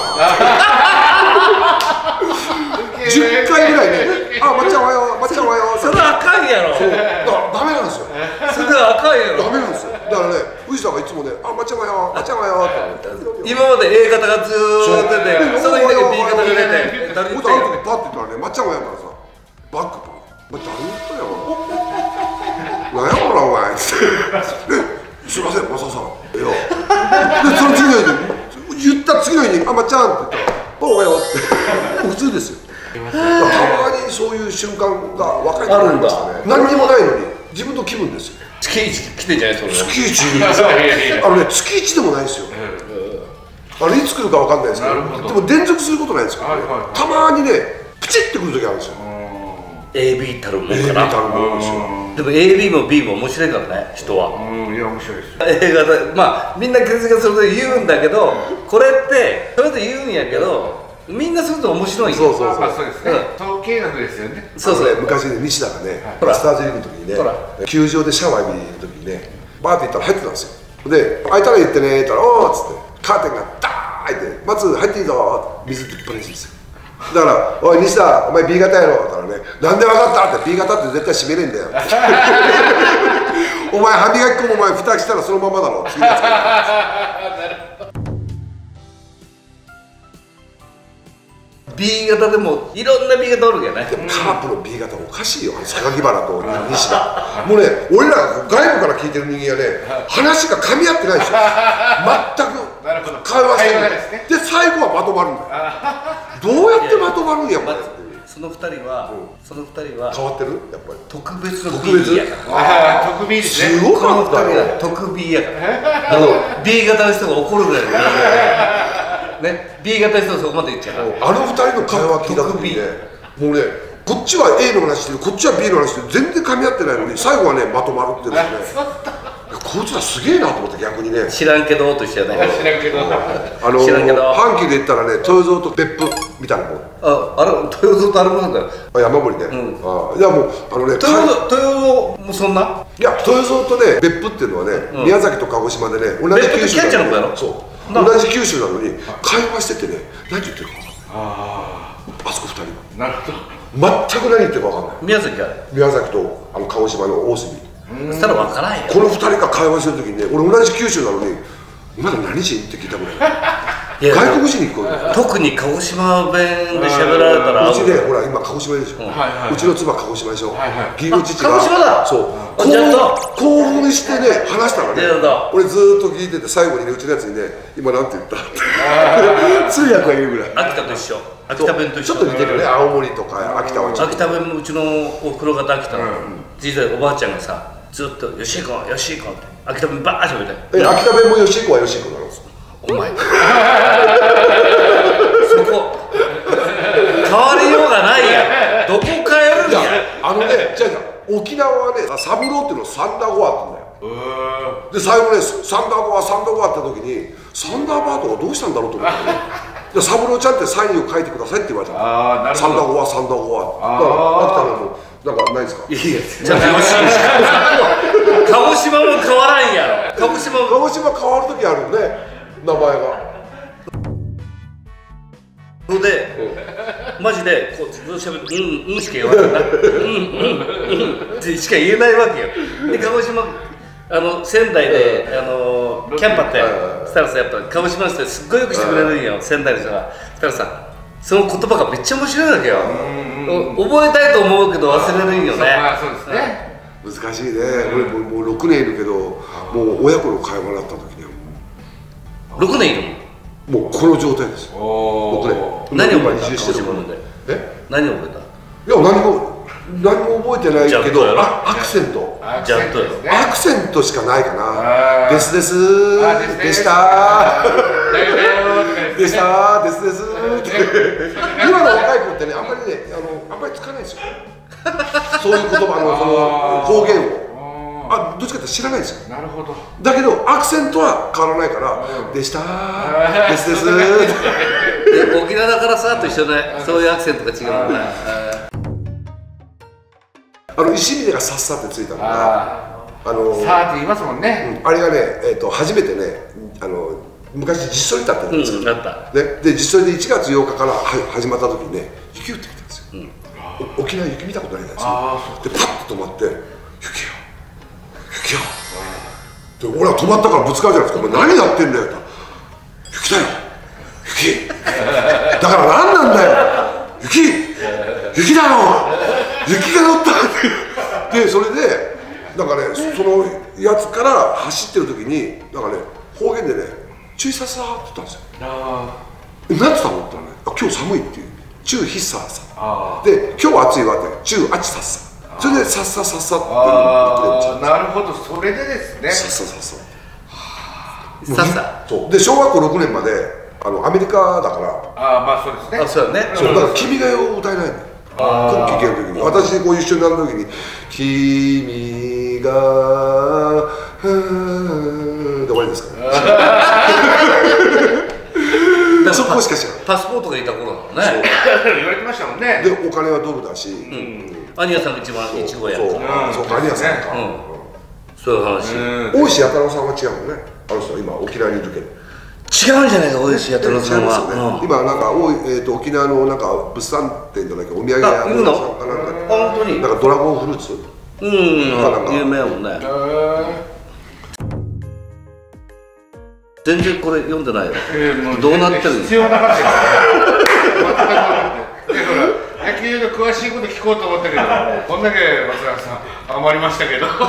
じゅっかいぐらいね、あ、まっちゃんおはよう、まっちゃんおはよう。 それはあかんやろ。 そう、だからダメなんですよ。 それはあかんやろ。 ダメなんですよ。だからね、藤田がいつもね、あ、まっちゃんおはよう、まっちゃんおはようって。 今まで A 型がずーっと出て、その日だけ B 型が出て、 誰に言ってんの？パッて言ったらね、まっちゃんおはようからさ、バックパッ。お前誰に言ったんやろ。なんやこらお前って。そすいませんマサさん」いやでその次の日言った次の日に「あまちゃん」って言ったら「おはよう」って普通ですよ。たまにそういう瞬間が若い時ありましたね。何にもないのに自分の気分ですよ。 月一来てんじゃないそれ。 月一あのね月一でもないですよ。あれいつ来るかわかんないですけど、でも連続することないですからね。たまにねプチってくる時あるんですよ。 エービー たるもんかな。 エービー たるもんですよ。 でも エービー も ビー も面白いからね人は。 うんいや面白いです。 映画でまあみんな血がすると言うんだけどこれってそれで言うんやけどみんなすると面白いんよ。 そうそうそう。 まあそうですね。統計学ですよね。 そうそう。 昔ね西田がねほらスターズリーグの時にね球場でシャワー浴びに行く時にねバーって行ったら入ってたんですよ。で開いたら言ってねって言ったら「おー」っつってカーテンがダーッって「松入っていいぞ」水っていっぱいにするんですよ。だから「おい西田お前 ビー 型やろ」って言ったらね「なんで分かった?」って「ビー 型って絶対閉めれんだよ」お前歯磨き粉もお前蓋したらそのままだろって言うやつがビー 型でもいろんな ビー 型おるけどね。 でもカープの ビー 型おかしいよ榊原と西田もうね俺ら外部から聞いてる人間はね話が噛み合ってないでしょ全く会話してないで最後はまとまるんだよ。どうやってまとまるんやこれ。 その二人はその二人は変わってるやっぱり特別の特別ビー やから。 ああ特 B ですね。 すごこのかったよ二人は特 ビー やからあの ビー 型の人が怒るぐらいの ビー 型ね ビー 型の人はそこまで言っちゃう。 あの二人の会話聞いた時にねもうねこっちは A の話してるこっちは ビー の話してる全然噛み合ってないのに最後はねまとまるっていうのねこいつらすげえなと思って逆にね知らんけどと一緒やね。 知らんけど。 あの知らんけど阪急で言ったらね豊蔵と別府みたいなもんああれ豊洲とあれもなんだよ。 あ山森ね、 んあいやもうあのね豊洲豊洲もそんな。 いや豊蔵とね別府っていうのはね、 うん宮崎と鹿児島でね同じ九州別府ってキャッチャーの子やろそうな同じ九州なのに会話しててね何言ってるか分かんないああそこ二人なるほど。 全く何言ってるか分かんない宮崎あれ宮崎とあの鹿児島の大隅そしたら分からんよ。 この二人が会話してる時にね俺同じ九州なのにお前ら何しにって聞いたぐらいいや外国人に聞こえる特に鹿児島弁で喋られたらうちねほら今鹿児島でしょ、 うんうちの妻鹿児島でしょ、 はいはい義理の父があ鹿児島だそうあちゃんと興奮してね話したらねいやだ俺ずーっと聞いてて最後にねうちのやつにね今なんて言ったって通訳が言うぐらい秋田と一緒。秋田弁と一緒。 ちょっと似てるよね青森とか秋田はちょっと秋田弁もうちのおふくろが秋田の小さいおばあちゃんがさずっと「よしいこよしいこ」って秋田弁ばーしゃべってえ秋田弁もよしい子はよしい子なのお前そこ変わりようがないやんどこ変えるんいややあのねじゃあ沖縄はねサブローっていうのをサンダーゴアって言うんだよで最後ねサンダーゴアサンダーゴアって時にサンダーバードがどうしたんだろうと思ってねでサブローちゃんってサインを書いてくださいって言われたのああなるほど。 サンダーゴアサンダーゴアだから秋田のもなんかないですかいやじゃあよし鹿児島も変わらんやろ鹿児島も鹿児島変わる時あるよね名前がので、マジでこうずっとしゃべって「うんうん」しか言わないな「うんうんうん」ってしか言えないわけよで鹿児島あの仙台であのキャンパってそしたらさやっぱ鹿児島の人すっごいよくしてくれるんよ仙台の人がそしたらさその言葉がめっちゃ面白いわけよお覚えたいと思うけど忘れるんよねまあそうですね。 難しいね俺もうもうろくねんいるけどもう親子の会話になった時にはろくねんいるもんもうこの状態ですよおろくねん何覚えた今移住してる鹿児島でえ何覚えいや何も何も覚えてないけジャットやろどあアクセントアじゃあどうよね。 アクセントしかないかなあーですですあですですでしただよだよとかですね。 でしたですですって今の若い子ってねあんまりねあのあんまり使わないですよそういう言葉のその方言をあどっちかって知らないんですよなるほど。 だけどアクセントは変わらないから「でしたーですです」 で沖縄だからさと一緒でそういうアクセントが違うんだあの石峰がさっさってついたのがああのあ。さあって言いますもんね。 あれがね、えー、と初めてねあの昔実ソリタって言うんですよ、 うんあったね、で実ソリでいちがつようかからは始まった時にね雪降ってきたんですよ、お沖縄雪見たことないんですよあでパッと止まって「雪よ雪よ」で俺は止まったからぶつかるじゃないですか「お前何やってんだよ」って言ったら「雪だよ雪だから何なんだよ雪雪だよ雪が乗った」ってでそれでなんかねそのやつから走ってる時になんかね方言でね「注意さっさ」って言ったんですよ。え何つったのって言ったらね「今日寒い」っていう「注意さっさ」で「今日は暑いわ」って「注意あちさっさ」それで「さっささっさ」って言ってなるほど、それでですね。 さっささっささっさそうで小学校ろくねんまであのアメリカだからああまあそうですね。 あ、そうだね。 そうだから「君が代」を歌えないんだよ。クッキー系の時に私こう一緒になる時に「君がふー」で終わりですからそこしか知らない。 パスポートがいた頃だもんね。 言われてましたもんね。 でお金はドルだし、 アニヤさんが一番いちごやそうからそうアニヤさんか、 そういう話。 大石弥太郎さんは違うもんね。あの人は今沖縄にいるけど違うんじゃないか、大石弥太郎さん違いますよね、 は。 今なんかおい、えー、と沖縄のなんか物産展じゃないけどお土産屋さんかなんか本当になんかドラゴンフルーツうん、有名やもんね。全然これ読んでないよ。どうなってるの？ 必要なかったですね。全くなかった。でほら野球の詳しいこと聞こうと思ったけど、こんだけ松永さん余りましたけど。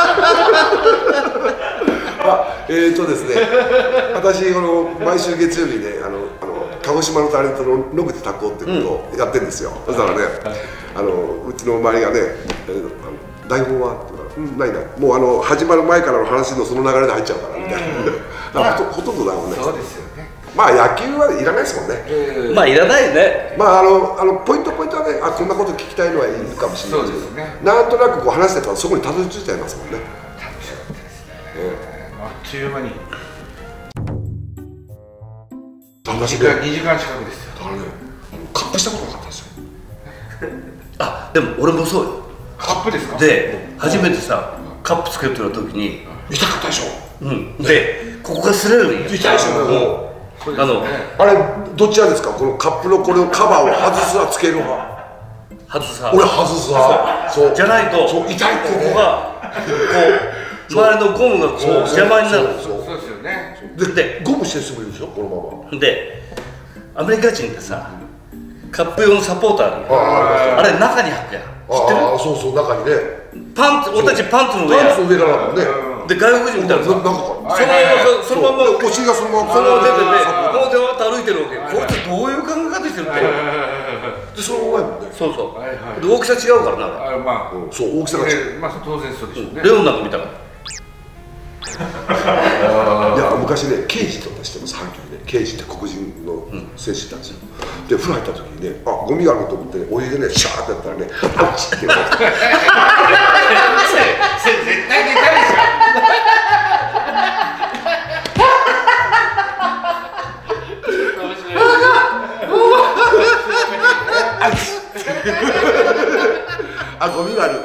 あえーとですね私この毎週月曜日ねあのあの鹿児島のタレントの野口拓夫っていうことをやってるんですよ、そしたらねあのうちの周りがね「えー、あの台本は?」って言うから「うんないないもうあの始まる前からの話のその流れで入っちゃうから」みたいなだからほとんどだもんね。 そうですよね。 まあ野球はいらないですもんね。 まあいらないね。 まああのあのポイントポイントはねあこんなこと聞きたいのはいるかもしれないですけど、ね、なんとなくこう話してたらそこにたどり着いちゃいますもんね。 楽しかったですね。あっという間ににじかんにじかん近くですよ。 だからねカップしたことなかったんですよ。 あ、でも俺もそうよ。 カップですか？ で初めてさカップつけてる時に痛かったでしょ。 うんでここが擦れるんよ。 痛いでしょ。もうあのあれどっちなんですかこのカップのこれのカバーを外すはつける派。 外さ俺外す派。そうじゃないとそう痛いってここがこう周りのゴムがこう邪魔になる。 そうそうですよね。 でゴムしてる人もいるでしょこのまま。 でアメリカ人ってさカップ用のサポーターあるよ。 ああれ中に履くやん。知ってる？ ああそうそう中にねパンツ俺たちパンツの上やパンツの上からだもんね。 で外国人みたいなさなんかそのままそのままお尻がそのままそのまま出ててもうでわっと歩いてるわけ。こいつどういう考え方してるって。 でそのままやもんね。 そうそうで大きさ違うからな。 あまあそう大きさが違う。 まあ当然そうでしょうね。 レオンなんか見たからいや昔ね刑事とかしてます阪急でね刑事って黒人の選手いたんですよ。で風呂入った時にねあゴミがあると思ってねお湯でねシャーってやったらねあっちって言われて絶対出たでしょ。 あゴミがある。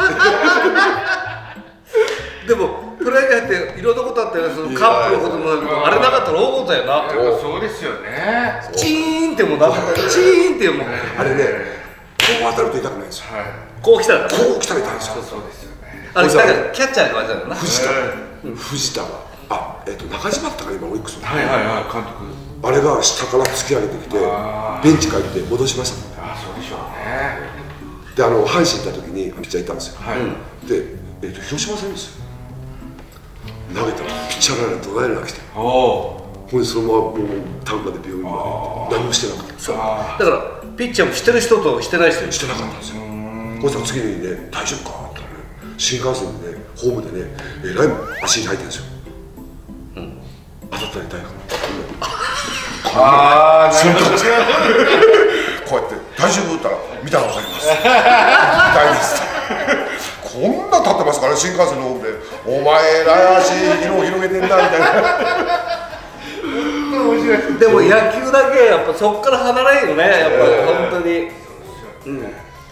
でもプライに入っていろんなことあったよね。そのカップのこともあれなかったら大事だよな。 そうですよね。 チーンってもうなかったチーンってもうあれねこう当たると痛くないんですよ。 こう来たらこう来たら痛いんですよ。 そうですよね。 あれだからキャッチャーがあれだよな。 藤田藤田はあえっと中島だったか今オリックスのはいはいはい監督。 あれが下から突き上げてきてベンチ帰って戻しましたもんね。 あそうでしょうね。 であの阪神行った時にピッチャーいたんですよ。 はい。 で、えっと広島戦ですよ。投げたらピッチャーが怒鳴りが来ておお。 ほんでそのままもう単価で病院まで何もしてなかった。 そうだからピッチャーもしてる人としてない人してなかったんですよ。こいつは次の日にね大丈夫かって言ったらね新幹線でねホームでねえらい足に入ってるんですよ。当たったら痛いからああなるほど。 こうやって「大丈夫?」って言ったら「見たら分かります」「痛いです」こんな立ってますからね新幹線のホームで「お前ら足広広げてんだ」みたいな。 でも野球だけやっぱそこから離れんよねやっぱ本当に。うん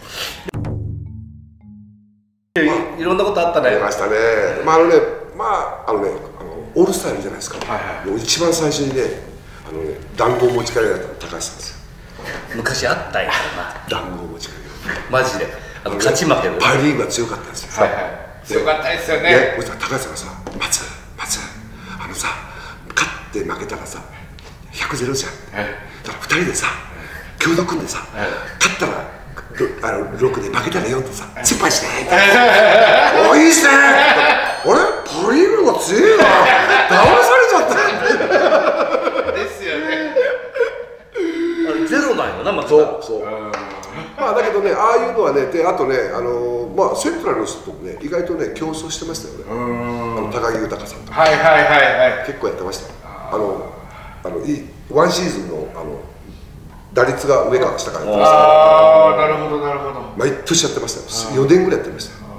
いろんなことあったね。 ありましたね。まああのねまああのねあのオールスターいるじゃないですか。一番最初にねあのね団子を持ち帰りだったの高橋さんですよ。 昔あったんやな団子を持ち帰りマジであの勝ち負けでパ・リーグが強かったんですよ。 はいはい。強かったですよね。 でそしたら高橋さんがさ「松松あのさ勝って負けたらさひゃくゼロじゃん」だからふたりでさ共同組んでさ勝ったらあのろくで負けたらよんでさ「先輩して」おいいっすねあれパ・パ・リーグの方が強えな、騙されちゃったですよね。 あれゼロなんよな、松田。 そうそう、まあだけどね、ああいうのはね、であとね、あのまあセントラルの人ともね、意外とね競争してましたよね。あの高木豊さんとかはいはいはいはい。 結構やってました。あのあのいワンシーズンのあの打率が上から下からやってました。 ああ、なるほどなるほど。 毎年やってましたよ。よねんぐらいやってましたよ。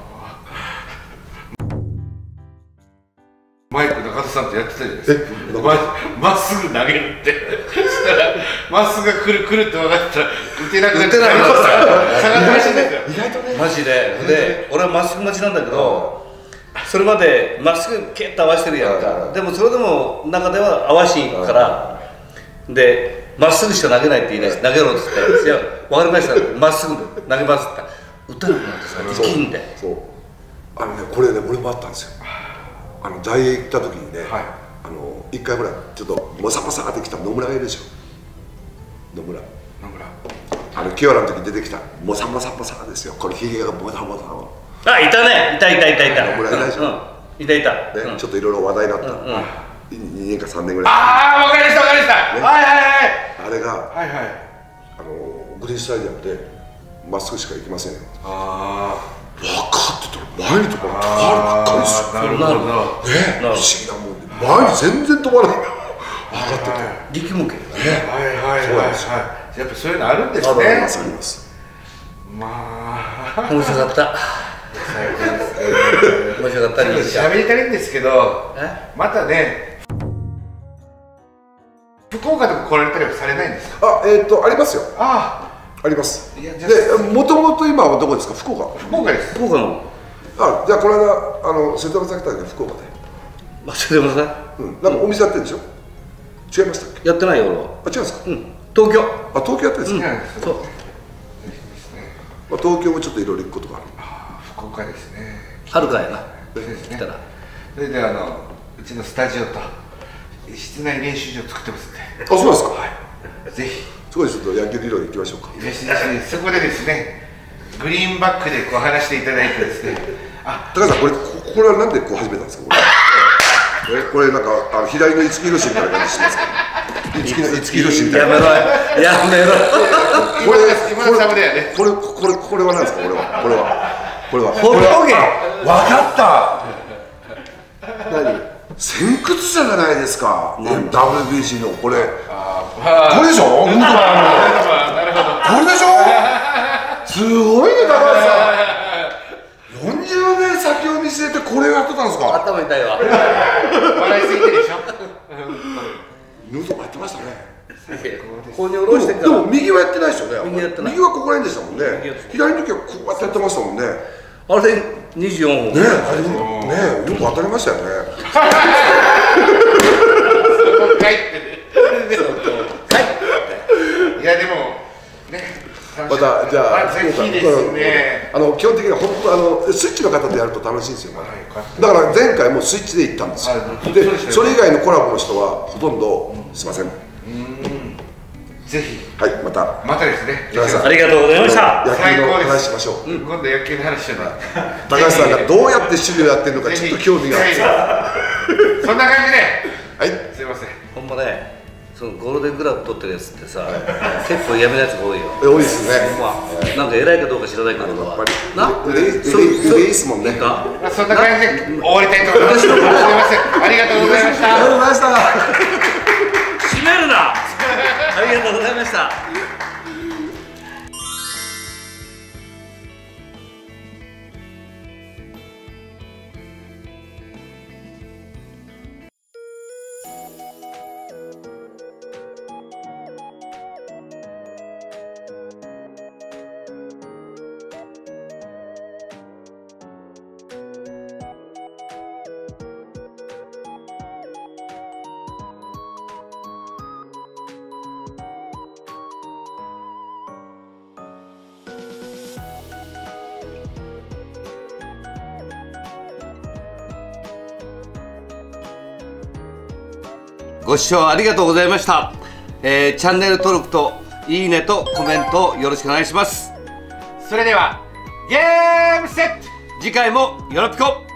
マイク中田さんとやってたじゃないですか。まっすぐ投げるってしたらまっすぐが来る来るって分かったら打てなくなって下がってましたね。 意外とね、 マジで。で、俺はまっすぐ待ちなんだけど、それまでまっすぐケッと合わせてるやんか。でもそれでも中では合わしに行くから、で、まっすぐしか投げないって言い出して、投げろっつって、いや、分かりました、まっすぐ投げますって言ったら、打たなくなってさ、力んで。 そう、あのね、これね、俺もあったんですよ。あの大英行った時にね、はい、あの一回ぐらいちょっとモサモサってきた野村がいるでしょ。野村野村あの清原の時出てきたモサモサモサですよ。これひげがモサモサ。 あ、いたね、いたいたいたいた。 野村いないでしょ。 いたいた。 ね、ちょっといろいろ話題になったにねんかさんねんぐらい。 ああ、分かりました分かりました。はいはいはい。 あれがはいはい、 あのグリーンスタジアムでまっすぐしか行きませんよ。 ああ、 分かってたら前に飛ばない、ファールばっかりですよ。 なるほどね、 不思議なもんで前に全然飛ばない。分かってて力むけどね。 はいはいはいはい。やっぱそういうのあるんですね。 ありますあります。 まあ面白かった。面白かった。 喋りたいんですけど、またね、福岡でも来られたりはされないんですか？ あ、えっとありますよ。 ああります。で、もともと今はどこですか？福岡。 福岡です。 福岡の。 あ、じゃあこの間あの瀬戸山さん来た時は福岡で。 あ、瀬戸山さん。 うん、なんかお店やってるんでしょ？違いましたっけ？ やってないよ俺は。 あ、違うんですか？ うん。東京。 あ、東京やってるんですか？ そう。 まあ東京もちょっといろいろ行くことがある。 福岡ですね。 春かやな。 そうですね。それであのうちのスタジオと室内練習場作ってますんで。 あ、そうですか。はい。 ぜひ。 そこでちょっと野球理論行きましょうか。 ぜひぜひそこでですね、グリーンバックでこう話していただいてですね。あ、 高橋さんこれこれはなんでこう始めたんですか？これこれなんかあの左の五木ひろしみたいな感じしますか？五木の五木ひろしみたいな。 やめろやめろ。 これ今のサムだよね。 これこれこれは何ですか？これはこれはこれはほっとけ。 わかった。何？先駆者じゃないですか。ダブリュービーシー のこれ。これでしょ？本当だ。 なるほど。 これでしょ？すごいね、高橋さん。よんじゅうねん先を見据えてこれをやってたんですか？ 頭痛いわ。 笑いすぎてでしょ？ ヌートバーやってましたね。 ここに下ろしてから。 でも右はやってないですよね。 右やってない。 右はここら辺でしたもんね。左の時はこうやってやってましたもんね。 あれにじゅうよんほん。 ねえ、ねえ、よく当たりましたよね。 帰っていやでもね、 またじゃあぜひですね。 あの基本的には本当あのスイッチの方でやると楽しいんですよ。だから前回もスイッチで行ったんですよ。でそれ以外のコラボの人はほとんどすいません。 ぜひはいまたまたですね。 ありがとうございました。 野球の話しましょう。 今度野球の話をね。 高橋さんがどうやって守備をやってるのかちょっと興味がある。 そんな感じで。 はい。 すいません。 ほんまね。そのゴールデングラブ取ってるやつってさ、結構やめのやつが多いよ。 多いですね。 なんか偉いかどうか知らないけど、やっぱりな、 腕いいっすもんね。 そんな感じで終わりたいと思います。すみません。ありがとうございました。 ありがとうございました。 閉めるな。ありがとうございました。ご視聴ありがとうございました、えー、チャンネル登録といいねとコメントよろしくお願いします。 それではゲームセット。 次回もよろぴこ。